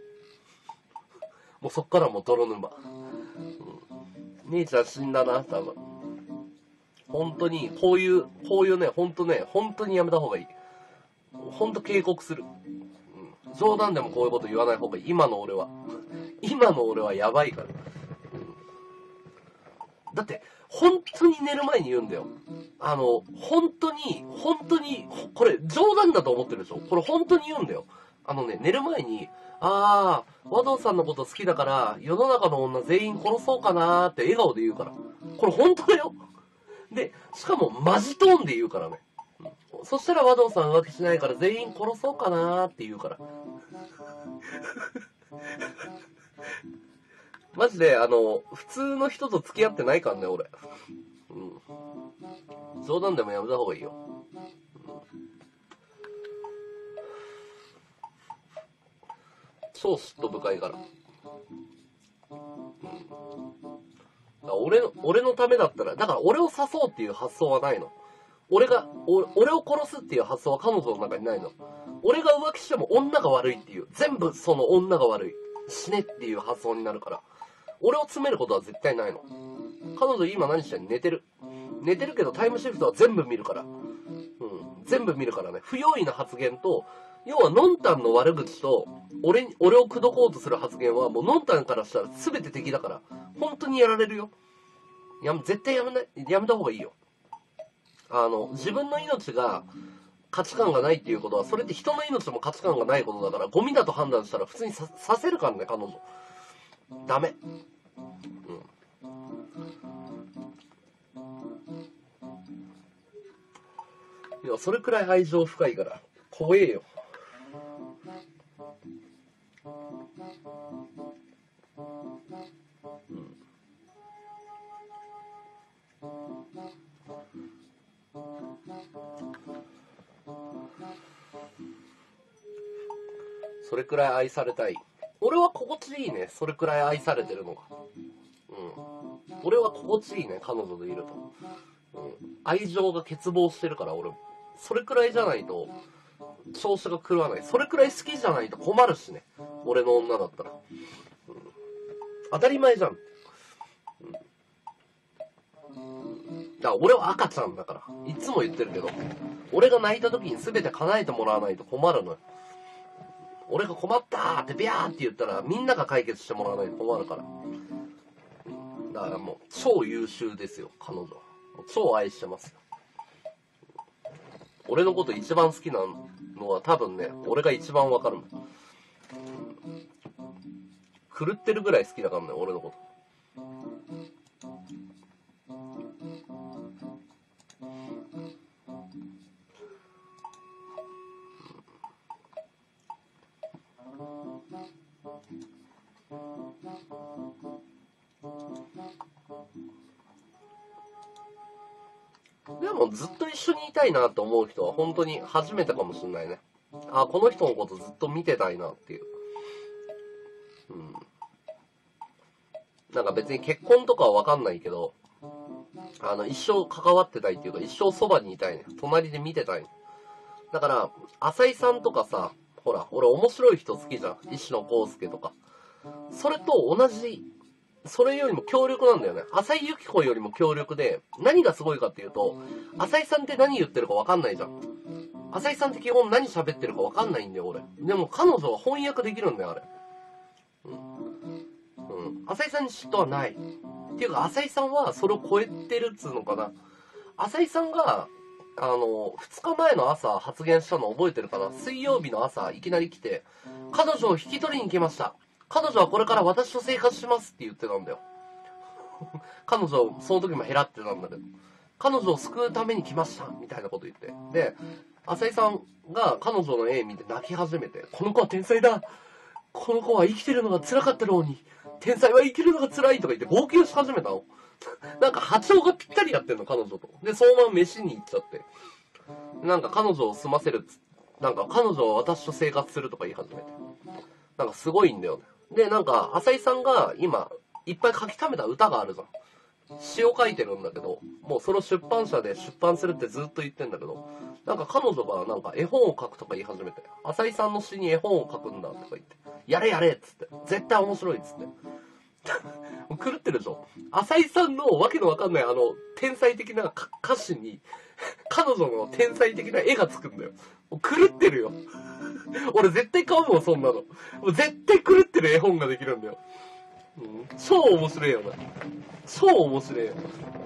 もうそっからもう泥沼。姉ちゃん死んだな、多分。本当に、こういうね、本当にやめた方がいい。本当警告する。冗談でもこういうこと言わない方がいい。今の俺はやばいから。だって、本当に寝る前に言うんだよ。本当に、これ冗談だと思ってるでしょ？これ本当に言うんだよ。寝る前に、和道さんのこと好きだから、世の中の女全員殺そうかなーって笑顔で言うから。これ本当だよ。で、しかもマジトーンで言うからね。そしたら和道さん浮気しないから全員殺そうかなーって言うから。マジで、普通の人と付き合ってないからね、俺。冗談でもやめた方がいいよ。超嫉妬深いから。俺のためだったら、だから俺を刺そうっていう発想はないの。俺を殺すっていう発想は彼女の中にないの。俺が浮気しても女が悪いっていう、全部その女が悪い。死ねっていう発想になるから。俺を詰めることは絶対ないの。彼女今何してんの？寝てるけどタイムシフトは全部見るから。全部見るからね。不用意な発言と、要はノンタンの悪口と、俺を口説こうとする発言はもうノンタンからしたら全て敵だから、本当にやられるよ。絶対やめた方がいいよ。自分の命が価値観がないっていうことは、それって人の命も価値観がないことだから、ゴミだと判断したら普通にさせるからね、彼女。ダメ。いや、それくらい愛情深いから、怖えよ。それくらい愛されたい。俺は心地いいね、それくらい愛されてるのが。俺は心地いいね、彼女でいると。愛情が欠乏してるから、俺も。それくらいじゃないと、調子が狂わない。それくらい好きじゃないと困るしね。俺の女だったら。当たり前じゃん。だから俺は赤ちゃんだから。いつも言ってるけど、俺が泣いた時に全て叶えてもらわないと困るのよ。俺が困ったーってビャーって言ったらみんなが解決してもらわないと困るから。だからもう超優秀ですよ、彼女は。超愛してますよ。俺のこと一番好きなのは多分ね、俺が一番わかるもん。 狂ってるぐらい好きだからね、俺のこと。でもずっと一緒にいたいなと思う人は本当に初めてかもしれないね。あ、この人のことずっと見てたいなっていう。なんか別に結婚とかはわかんないけど、一生関わってたいっていうか、一生そばにいたいね。隣で見てたい。だから、浅井さんとかさ、ほら、俺面白い人好きじゃん。石野康介とか。それと同じ、それよりも強力なんだよね。浅井由紀子よりも強力で、何がすごいかっていうと、浅井さんって何言ってるかわかんないじゃん。浅井さんって基本何喋ってるかわかんないんだよ、俺。でも彼女は翻訳できるんだよ、あれ。浅井さんに嫉妬はない。っていうか、浅井さんはそれを超えてるっつうのかな。浅井さんが、2日前の朝発言したの覚えてるかな。水曜日の朝、いきなり来て、彼女を引き取りに来ました。彼女はこれから私と生活しますって言ってたんだよ。彼女、その時もヘラってたんだけど、彼女を救うために来ましたみたいなこと言って。で、浅井さんが彼女の絵見て泣き始めて、この子は天才だ、この子は生きてるのが辛かったろうに、天才は生きるのが辛いとか言って号泣し始めたの。なんか波長がぴったりやってんの、彼女と。で、そのまま飯に行っちゃって。なんか彼女を済ませる、なんか彼女は私と生活するとか言い始めて。なんかすごいんだよね。で、なんか、浅井さんが今、いっぱい書き溜めた歌があるじゃん。詩を書いてるんだけど、もうその出版社で出版するってずっと言ってんだけど、なんか彼女がなんか絵本を書くとか言い始めて、浅井さんの詩に絵本を書くんだとか言って、やれやれっつって、絶対面白いっつって。狂ってるでしょ。浅井さんのわけのわかんない天才的な歌詞に、彼女の天才的な絵がつくんだよ。狂ってるよ。俺絶対買うもん、そんなの。もう絶対狂ってる絵本ができるんだよ。超面白いよな。超面白いよ。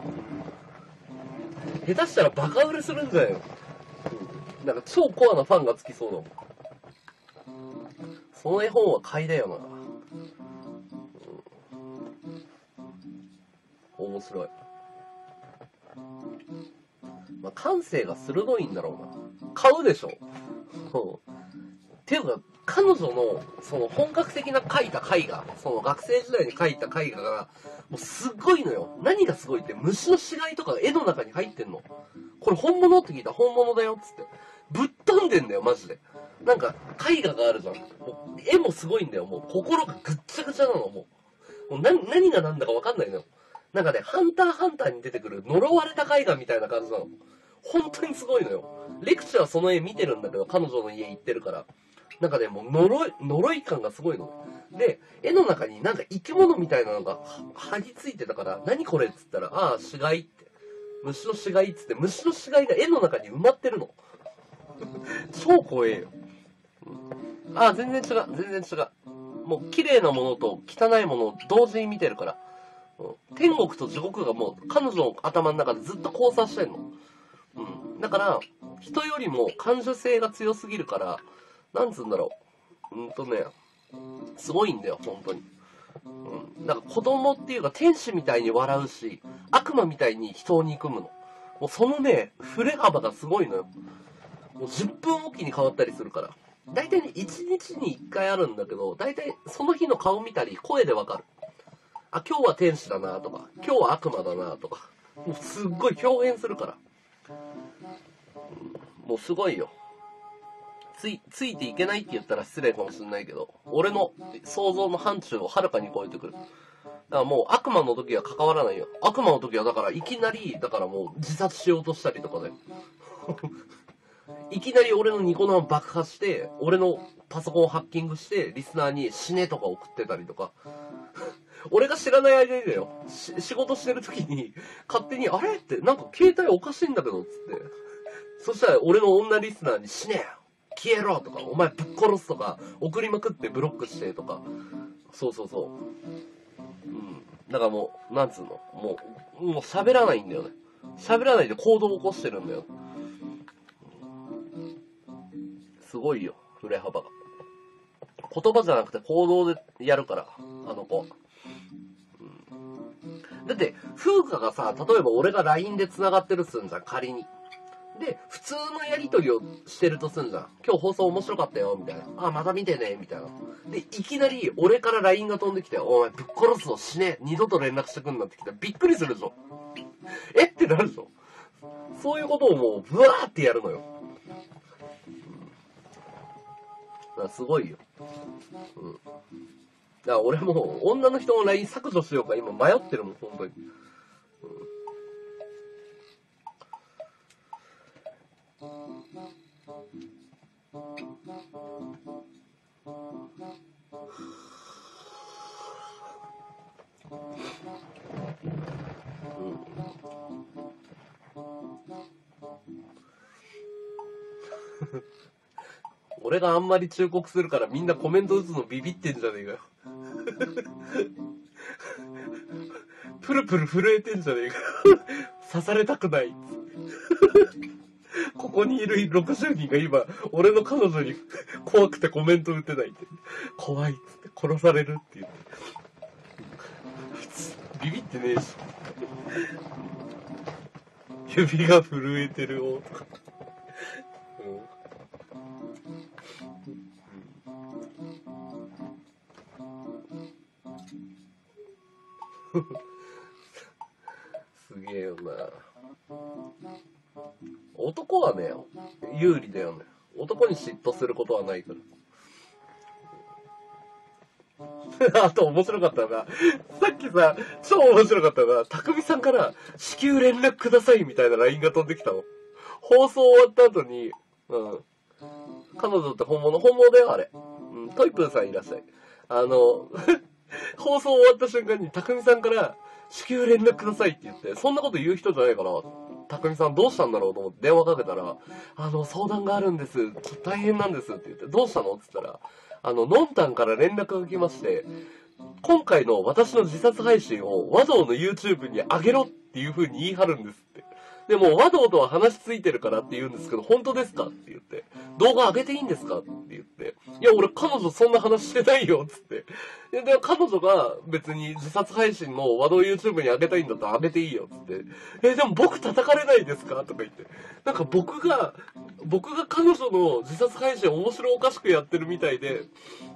下手したらバカ売れするんじゃないの。なんか超コアなファンがつきそうだもん。その絵本は買いだよな。面白い。まあ、感性が鋭いんだろうな。買うでしょ。っていうか、彼女の、その本格的な描いた絵画、その学生時代に描いた絵画が、もうすっごいのよ。何がすごいって、虫の死骸とかが絵の中に入ってんの。これ本物って聞いたら本物だよっつって。ぶっ飛んでんだよ、マジで。なんか、絵画があるじゃん。もう絵もすごいんだよ。もう心がぐっちゃぐちゃなの、もう。何が何だかわかんないのよ。なんかね、ハンターハンターに出てくる呪われた絵画みたいな感じなの。本当にすごいのよ。レクチャーはその絵見てるんだけど、彼女の家行ってるから。なんかね、もう呪い感がすごいの。で、絵の中になんか生き物みたいなのが張り付いてたから、何これっつったら、ああ、死骸って。虫の死骸っつって、虫の死骸が絵の中に埋まってるの。超怖えよ。ああ、全然違う。全然違う。もう綺麗なものと汚いものを同時に見てるから。天国と地獄がもう彼女の頭の中でずっと交差してんの。だから、人よりも感受性が強すぎるから、なんつうんだろう。すごいんだよ、本当に。なんか子供っていうか天使みたいに笑うし、悪魔みたいに人を憎むの。もうそのね、振れ幅がすごいのよ。もう10分おきに変わったりするから。だいたいね、1日に1回あるんだけど、だいたいその日の顔見たり、声でわかる。あ、今日は天使だなとか、今日は悪魔だなとか。もうすっごい表現するから。もうすごいよ。ついていけないって言ったら失礼かもしれないけど、俺の想像の範疇をはるかに超えてくる。だからもう悪魔の時は関わらないよ。悪魔の時はだからいきなり、だからもう自殺しようとしたりとかで。いきなり俺のニコ生爆破して、俺のパソコンをハッキングして、リスナーに死ねとか送ってたりとか。俺が知らない間にだよ。仕事してる時に、勝手に、あれって、なんか携帯おかしいんだけど、つって。そしたら俺の女リスナーに死ねよ、消えろとか、お前ぶっ殺すとか、送りまくってブロックしてとか。そう。だからもう、なんつうの。もう喋らないんだよね。喋らないで行動を起こしてるんだよ。すごいよ、振れ幅が。 言葉じゃなくて行動でやるから、あの子。だって、風花がさ、例えば俺が LINE で繋がってるっすんじゃん、仮に。で、普通のやりとりをしてるとすんじゃん。今日放送面白かったよ、みたいな。あ、また見てね、みたいな。で、いきなり俺から LINE が飛んできて、お前ぶっ殺すぞ、死ね、二度と連絡してくんなってきたらびっくりするでしょ。えってなるでしょ。そういうことをもう、ブワーってやるのよ。だからすごいよ。うん。だから俺もう女の人の LINE 削除しようか今迷ってるもん、本当に。俺があんまり忠告するからみんなコメント打つのビビってんじゃねえかよ。プルプル震えてんじゃねえかよ。刺されたくない。ここにいる60人が今、俺の彼女に怖くてコメント打てないって。怖いっつって殺されるって言って。ビビってねえし。指が震えてるよとか。すげえよな。男はね、有利だよね。男に嫉妬することはないから。あと面白かったな。さっきさ、超面白かったな。たくみさんから至急連絡くださいみたいな LINE が飛んできたの。放送終わった後に、彼女って本物だよ、あれ。トイプーさんいらっしゃい。放送終わった瞬間にたくみさんから至急連絡くださいって言って、そんなこと言う人じゃないから、たくみさんどうしたんだろうと思って電話かけたら、相談があるんです。ちょっと大変なんですって言って、どうしたのって言ったら、のんたんから連絡が来まして、今回の私の自殺配信を和道の YouTube に上げろっていう風に言い張るんですって。でも和道とは話ついてるからって言うんですけど、本当ですかって言って、動画上げていいんですかって言って、いや俺彼女そんな話してないよっつって。で、彼女が別に自殺配信の和道 YouTube に上げたいんだったら上げていいよっつって、でも僕叩かれないですかとか言って。なんか僕が彼女の自殺配信面白おかしくやってるみたいで、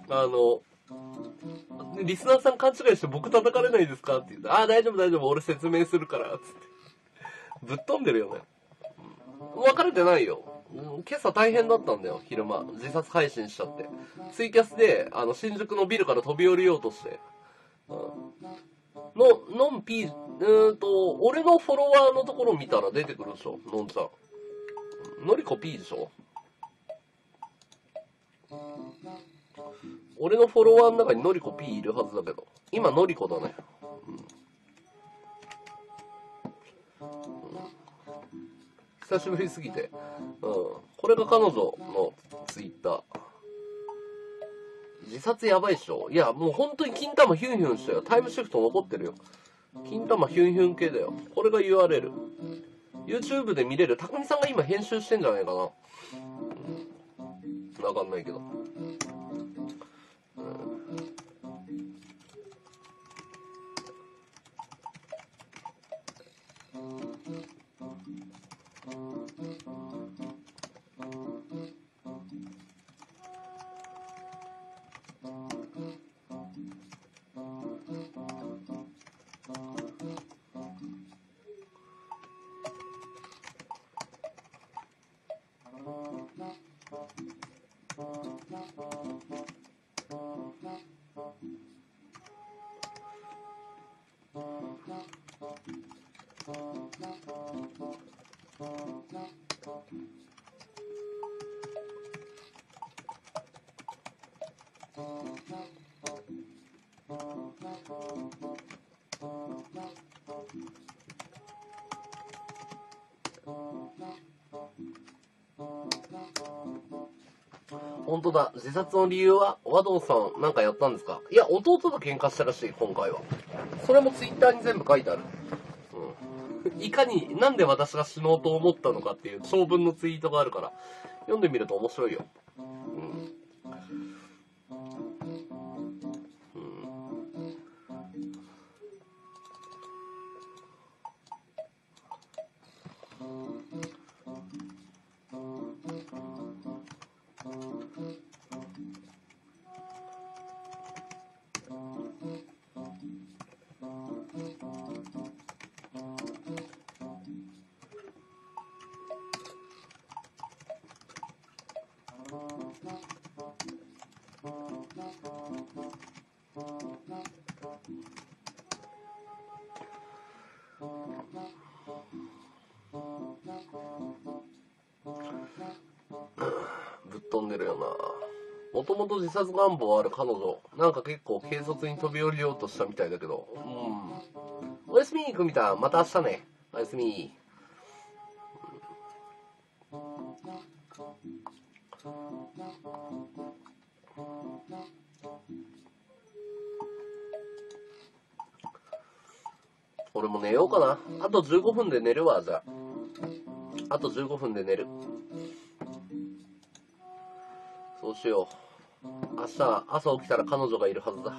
リスナーさん勘違いして僕叩かれないですかって言って、ああ大丈夫俺説明するからっつって。ぶっ飛んでるよね。別れてないよ。今朝大変だったんだよ、昼間。自殺配信しちゃって。ツイキャスで、新宿のビルから飛び降りようとして。のんぴ俺のフォロワーのところ見たら出てくるでしょ、のんちゃん。のりこ P でしょ。俺のフォロワーの中にのりこ P いるはずだけど。今のりこだね。久しぶりすぎて。これが彼女のツイッター。自殺やばいっしょ。いや、もう本当に金玉ヒュンヒュンしたよ。タイムシフト残ってるよ。金玉ヒュンヒュン系だよ。これが URL。YouTube で見れる。たくみさんが今編集してんじゃないかな。わかんないけど。本当だ。自殺の理由は和道さんなんかやったんですか？いや、弟と喧嘩したらしい、今回は。それもツイッターに全部書いてある。いかに、なんで私が死のうと思ったのかっていう長文のツイートがあるから、読んでみると面白いよ。 飛んでるよな。もともと自殺願望ある彼女。なんか結構警察に飛び降りようとしたみたいだけど。おやすみー、くみたん。また明日ね。おやすみー。俺も寝ようかな。あと15分で寝るわ、じゃあ。あと15分で寝る。そうしよう。明日、朝起きたら彼女がいるはずだ。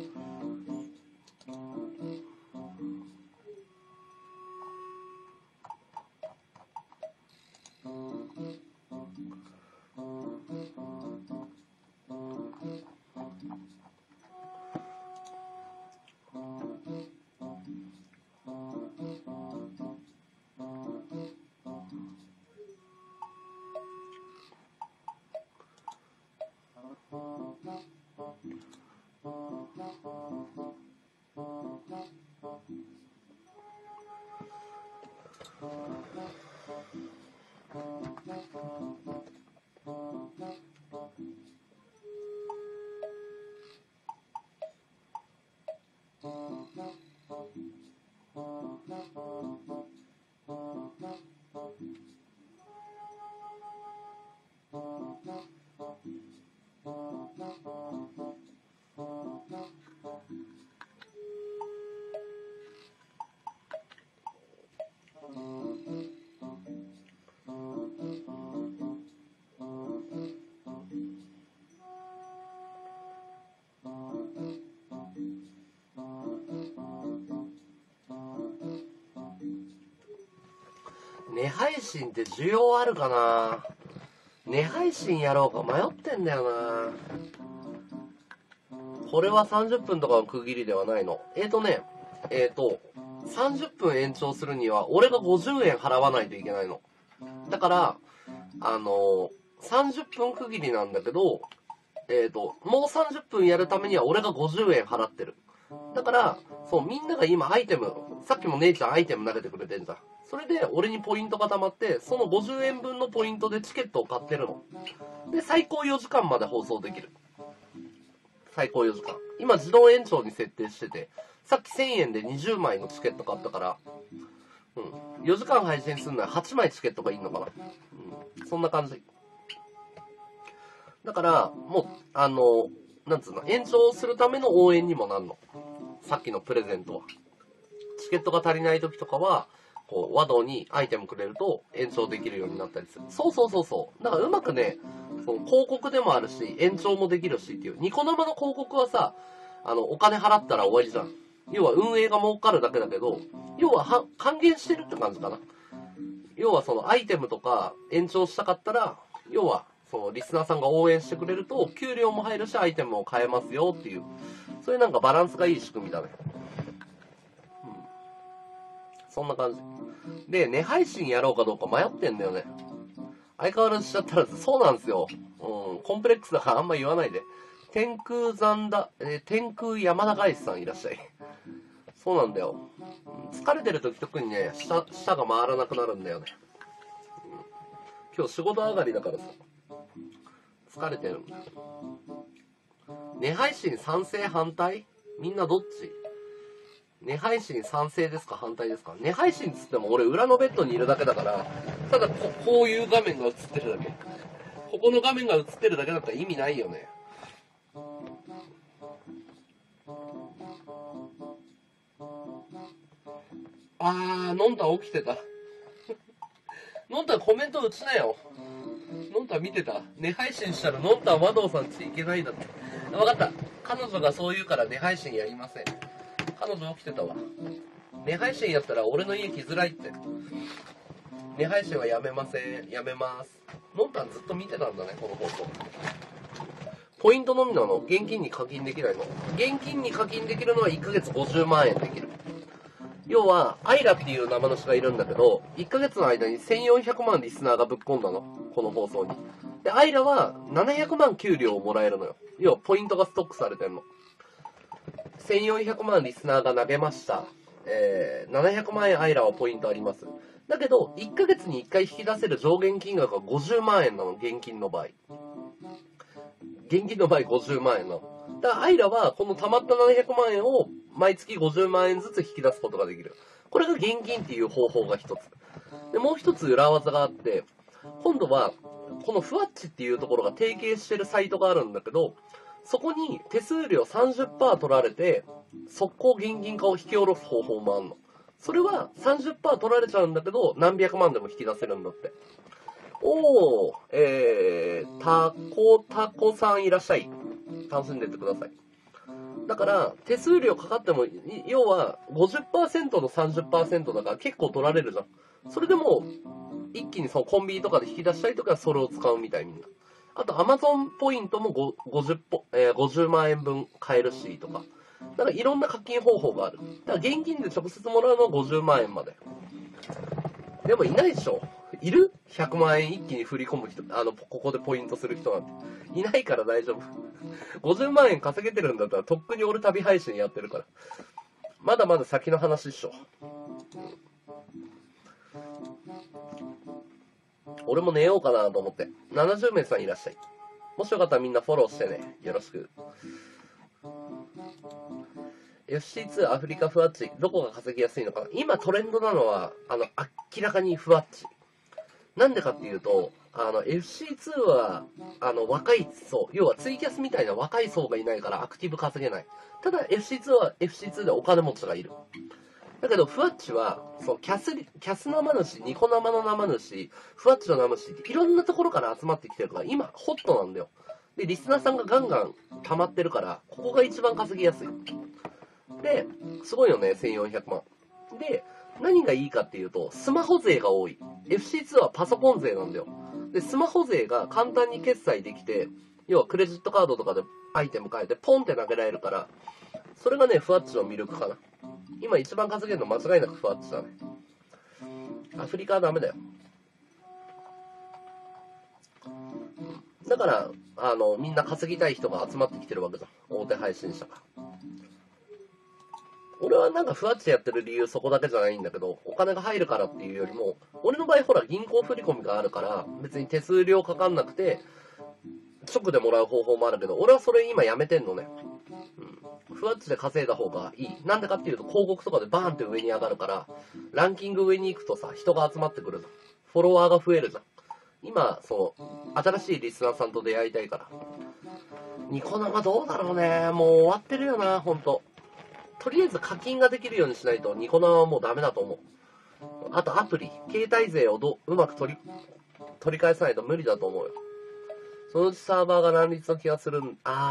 寝配信って需要あるかな。寝配信やろうか迷ってんだよな。これは30分とかの区切りではないの。30分延長するには俺が50円払わないといけないの。だから、30分区切りなんだけど、もう30分やるためには俺が50円払ってる。だから、そう、みんなが今アイテム、さっきも姉ちゃんアイテム投げてくれてんじゃん。それで俺にポイントが溜まって、その50円分のポイントでチケットを買ってるの。で、最高4時間まで放送できる。最高4時間。今自動延長に設定してて、さっき1000円で20枚のチケット買ったから、4時間配信するなら8枚チケットがいいのかな。そんな感じ。だから、もう、なんつうの、延長するための応援にもなるの。さっきのプレゼントは。チケットが足りない時とかは、こう、和道にアイテムくれると延長できるようになったりする。そう。だからうまくね、その広告でもあるし、延長もできるしっていう。ニコ生の広告はさ、お金払ったら終わりじゃん。要は運営が儲かるだけだけど、要は還元してるって感じかな。要はそのアイテムとか延長したかったら、要はそのリスナーさんが応援してくれると、給料も入るしアイテムも買えますよっていう、そういうなんかバランスがいい仕組みだね。そんな感じ。で、寝配信やろうかどうか迷ってんだよね。相変わらずしちゃったらず、そうなんですよ。コンプレックスだからあんま言わないで。天空山田ガイスさんいらっしゃい。そうなんだよ。疲れてる時特にね、舌が回らなくなるんだよね。今日仕事上がりだからさ、疲れてるんだ。寝配信賛成反対？みんなどっち？寝配信賛成ですか反対ですか？寝配信つっても俺裏のベッドにいるだけだから、ただこういう画面が映ってるだけ。ここの画面が映ってるだけだったら意味ないよね。のんた起きてた。のんたコメント打ちなよ。のんた見てた。寝配信したらのんたは和道さんち行けないんだって。わかった。彼女がそう言うから寝配信やりません。彼女起きてたわ。寝配信やったら俺の家来づらいって。寝配信はやめません。やめます。のんたんずっと見てたんだね、この放送。ポイントのみなの？現金に課金できないの？現金に課金できるのは1ヶ月50万円できる。要は、アイラっていう生主がいるんだけど、1ヶ月の間に1400万リスナーがぶっ込んだの。この放送に。で、アイラは700万給料をもらえるのよ。要は、ポイントがストックされてんの。1400万リスナーが投げました。700万円アイラはポイントあります。だけど、1ヶ月に1回引き出せる上限金額が50万円なの、現金の場合。 現金の場合50万円なの。だからアイラはこの貯まった700万円を毎月50万円ずつ引き出すことができる。これが現金っていう方法が一つ。で、もう一つ裏技があって、今度はこのふわっちっていうところが提携してるサイトがあるんだけど、そこに手数料 30% 取られて、速攻現金化を引き下ろす方法もあるの。それは 30% 取られちゃうんだけど、何百万でも引き出せるんだって。タコさんいらっしゃい。楽しんでってください。だから、手数料かかっても、要は 50% の 30% だから結構取られるじゃん。それでも、一気にそのコンビニとかで引き出したいときはそれを使うみたいみんな。あと、Amazon ポイントも50万円分買えるしとか。だからいろんな課金方法がある。だから現金で直接もらうのは50万円まで。でもいないでしょ。いる ?100 万円一気に振り込む人、ここでポイントする人なんて。いないから大丈夫。50万円稼げてるんだったらとっくに俺旅配信やってるから。まだまだ先の話っしょ。俺も寝ようかなと思って。70名さんいらっしゃい。もしよかったらみんなフォローしてね。よろしく。FC2 アフリカふわっち。どこが稼ぎやすいのかな。今トレンドなのは、明らかにふわっち。なんでかっていうと、FC2 は、若い層、要はツイキャスみたいな若い層がいないからアクティブ稼げない。ただ FC2 は FC2 でお金持ちがいる。だけど、ふわっちは、キャス生主、ニコ生の生主、ふわっちの生主っていろんなところから集まってきてるから、今、ホットなんだよ。で、リスナーさんがガンガン溜まってるから、ここが一番稼ぎやすい。で、すごいよね、1400万。で、何がいいかっていうと、スマホ税が多い。FC2 はパソコン税なんだよ。で、スマホ税が簡単に決済できて、要はクレジットカードとかでアイテム変えてポンって投げられるから、それがね、ふわっちの魅力かな。今一番稼げるの間違いなくふわっちだね。アフリカはダメだよ。だから、みんな稼ぎたい人が集まってきてるわけだ。大手配信者が。俺はなんかふわっちやってる理由そこだけじゃないんだけど、お金が入るからっていうよりも、俺の場合ほら銀行振り込みがあるから、別に手数料かかんなくて、直でもらう方法もあるけど、俺はそれ今やめてんのね。ふわっちで稼いだ方がいい。なんでかっていうと広告とかでバーンって上に上がるから、ランキング上に行くとさ、人が集まってくるじゃん。フォロワーが増えるじゃん。今、新しいリスナーさんと出会いたいから。ニコ生どうだろうね。もう終わってるよな、ほんと。とりあえず課金ができるようにしないとニコ生はもうダメだと思う。あとアプリ、携帯税をうまく取り返さないと無理だと思うよ。そのうちサーバーが乱立の気がする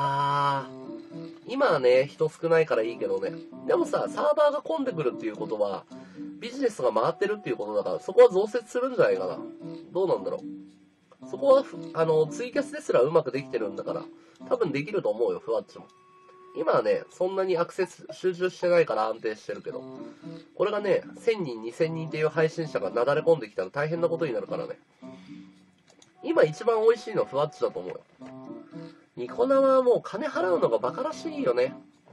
今はね、人少ないからいいけどね。でもさ、サーバーが混んでくるっていうことは、ビジネスが回ってるっていうことだから、そこは増設するんじゃないかな。どうなんだろう。そこは、ツイキャスですらうまくできてるんだから、多分できると思うよ、ふわっちも。今はね、そんなにアクセス集中してないから安定してるけど、これがね、1000人、2000人っていう配信者がなだれ込んできたら大変なことになるからね。今一番美味しいのはふわっちだと思うよ。ニコ生はもう金払うのがバカらしいよね。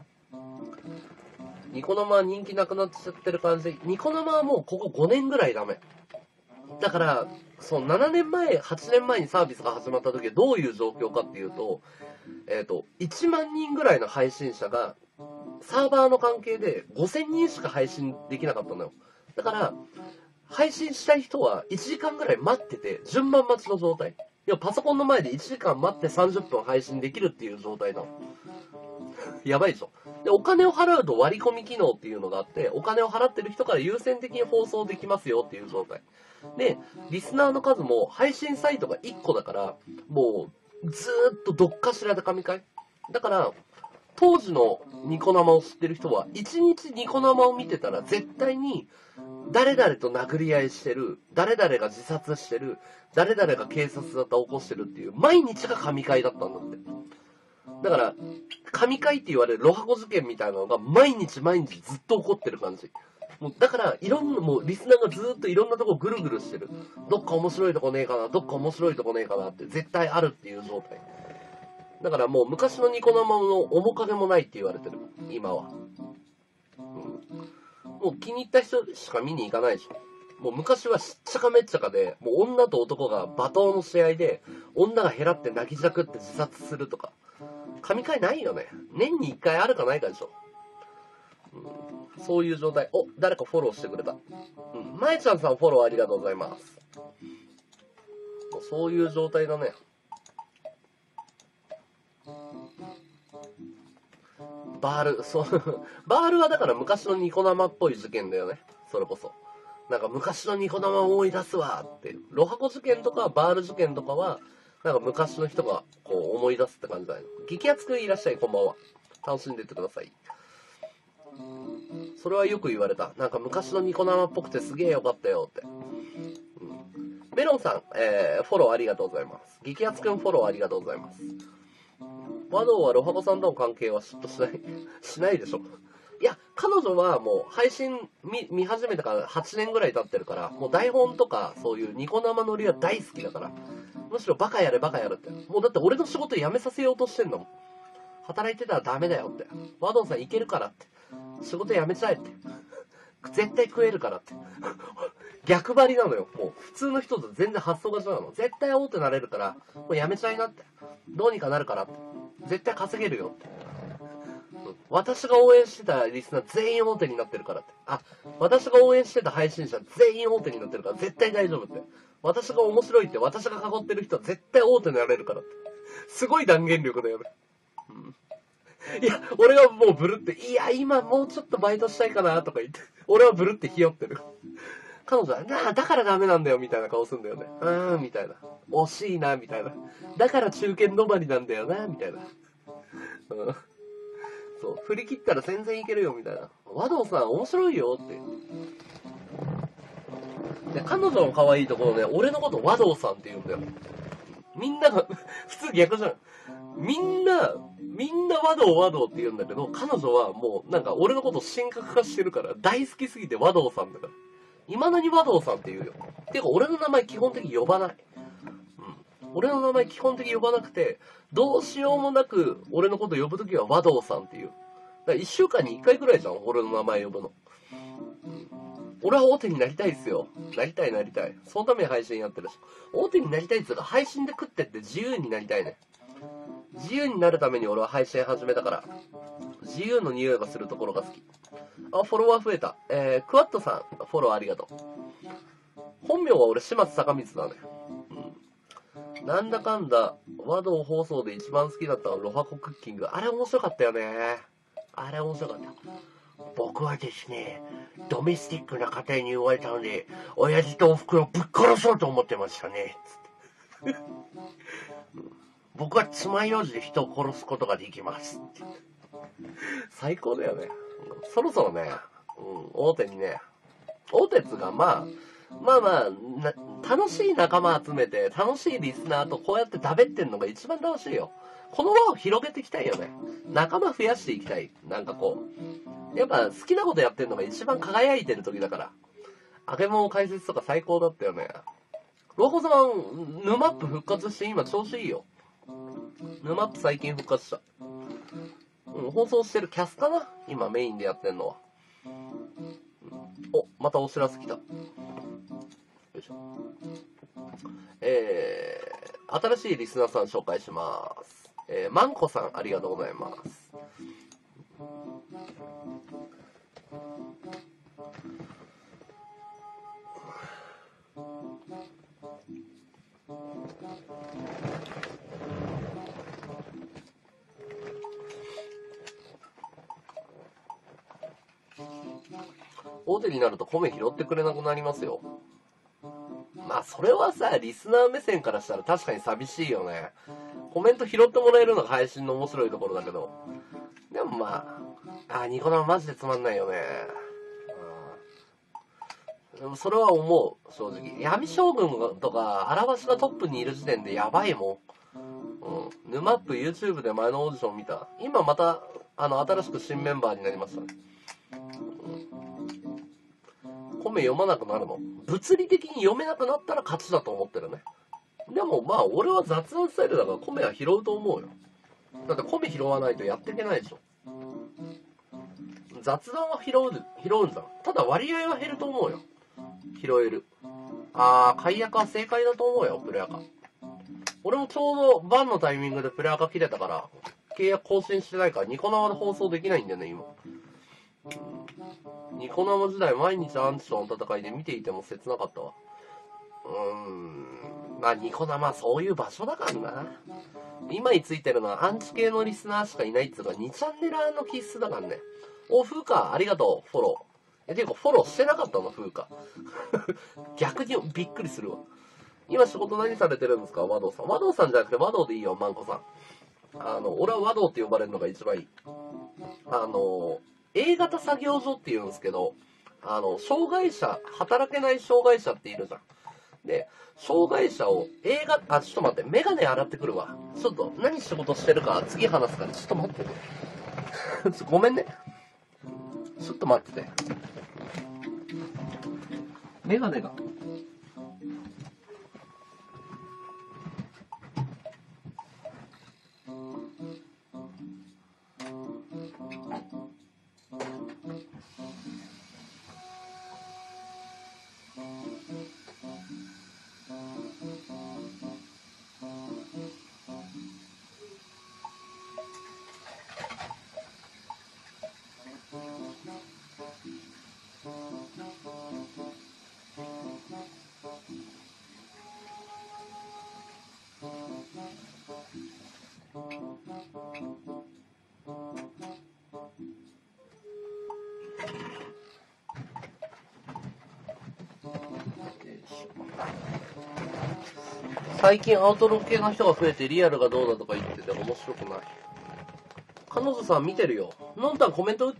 ニコ生は人気なくなっちゃってる感じ。ニコ生はもうここ5年ぐらいダメ。だから、7年前、8年前にサービスが始まった時はどういう状況かっていうと、1万人ぐらいの配信者が、サーバーの関係で5000人しか配信できなかったのよ。だから、配信したい人は1時間ぐらい待ってて、順番待ちの状態。要はパソコンの前で1時間待って30分配信できるっていう状態なの。やばいでしょ。で、お金を払うと割り込み機能っていうのがあって、お金を払ってる人から優先的に放送できますよっていう状態。で、リスナーの数も配信サイトが1個だから、もうずーっとどっかしらで神回。だから、当時のニコ生を知ってる人は、1日ニコ生を見てたら絶対に、誰々と殴り合いしてる、誰々が自殺してる、誰々が警察沙汰を起こしてるっていう、毎日が神回だったんだって。だから、神回って言われるロハコ事件みたいなのが毎日毎日ずっと起こってる感じ。もうだから、いろんな、もうリスナーがずっといろんなとこぐるぐるしてる。どっか面白いとこねえかな、どっか面白いとこねえかなって絶対あるっていう状態。だからもう昔のニコ生の面影もないって言われてる。今は。もう気に入った人しか見に行かないでしょ。もう昔はしっちゃかめっちゃかで、もう女と男が罵倒の試合で、 女が減らって泣きじゃくって自殺するとか。神回ないよね。年に1回あるかないかでしょ。そういう状態。お、誰かフォローしてくれた。まえちゃんさんフォローありがとうございます。そういう状態だね。バール、そう、バールはだから昔のニコ生っぽい事件だよね。それこそ。なんか昔のニコ生を思い出すわって。ロハコ事件とかバール事件とかは、なんか昔の人がこう思い出すって感じだよ。激アツくんいらっしゃい、こんばんは。楽しんでってください。それはよく言われた。なんか昔のニコ生っぽくてすげえよかったよって。メロンさん、フォローありがとうございます。激アツくんフォローありがとうございます。和道はロハコさんとの関係は嫉妬しないしないでしょ。いや、彼女はもう配信見始めたから8年ぐらい経ってるから、もう台本とかそういうニコ生ノリは大好きだから、むしろバカやれバカやるって。もうだって俺の仕事辞めさせようとしてんのもん。働いてたらダメだよって。和道さんいけるからって。仕事辞めちゃえって。絶対食えるからって。逆張りなのよ。もう普通の人と全然発想が違うの。絶対大手なれるから、もう辞めちゃいなって。どうにかなるからって。絶対稼げるよって。私が応援してたリスナー全員大手になってるからって。あ、私が応援してた配信者全員大手になってるから絶対大丈夫って。私が面白いって私が囲ってる人は絶対大手になれるからって。すごい断言力だよね。いや、俺はもうブルって、いや、今もうちょっとバイトしたいかなとか言って、俺はブルってひよってる。彼女は、だからダメなんだよみたいな顔すんだよね。みたいな。惜しいな、みたいな。だから中堅止まりなんだよな、みたいな。そう、振り切ったら全然いけるよ、みたいな。和道さん面白いよって。で、彼女の可愛いところで、俺のこと和道さんって言うんだよ。みんなが、普通逆じゃん。みんな和道って言うんだけど、彼女はもうなんか俺のこと神格化してるから、大好きすぎて和道さんだから。未だに和道さんって言うよ。てか俺の名前基本的に呼ばない。俺の名前基本的に呼ばなくて、どうしようもなく俺のこと呼ぶときは和道さんって言う。だから1週間に1回くらいじゃん、俺の名前呼ぶの。俺は大手になりたいっすよ。なりたい。そのために配信やってるし。大手になりたいっつうか、配信で食ってって自由になりたいね。自由になるために俺は配信始めたから、自由の匂いがするところが好き。あ、フォロワー増えた。クワットさん、フォローありがとう。本名は俺、島津坂光だね。なんだかんだ、和道放送で一番好きだったのはロハコクッキング。あれ面白かったよね。あれ面白かった。僕はですね、ドメスティックな家庭に生まれたので、親父とお袋をぶっ殺そうと思ってましたね。僕は爪楊枝で人を殺すことができます。最高だよね。そろそろね、大手にね、大手っつうか楽しい仲間集めて、楽しいリスナーとこうやって食べってんのが一番楽しいよ。この輪を広げていきたいよね。仲間増やしていきたい。なんかこう。やっぱ好きなことやってんのが一番輝いてる時だから。揚げ物解説とか最高だったよね。ロコさん、ヌマップ復活して今調子いいよ。ヌマップ最近復活した。放送してるキャスかな今メインでやってんのは。お、またお知らせ来た。よいしょ。新しいリスナーさん紹介します。マンコさん、ありがとうございます。大手になると米拾ってくれなくなりますよ。まあそれはさ、リスナー目線からしたら確かに寂しいよね。コメント拾ってもらえるのが配信の面白いところだけど。でもまあ、ニコ生マジでつまんないよね。でもそれは思う、正直。闇将軍とか、荒橋がトップにいる時点でやばいもん。ヌマップ YouTube で前のオーディション見た。今また、新しく新メンバーになりましたね。米読まなくなるの。物理的に読めなくなったら勝ちだと思ってるね。でもまあ俺は雑談スタイルだから米は拾うと思うよ。だって米拾わないとやっていけないでしょ。雑談は拾うんだ。ただ割合は減ると思うよ。拾える。解約は正解だと思うよ、プレアカ。 俺もちょうどバンのタイミングでプレアカ切れたから、契約更新してないからニコ生で放送できないんだよね、今。ニコ生時代毎日アンチとの戦いで見ていても切なかったわ。まあニコ生そういう場所だからな。今についてるのはアンチ系のリスナーしかいないっつうか2チャンネラーの気質だからね。お、風花ありがとう、フォロー。ていうかフォローしてなかったの、風花。逆にびっくりするわ。今仕事何されてるんですか、和道さん。和道さんじゃなくて和道でいいよ、マンコさん。俺は和道って呼ばれるのが一番いい。A 型作業所って言うんですけど、障害者、働けない障害者っているじゃん。で、障害者をちょっと待って、メガネ洗ってくるわ。ちょっと、何仕事してるか次話すから、ちょっと待ってね。ごめんね。ちょっと待ってて。メガネが。最近アウトロ系の人が増えてリアルがどうだとか言ってて面白くない。彼女さん見てるよ。のんたんコメント打って。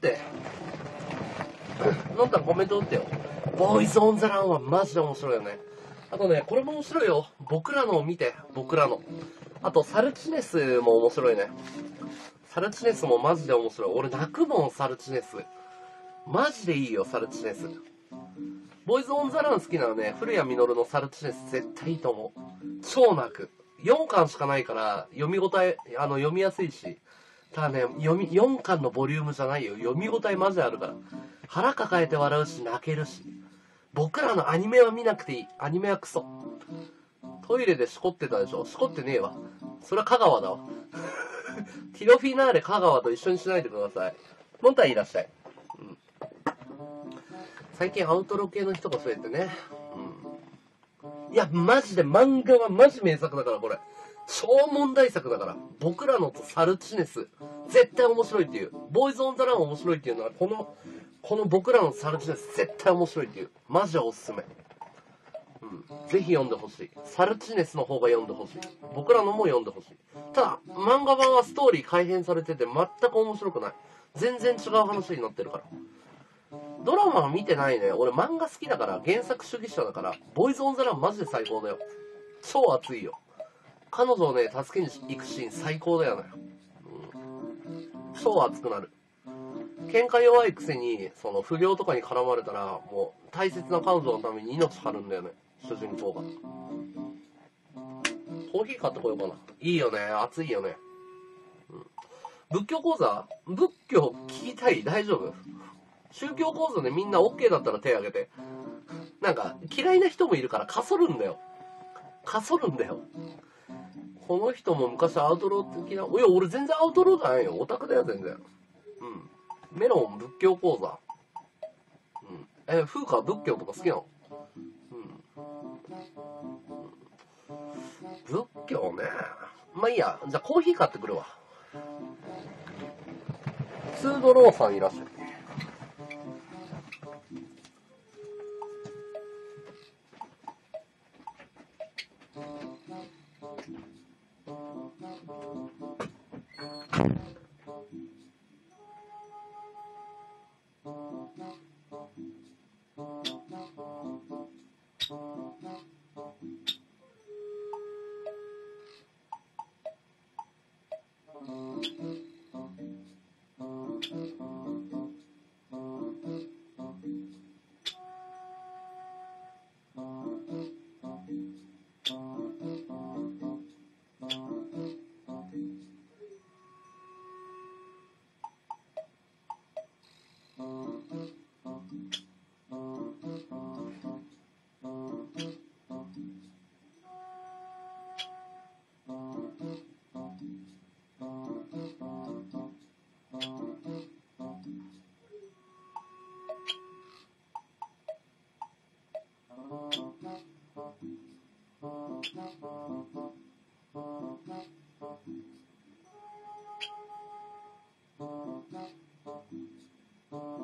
のんたんコメント打ってよ。ボーイズオンザランはマジで面白いよね。あとね、これも面白いよ。僕らのを見て、僕らの。あと、サルチネスも面白いね。サルチネスもマジで面白い。俺泣くもん、サルチネス。マジでいいよ、サルチネス。ボーイズオンザラン好きなのね、古谷実のサルチネス絶対いいと思う。超泣く。4巻しかないから、読み応え、読みやすいし。ただね、4巻のボリュームじゃないよ。読み応えマジあるから。腹抱えて笑うし、泣けるし。僕らのアニメは見なくていい。アニメはクソ。トイレでしこってたでしょ。しこってねえわ。それは香川だわ。ティロフィナーレ香川と一緒にしないでください。もんたんいらっしゃい。最近アウトロ系の人が増えてね。いや、マジで漫画はマジ名作だから、これ。超問題作だから。僕らのとサルチネス。絶対面白いっていう。ボーイズオンザラン面白いっていうのは、この僕らのサルチネス絶対面白いっていう。マジでおすすめ。ぜひ読んでほしい。サルチネスの方が読んでほしい。僕らのも読んでほしい。ただ、漫画版はストーリー改変されてて全く面白くない。全然違う話になってるから。ドラマは見てないね。俺漫画好きだから、原作主義者だから、ボーイズオンザランマジで最高だよ。超熱いよ。彼女をね、助けに行くシーン最高だよね。超熱くなる。喧嘩弱いくせに、その不良とかに絡まれたら、もう大切な彼女のために命張るんだよね。主人公が。コーヒー買ってこようかな。いいよね。熱いよね。仏教講座仏教聞きたい大丈夫宗教講座でみんな OK だったら手挙げて。なんか、嫌いな人もいるからかそるんだよ。かそるんだよ。この人も昔アウトロー的な、いや、俺全然アウトローじゃないよ。オタクだよ、全然。メロン仏教講座。風花仏教とか好きなの？仏教ね。まあいいや。じゃあコーヒー買ってくるわ。ツードローさんいらっしゃる。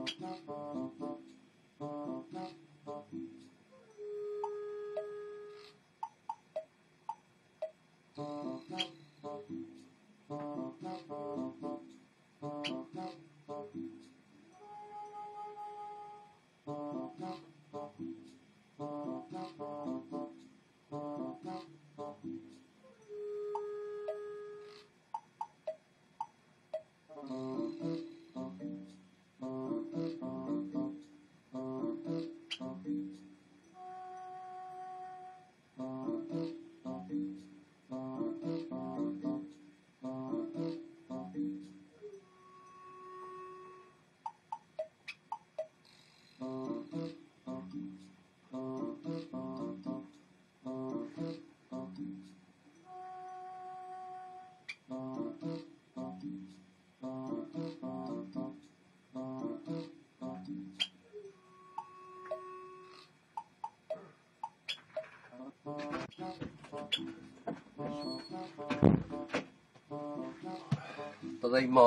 ただいま。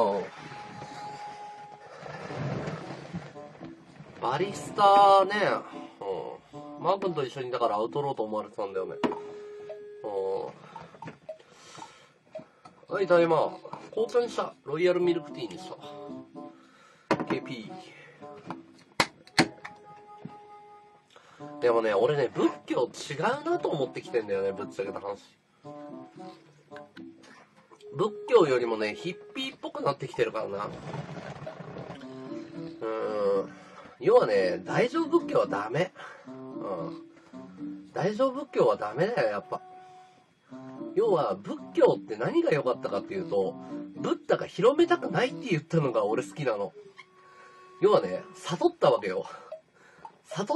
バリスタね、マー君と一緒にだからアウトローと思われてたんだよね。はい、ただいま。交換したロイヤルミルクティーにした。KP。でもね、俺ね、仏教違うなと思ってきてんだよね、ぶっちゃけた話。仏教よりもね、ヒッピーっぽくなってきてるからな。要はね、大乗仏教はダメ。大乗仏教はダメだよ、やっぱ。要は、仏教って何が良かったかっていうと、ブッダが広めたくないって言ったのが俺好きなの。要はね、悟ったわけよ。悟って、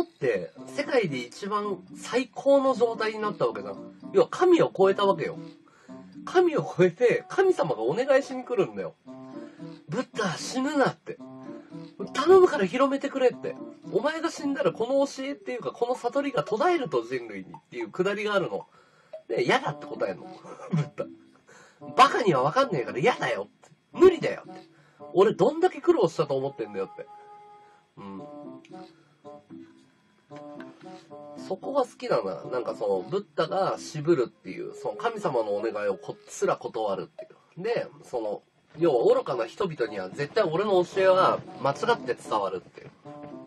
世界で一番最高の状態になったわけだ。要は神を超えたわけよ。神を超えて、神様がお願いしに来るんだよ。ブッダ死ぬなって。頼むから広めてくれって。お前が死んだらこの教えっていうか、この悟りが途絶えると人類にっていうくだりがあるの。で、嫌だって答えるの。ブッダ。バカには分かんねえから嫌だよって。無理だよって。俺どんだけ苦労したと思ってんだよって。そこが好きだな。なんかその、ブッダが渋るっていう、その神様のお願いをすら断るっていう。で、その、要は愚かな人々には絶対俺の教えは間違って伝わるっていう。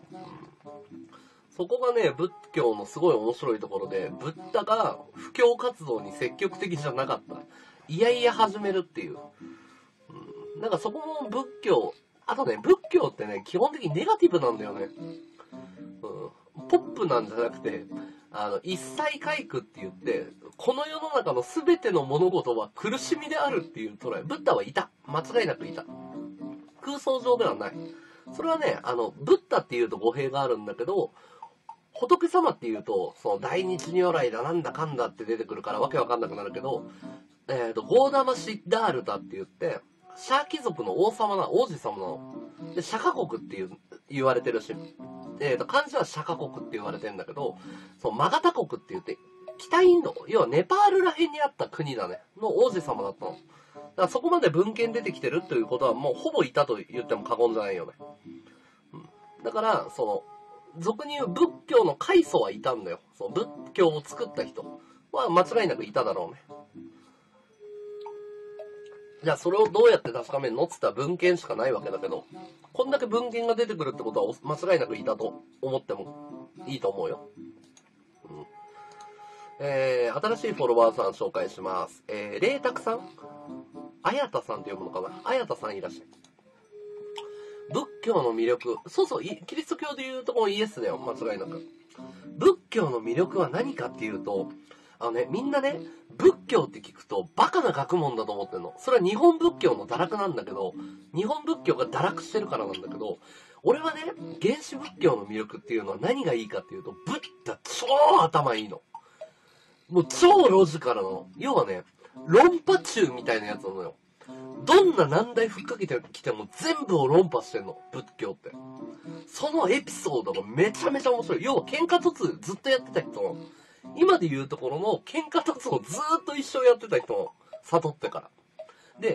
そこがね、仏教のすごい面白いところで、ブッダが布教活動に積極的じゃなかった。いやいや始めるっていう。なんかそこも仏教、あとね、仏教ってね、基本的にネガティブなんだよね。ポップなんじゃなくて、一切回復って言って、この世の中の全ての物事は苦しみであるっていう捉え。ブッダはいた。間違いなくいた。空想上ではない。それはね、ブッダっていうと語弊があるんだけど、仏様っていうと、その大日如来だなんだかんだって出てくるからわけわかんなくなるけど、ゴーダマシッダールタって言って、シャー貴族の王子様なの。で、シャカ国って言われてるし、漢字はシャカ国って言われてるんだけど、そのマガタ国って言って、北インド、要はネパールら辺にあった国だね、の王子様だったの。だからそこまで文献出てきてるということはもうほぼいたと言っても過言じゃないよね。だから、その、俗に言う仏教の開祖はいたんだよ。その仏教を作った人は間違いなくいただろうね。じゃあそれをどうやって確かめるのって言ったら文献しかないわけだけど、こんだけ文献が出てくるってことは間違いなくいたと思ってもいいと思うよ。新しいフォロワーさん紹介します。霊沢さん、あやたさんって読むのかな。あやたさんいらっしゃい。仏教の魅力、そうそう、キリスト教でいうとこのイエスだよ、間違いなく。仏教の魅力は何かっていうと、みんなね、仏教って聞くとバカな学問だと思ってんの。それは日本仏教の堕落なんだけど、日本仏教が堕落してるからなんだけど、俺はね、原始仏教の魅力っていうのは何がいいかっていうと、ブッダ超頭いいの。もう超ロジカルなの。要はね、論破中みたいなやつなのよ。どんな難題ふっかけてきても全部を論破してんの、仏教って。そのエピソードがめちゃめちゃ面白い。要は喧嘩突ずっとやってた人の。今で言うところの喧嘩突をずーっと一生やってた人の悟ってから。で、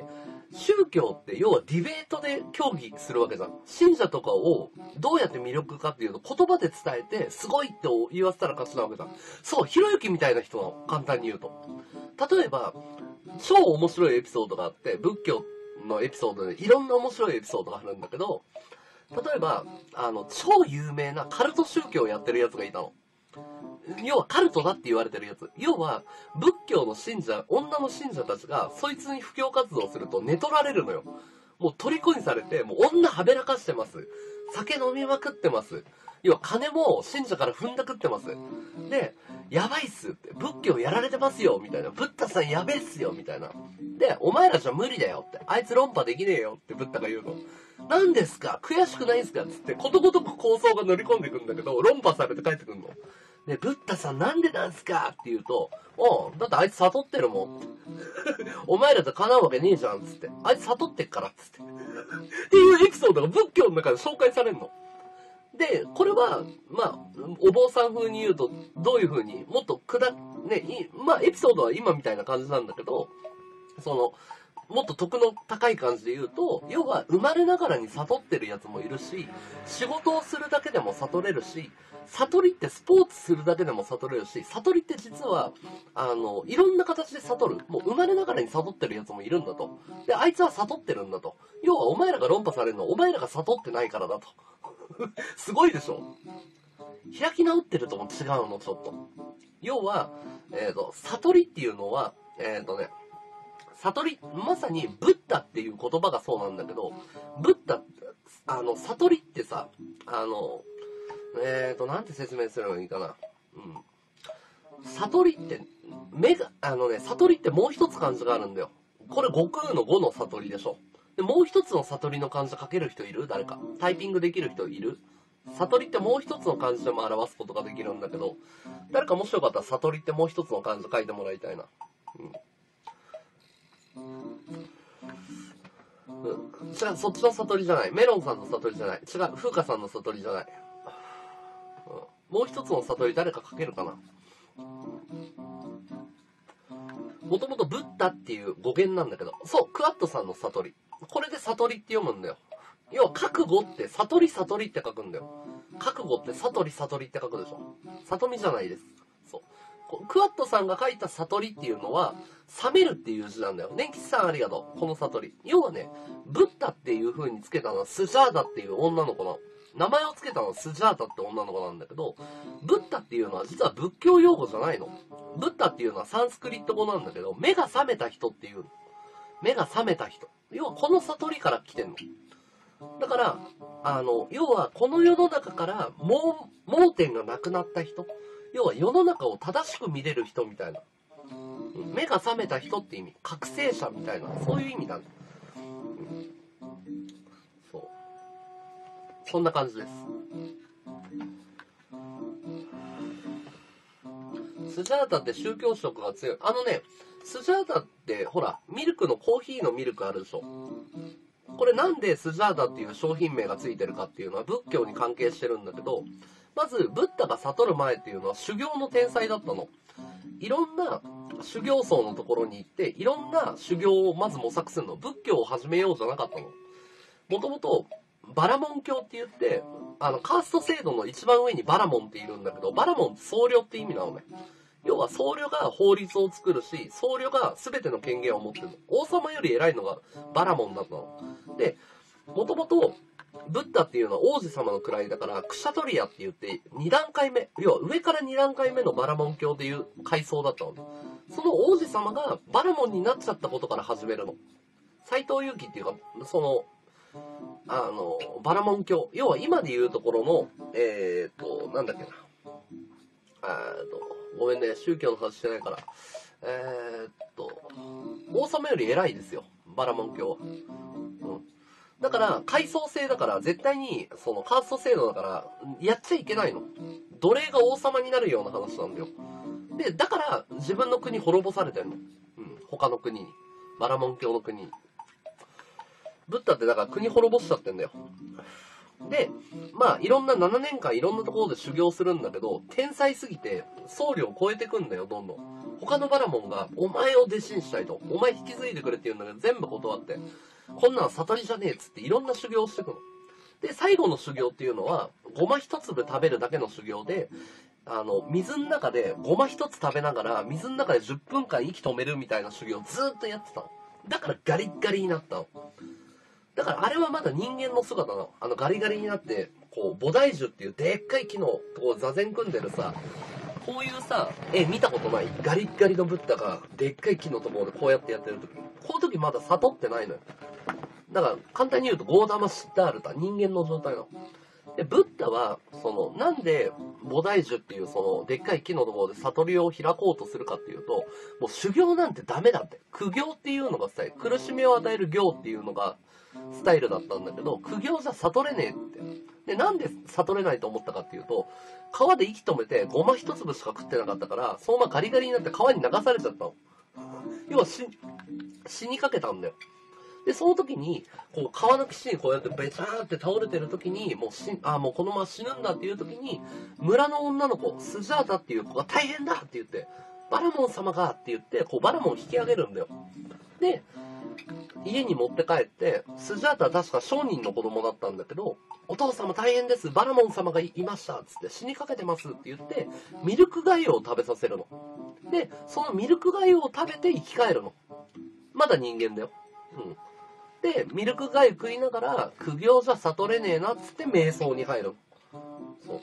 宗教って要はディベートで協議するわけじゃん。信者とかをどうやって魅力かっていうと言葉で伝えてすごいって言わせたら勝ちなわけじゃん。そう、ひろゆきみたいな人なの、簡単に言うと。例えば、超面白いエピソードがあって、仏教のエピソードでいろんな面白いエピソードがあるんだけど、例えば、超有名なカルト宗教をやってるやつがいたの。要はカルトだって言われてるやつ。要は、仏教の信者、女の信者たちが、そいつに布教活動すると寝取られるのよ。もう虜にされて、もう女はべらかしてます。酒飲みまくってます。要は金も信者から踏んだくってます。で、やばいっすって、仏教やられてますよ、みたいな。ブッダさんやべえっすよ、みたいな。で、お前らじゃ無理だよって。あいつ論破できねえよってブッダが言うの。何ですか、悔しくないんすかつって、ことごとく構想が乗り込んでくんだけど、論破されて帰ってくんの。で、ブッダさんなんでなんすかって言うと、だってあいつ悟ってるもん。お前らと叶うわけねえじゃん、つって。あいつ悟ってっから、つって。っていうエピソードが仏教の中で紹介されるの。で、これは、まあ、お坊さん風に言うと、どういう風に、もっとまあ、エピソードは今みたいな感じなんだけど、もっと得の高い感じで言うと、要は生まれながらに悟ってるやつもいるし、仕事をするだけでも悟れるし、悟りってスポーツするだけでも悟れるし、悟りって実は、いろんな形で悟る。もう生まれながらに悟ってるやつもいるんだと。で、あいつは悟ってるんだと。要はお前らが論破されるのはお前らが悟ってないからだと。すごいでしょ。開き直ってるとも違うの、ちょっと。要は、悟りっていうのは、悟り、まさにブッダっていう言葉がそうなんだけど、ブッダ、悟りってさ、なんて説明すればいいかな。悟りって、悟りってもう一つ漢字があるんだよ。これ悟空の悟の悟りでしょ。で、もう一つの悟りの漢字書ける人いる？誰か。タイピングできる人いる？悟りってもう一つの漢字でも表すことができるんだけど、誰かもしよかったら悟りってもう一つの漢字書いてもらいたいな。違う、そっちの悟りじゃない。メロンさんの悟りじゃない。違う、風花さんの悟りじゃない。もう一つの悟り誰か書けるかな。もともとブッダっていう語源なんだけど、そう、クワットさんの悟り。これで悟りって読むんだよ。要は覚悟って悟り悟りって書くんだよ。覚悟って悟り悟りって書くでしょ。悟りじゃないです。そう。クワットさんが書いた悟りっていうのは、冷めるっていう字なんだよ。ね、キスさんありがとう。この悟り。要はね、ブッダっていう風につけたのはスジャーダっていう女の子の。名前をつけたのはスジャーダって女の子なんだけど、ブッダっていうのは実は仏教用語じゃないの。ブッダっていうのはサンスクリット語なんだけど、目が覚めた人っていう。目が覚めた人。要はこの悟りから来てんの。だから、要はこの世の中から盲点がなくなった人。要は世の中を正しく見れる人みたいな。目が覚めた人って意味。覚醒者みたいな。そういう意味なんだ。そう。そんな感じです。スジャータって宗教色が強い。スジャータってほら、ミルクのコーヒーのミルクあるでしょ。これなんでスジャータっていう商品名がついてるかっていうのは仏教に関係してるんだけど、まずブッダが悟る前っていうのは修行の天才だったの。いろんな修行僧のところに行って、いろんな修行をまず模索するの。仏教を始めようじゃなかったの。もともとバラモン教って言って、カースト制度の一番上にバラモンっているんだけど、バラモンって僧侶って意味なのね。要は僧侶が法律を作るし、僧侶が全ての権限を持ってるの。王様より偉いのがバラモンだったの。で、もともとブッダっていうのは王子様の位だから、クシャトリアって言って2段階目、要は上から2段階目のバラモン教っていう階層だったの。その王子様がバラモンになっちゃったことから始めるの。斎藤佑樹っていうか、バラモン教。要は今で言うところの、なんだっけな。ごめんね、宗教の話してないから。王様より偉いですよ、バラモン教は。だから、階層制だから、絶対に、カースト制度だから、やっちゃいけないの。奴隷が王様になるような話なんだよ。で、だから、自分の国滅ぼされてんの。他の国に。バラモン教の国に。ブッダってだから国滅ぼしちゃってんだよ。 で、まあいろんな7年間いろんなところで修行するんだけど、天才すぎて僧侶を超えてくんだよ、どんどん。他のバラモンが、お前を弟子にしたいと。お前引き継いでくれって言うんだけど、全部断って。こんなん悟りじゃねえっつっていろんな修行をしてくの。で、最後の修行っていうのは、ごま一粒食べるだけの修行で、水の中でごま一つ食べながら、水の中で10分間息止めるみたいな修行をずーっとやってたの。だからガリッガリになったの。だからあれはまだ人間の姿なの。ガリガリになって、こう、菩提樹っていうでっかい木のとこ座禅組んでるさ、こういうさ、見たことない？ガリッガリのブッダがでっかい木のところでこうやってやってる時。この時まだ悟ってないのよ。だから簡単に言うとゴーダマシッダールタ、人間の状態なの。で、ブッダは、なんで菩提樹っていうでっかい木のところで悟りを開こうとするかっていうと、もう修行なんてダメだって。苦行っていうのがさ、苦しみを与える行っていうのがスタイルだったんだけど、苦行じゃ悟れねえって。で、なんで悟れないと思ったかっていうと、川で息止めてごま一粒しか食ってなかったから、そのままガリガリになって川に流されちゃったの。要は死にかけたんだよ。で、その時に、こう、川の岸にこうやってベチャーって倒れてる時に、もうこのまま死ぬんだっていう時に、村の女の子、スジャータっていう子が大変だって言って、バラモン様がって言って、こう、バラモンを引き上げるんだよ。で、家に持って帰って、スジャータは確か商人の子供だったんだけど、お父様大変です、バラモン様がいました、つって死にかけてますって言って、ミルク粥を食べさせるの。で、そのミルク粥を食べて生き返るの。まだ人間だよ。うん。で、ミルク粥食いながら、苦行じゃ悟れねえなっつって瞑想に入る。そう。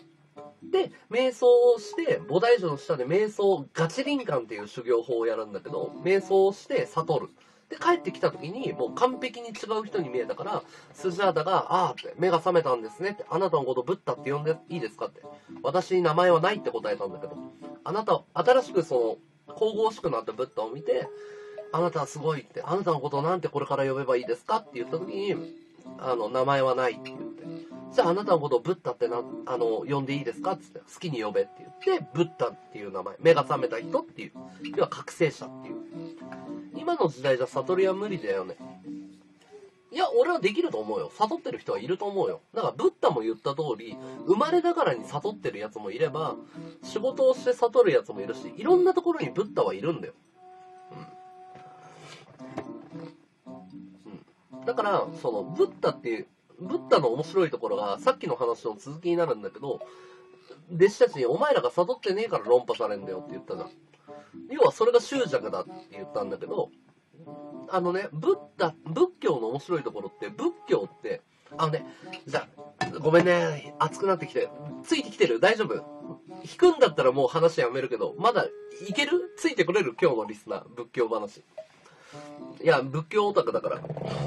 で、瞑想をして、菩提樹の下で瞑想、ガチリンカンっていう修行法をやるんだけど、瞑想をして悟る。で、帰ってきた時に、もう完璧に違う人に見えたから、スジャータが、あーって、目が覚めたんですねって、あなたのことブッダって呼んでいいですかって。私に名前はないって答えたんだけど、あなた、新しく神々しくなったブッダを見て、あなたはすごいって、あなたのことをなんてこれから呼べばいいですかって言った時に、名前はないって言って、じゃああなたのことをブッダって呼んでいいですかって言って、好きに呼べって言って、ブッダっていう名前、目が覚めた人っていう、要は覚醒者っていう。今の時代じゃ悟りは無理だよね。いや、俺はできると思うよ。悟ってる人はいると思うよ。だから、ブッダも言った通り、生まれながらに悟ってるやつもいれば、仕事をして悟るやつもいるし、いろんなところにブッダはいるんだよ。だから、ブッダっていう、ブッダの面白いところが、さっきの話の続きになるんだけど、弟子たちに、お前らが悟ってねえから論破されんだよって言ったじゃん。要はそれが執着だって言ったんだけど、仏教の面白いところって、仏教って、じゃあ、ごめんね、熱くなってきて、ついてきてる？大丈夫？引くんだったらもう話やめるけど、まだいける？ついてくれる？今日のリスナー、仏教話。いや、仏教オタクだから。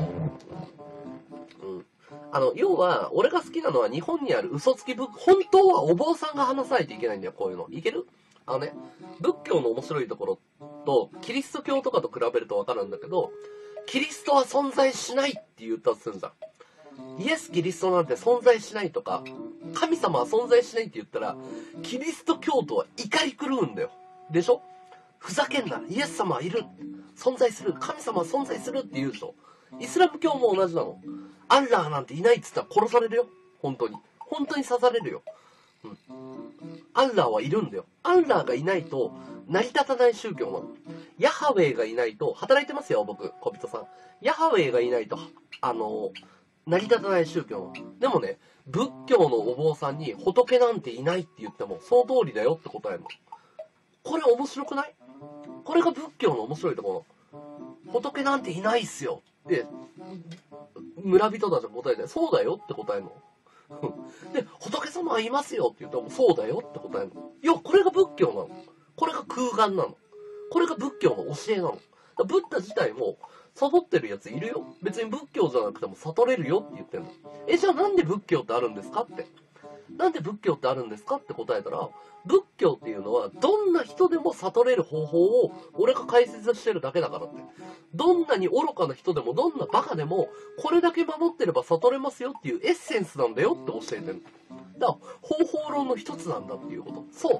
要は、俺が好きなのは日本にある嘘つき本当はお坊さんが話さないといけないんだよ、こういうの。いける？仏教の面白いところと、キリスト教とかと比べるとわかるんだけど、キリストは存在しないって言ったとするんだ。イエス・キリストなんて存在しないとか、神様は存在しないって言ったら、キリスト教徒は怒り狂うんだよ。でしょ？ふざけんな。イエス様はいる。存在する。神様は存在するって言うでしょ。イスラム教も同じなの。アッラーなんていないっつったら殺されるよ。本当に。本当に刺されるよ。うん。アッラーはいるんだよ。アッラーがいないと成り立たない宗教なの。ヤハウェイがいないと、働いてますよ、僕、小人さん。ヤハウェイがいないと、成り立たない宗教なの。でもね、仏教のお坊さんに仏なんていないって言っても、その通りだよって答えるの。これ面白くない？これが仏教の面白いところ。仏なんていないっすよって、村人たちが答えて、そうだよって答えるの。で、仏様はいますよって言っても、そうだよって答えるの。いや、これが仏教なの。これが空眼なの。これが仏教の教えなの。ブッダ自体も、悟ってるやついるよ。別に仏教じゃなくても悟れるよって言ってんの。じゃあなんで仏教ってあるんですかって。なんで仏教ってあるんですかって答えたら、仏教っていうのはどんな人でも悟れる方法を俺が解説してるだけだからって。どんなに愚かな人でもどんなバカでもこれだけ守ってれば悟れますよっていうエッセンスなんだよって教えてる。だから方法論の一つなんだっていうこと。そう。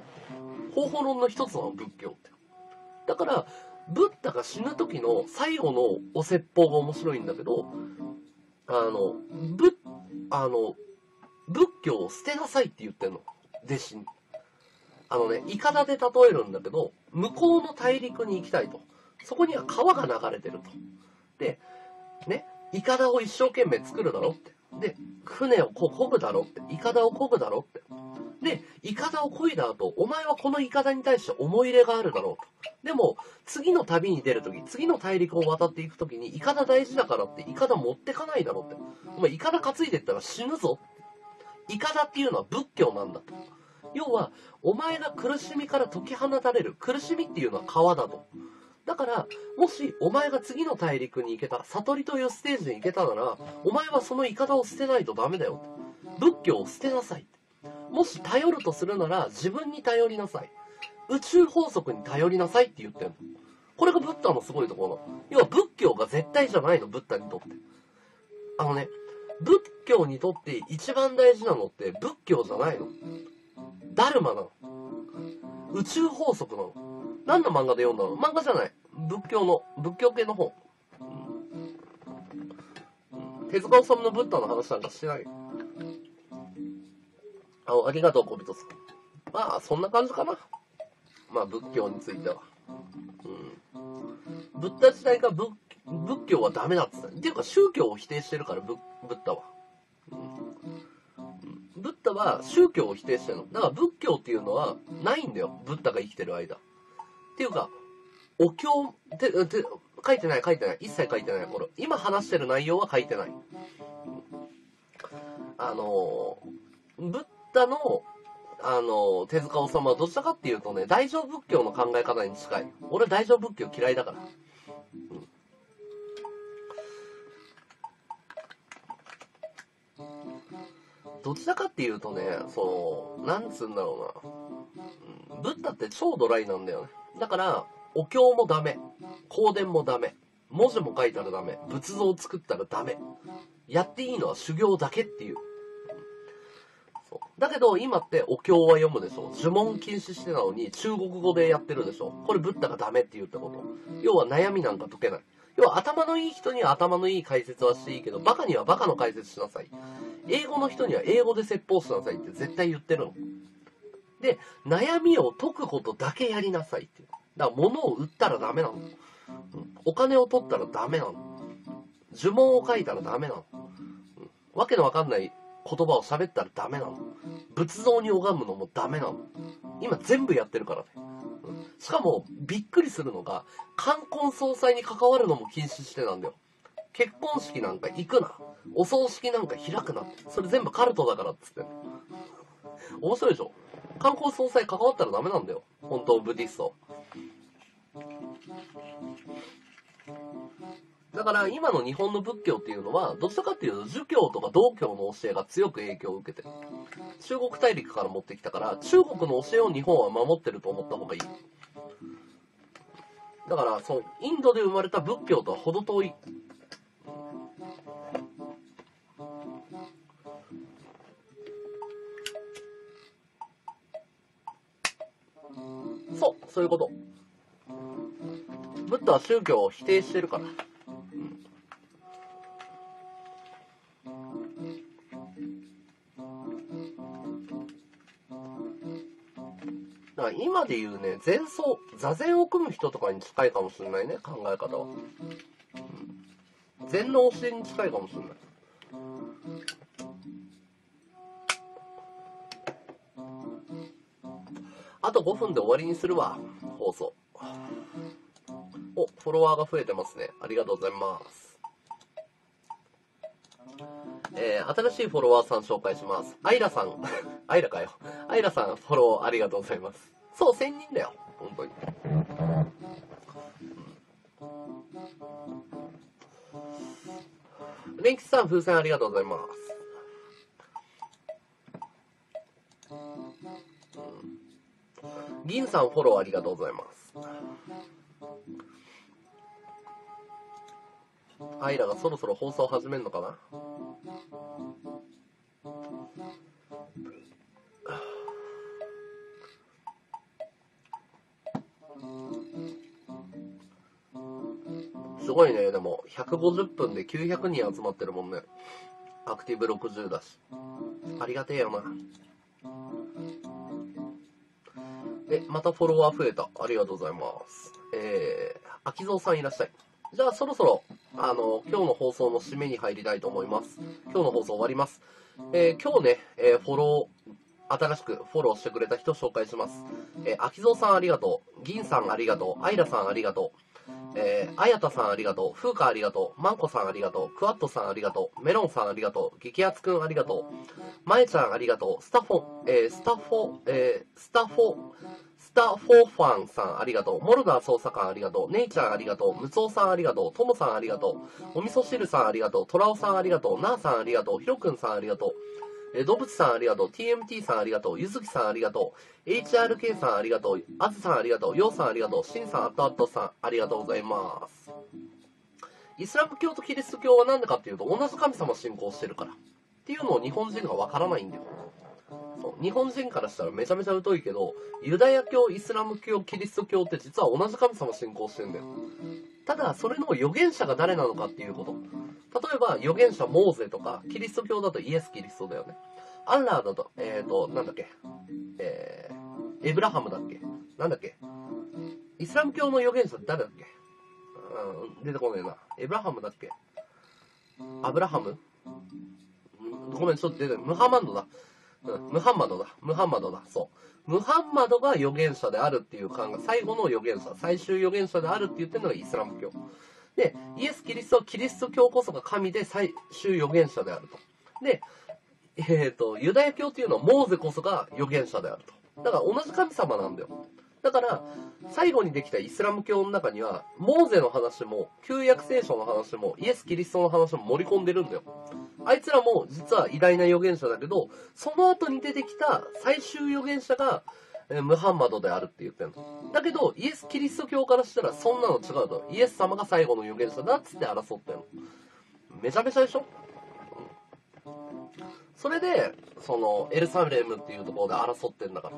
方法論の一つなの、仏教って。だから、ブッダが死ぬ時の最後のお説法が面白いんだけど、 仏教を捨てなさいって言ってんの。弟子に。イカダで例えるんだけど、向こうの大陸に行きたいと。そこには川が流れてると。で、ね、イカダを一生懸命作るだろって。で、船を漕ぐだろって。イカダを漕ぐだろって。で、イカダを漕いだ後、お前はこのイカダに対して思い入れがあるだろうと。でも、次の旅に出るとき、次の大陸を渡っていくときに、イカダ大事だからって、イカダ持ってかないだろうって。お前、イカダ担いでったら死ぬぞ。イカダっていうのは仏教なんだと。要は、お前が苦しみから解き放たれる。苦しみっていうのは川だと。だから、もし、お前が次の大陸に行けた、悟りというステージに行けたなら、お前はそのイカダを捨てないとダメだよ。仏教を捨てなさい。もし頼るとするなら、自分に頼りなさい。宇宙法則に頼りなさいって言ってんの。これがブッダのすごいところなの。要は仏教が絶対じゃないの、ブッダにとって。仏教にとって一番大事なのって仏教じゃないの。ダルマなの。宇宙法則なの。何の漫画で読んだの？漫画じゃない。仏教系の本。手塚治虫のブッダの話なんかしてない。ありがとう、小人さん。まあ、そんな感じかな。まあ、仏教については。ブッダ時代が仏教はダメだって言った。っていうか、宗教を否定してるから、ブッダは。ブッダは宗教を否定してるの。だから仏教っていうのはないんだよ。ブッダが生きてる間。っていうか、お経って書いてない。一切書いてない。これ。今話してる内容は書いてない。ブッダの、手塚治虫はどちらかっていうとね、大乗仏教の考え方に近い。俺大乗仏教嫌いだから。どちらかっていうとね、なんつうんだろうな。ブッダって超ドライなんだよね。だから、お経もダメ。香典もダメ。文字も書いたらダメ。仏像を作ったらダメ。やっていいのは修行だけっていう。だけど今ってお経は読むでしょ。呪文禁止してたのに中国語でやってるでしょ。これブッダがダメって言ったこと。要は悩みなんか解けない。要は頭のいい人には頭のいい解説はしていいけど、バカにはバカの解説しなさい。英語の人には英語で説法しなさいって絶対言ってるの。で、悩みを解くことだけやりなさいっていう。だから物を売ったらダメなの。お金を取ったらダメなの。呪文を書いたらダメなの。わけのわかんない言葉を喋ったらダメなの。仏像に拝むのもダメなの。今全部やってるからね。しかもびっくりするのが、冠婚葬祭に関わるのも禁止してなんだよ。結婚式なんか行くな。お葬式なんか開くな。それ全部カルトだからっつって。面白いでしょ。冠婚葬祭関わったらダメなんだよ。本当ブディスト。だから今の日本の仏教っていうのはどちらかっていうと儒教とか道教の教えが強く影響を受けてる。中国大陸から持ってきたから中国の教えを日本は守ってると思った方がいい。だからインドで生まれた仏教とは程遠い。そういうこと。ブッダは宗教を否定してるから。だから今で言うね、座禅を組む人とかに近いかもしれないね、考え方は。禅の教えに近いかもしれない。あと5分で終わりにするわ、放送。お、フォロワーが増えてますね。ありがとうございます。新しいフォロワーさん紹介します。アイラさん。アイラかよ。アイラさん、フォローありがとうございます。そう、1000人だよ。本当に。レンキスさん、風船ありがとうございます。銀さん、フォローありがとうございます。アイラがそろそろ放送始めるのかな。すごいね。でも150分で900人集まってるもんね。アクティブ60だし。 ありがてえよな。またフォロワー増えた。ありがとうございます。秋蔵さんいらっしゃい。じゃあそろそろ、今日の放送の締めに入りたいと思います。今日の放送終わります。今日ね、新しくフォローしてくれた人紹介します。秋蔵さんありがとう。銀さんありがとう。アイラさんありがとう。あやたさんありがとう。風花ありがとう。まんこさんありがとう。クワットさんありがとう。メロンさんありがとう。激アツくんありがとう。まえちゃんありがとう。スタフォーファンさんありがとう。モルダー捜査官ありがとう。ネイちゃんありがとう。ムツオさんありがとう。トモさんありがとう。お味噌汁さんありがとう。トラオさんありがとう。ナーさんありがとう。ヒロくんさんありがとう。動物さんありがとう。TMT さんありがとう。ゆずきさんありがとう。HRK さんありがとう。あずさんありがとう。ようさんありがとう。しんさん、あとあとさんありがとうございます。イスラム教とキリスト教はなんでかっていうと、同じ神様信仰してるから。っていうのを日本人がわからないんだよ。そう日本人からしたらめちゃめちゃ疎いけど、ユダヤ教、イスラム教、キリスト教って実は同じ神様信仰してるんだよ。ただ、それの預言者が誰なのかっていうこと。例えば、預言者モーゼとか、キリスト教だとイエス・キリストだよね。アンラーだと、なんだっけ、エブラハムだっけなんだっけイスラム教の預言者って誰だっけ出てこねえな。エブラハムだっけアブラハムごめん、ちょっと出てムハンマドだ。ムハンマドだ。そう。ムハンマドが預言者であるっていう考え、最後の預言者、最終預言者であるって言ってるのがイスラム教。で、イエス・キリストはキリスト教こそが神で最終預言者であると。で、ユダヤ教っていうのはモーゼこそが預言者であると。だから同じ神様なんだよ。だから、最後にできたイスラム教の中には、モーゼの話も、旧約聖書の話も、イエス・キリストの話も盛り込んでるんだよ。あいつらも実は偉大な預言者だけど、その後に出てきた最終預言者が、ムハンマドであるって言ってんの。だけど、イエス・キリスト教からしたらそんなの違うと。イエス様が最後の預言者だっつって争ってんの。めちゃめちゃでしょ？それで、エルサレムっていうところで争ってんだから。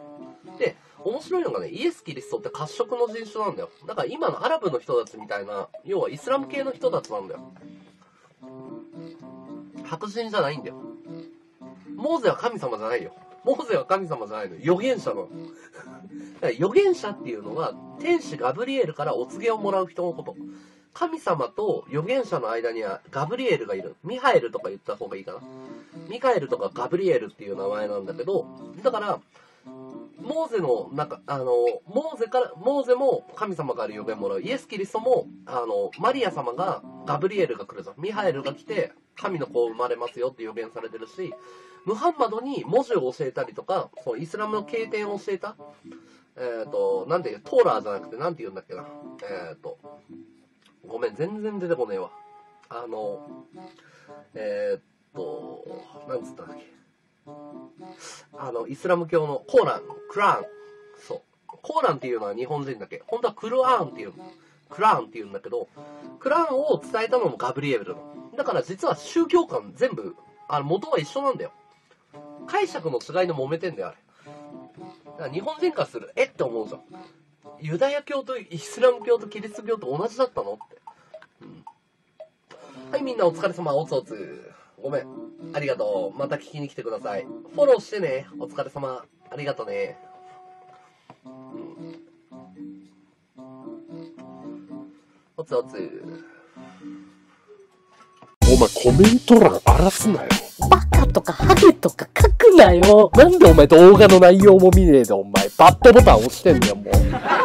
で、面白いのがね、イエス・キリストって褐色の人種なんだよ。だから今のアラブの人たちみたいな、要はイスラム系の人たちなんだよ。白人じゃないんだよ。モーゼは神様じゃないよ。モーゼは神様じゃないの。預言者なの。預言者っていうのは、天使ガブリエルからお告げをもらう人のこと。神様と預言者の間にはガブリエルがいる。ミハエルとか言った方がいいかな。ミカエルとかガブリエルっていう名前なんだけど、だから、モーゼの、モーゼも神様から預言もらう。イエス・キリストも、マリア様が、ガブリエルが来るじゃん。ミハエルが来て、神の子生まれますよって予言されてるし、ムハンマドに文字を教えたりとか、そのイスラムの経典を教えた、なんていう、トーラーじゃなくて、なんて言うんだっけな。ごめん、全然出てこねえわ。なんつったんだっけ。イスラム教のコーラン、クラーン。そう。コーランっていうのは日本人だけ。本当はクルアーンっていう、クラーンっていうんだけど、クラーンを伝えたのもガブリエルの。だから実は宗教観全部、元は一緒なんだよ。解釈の違いで揉めてんだよ、あれ。だから日本人からする、って思うじゃん。ユダヤ教とイスラム教とキリスト教と同じだったのって。はい、みんなお疲れ様、おつおつ。ごめん。ありがとう。また聞きに来てください。フォローしてね。お疲れ様。ありがとね。おつおつ。 お前コメント欄荒らすなよ。 バカとかハゲとか書くなよ。 なんでお前動画の内容も見ねえでお前バッドボタン押してんだよもう。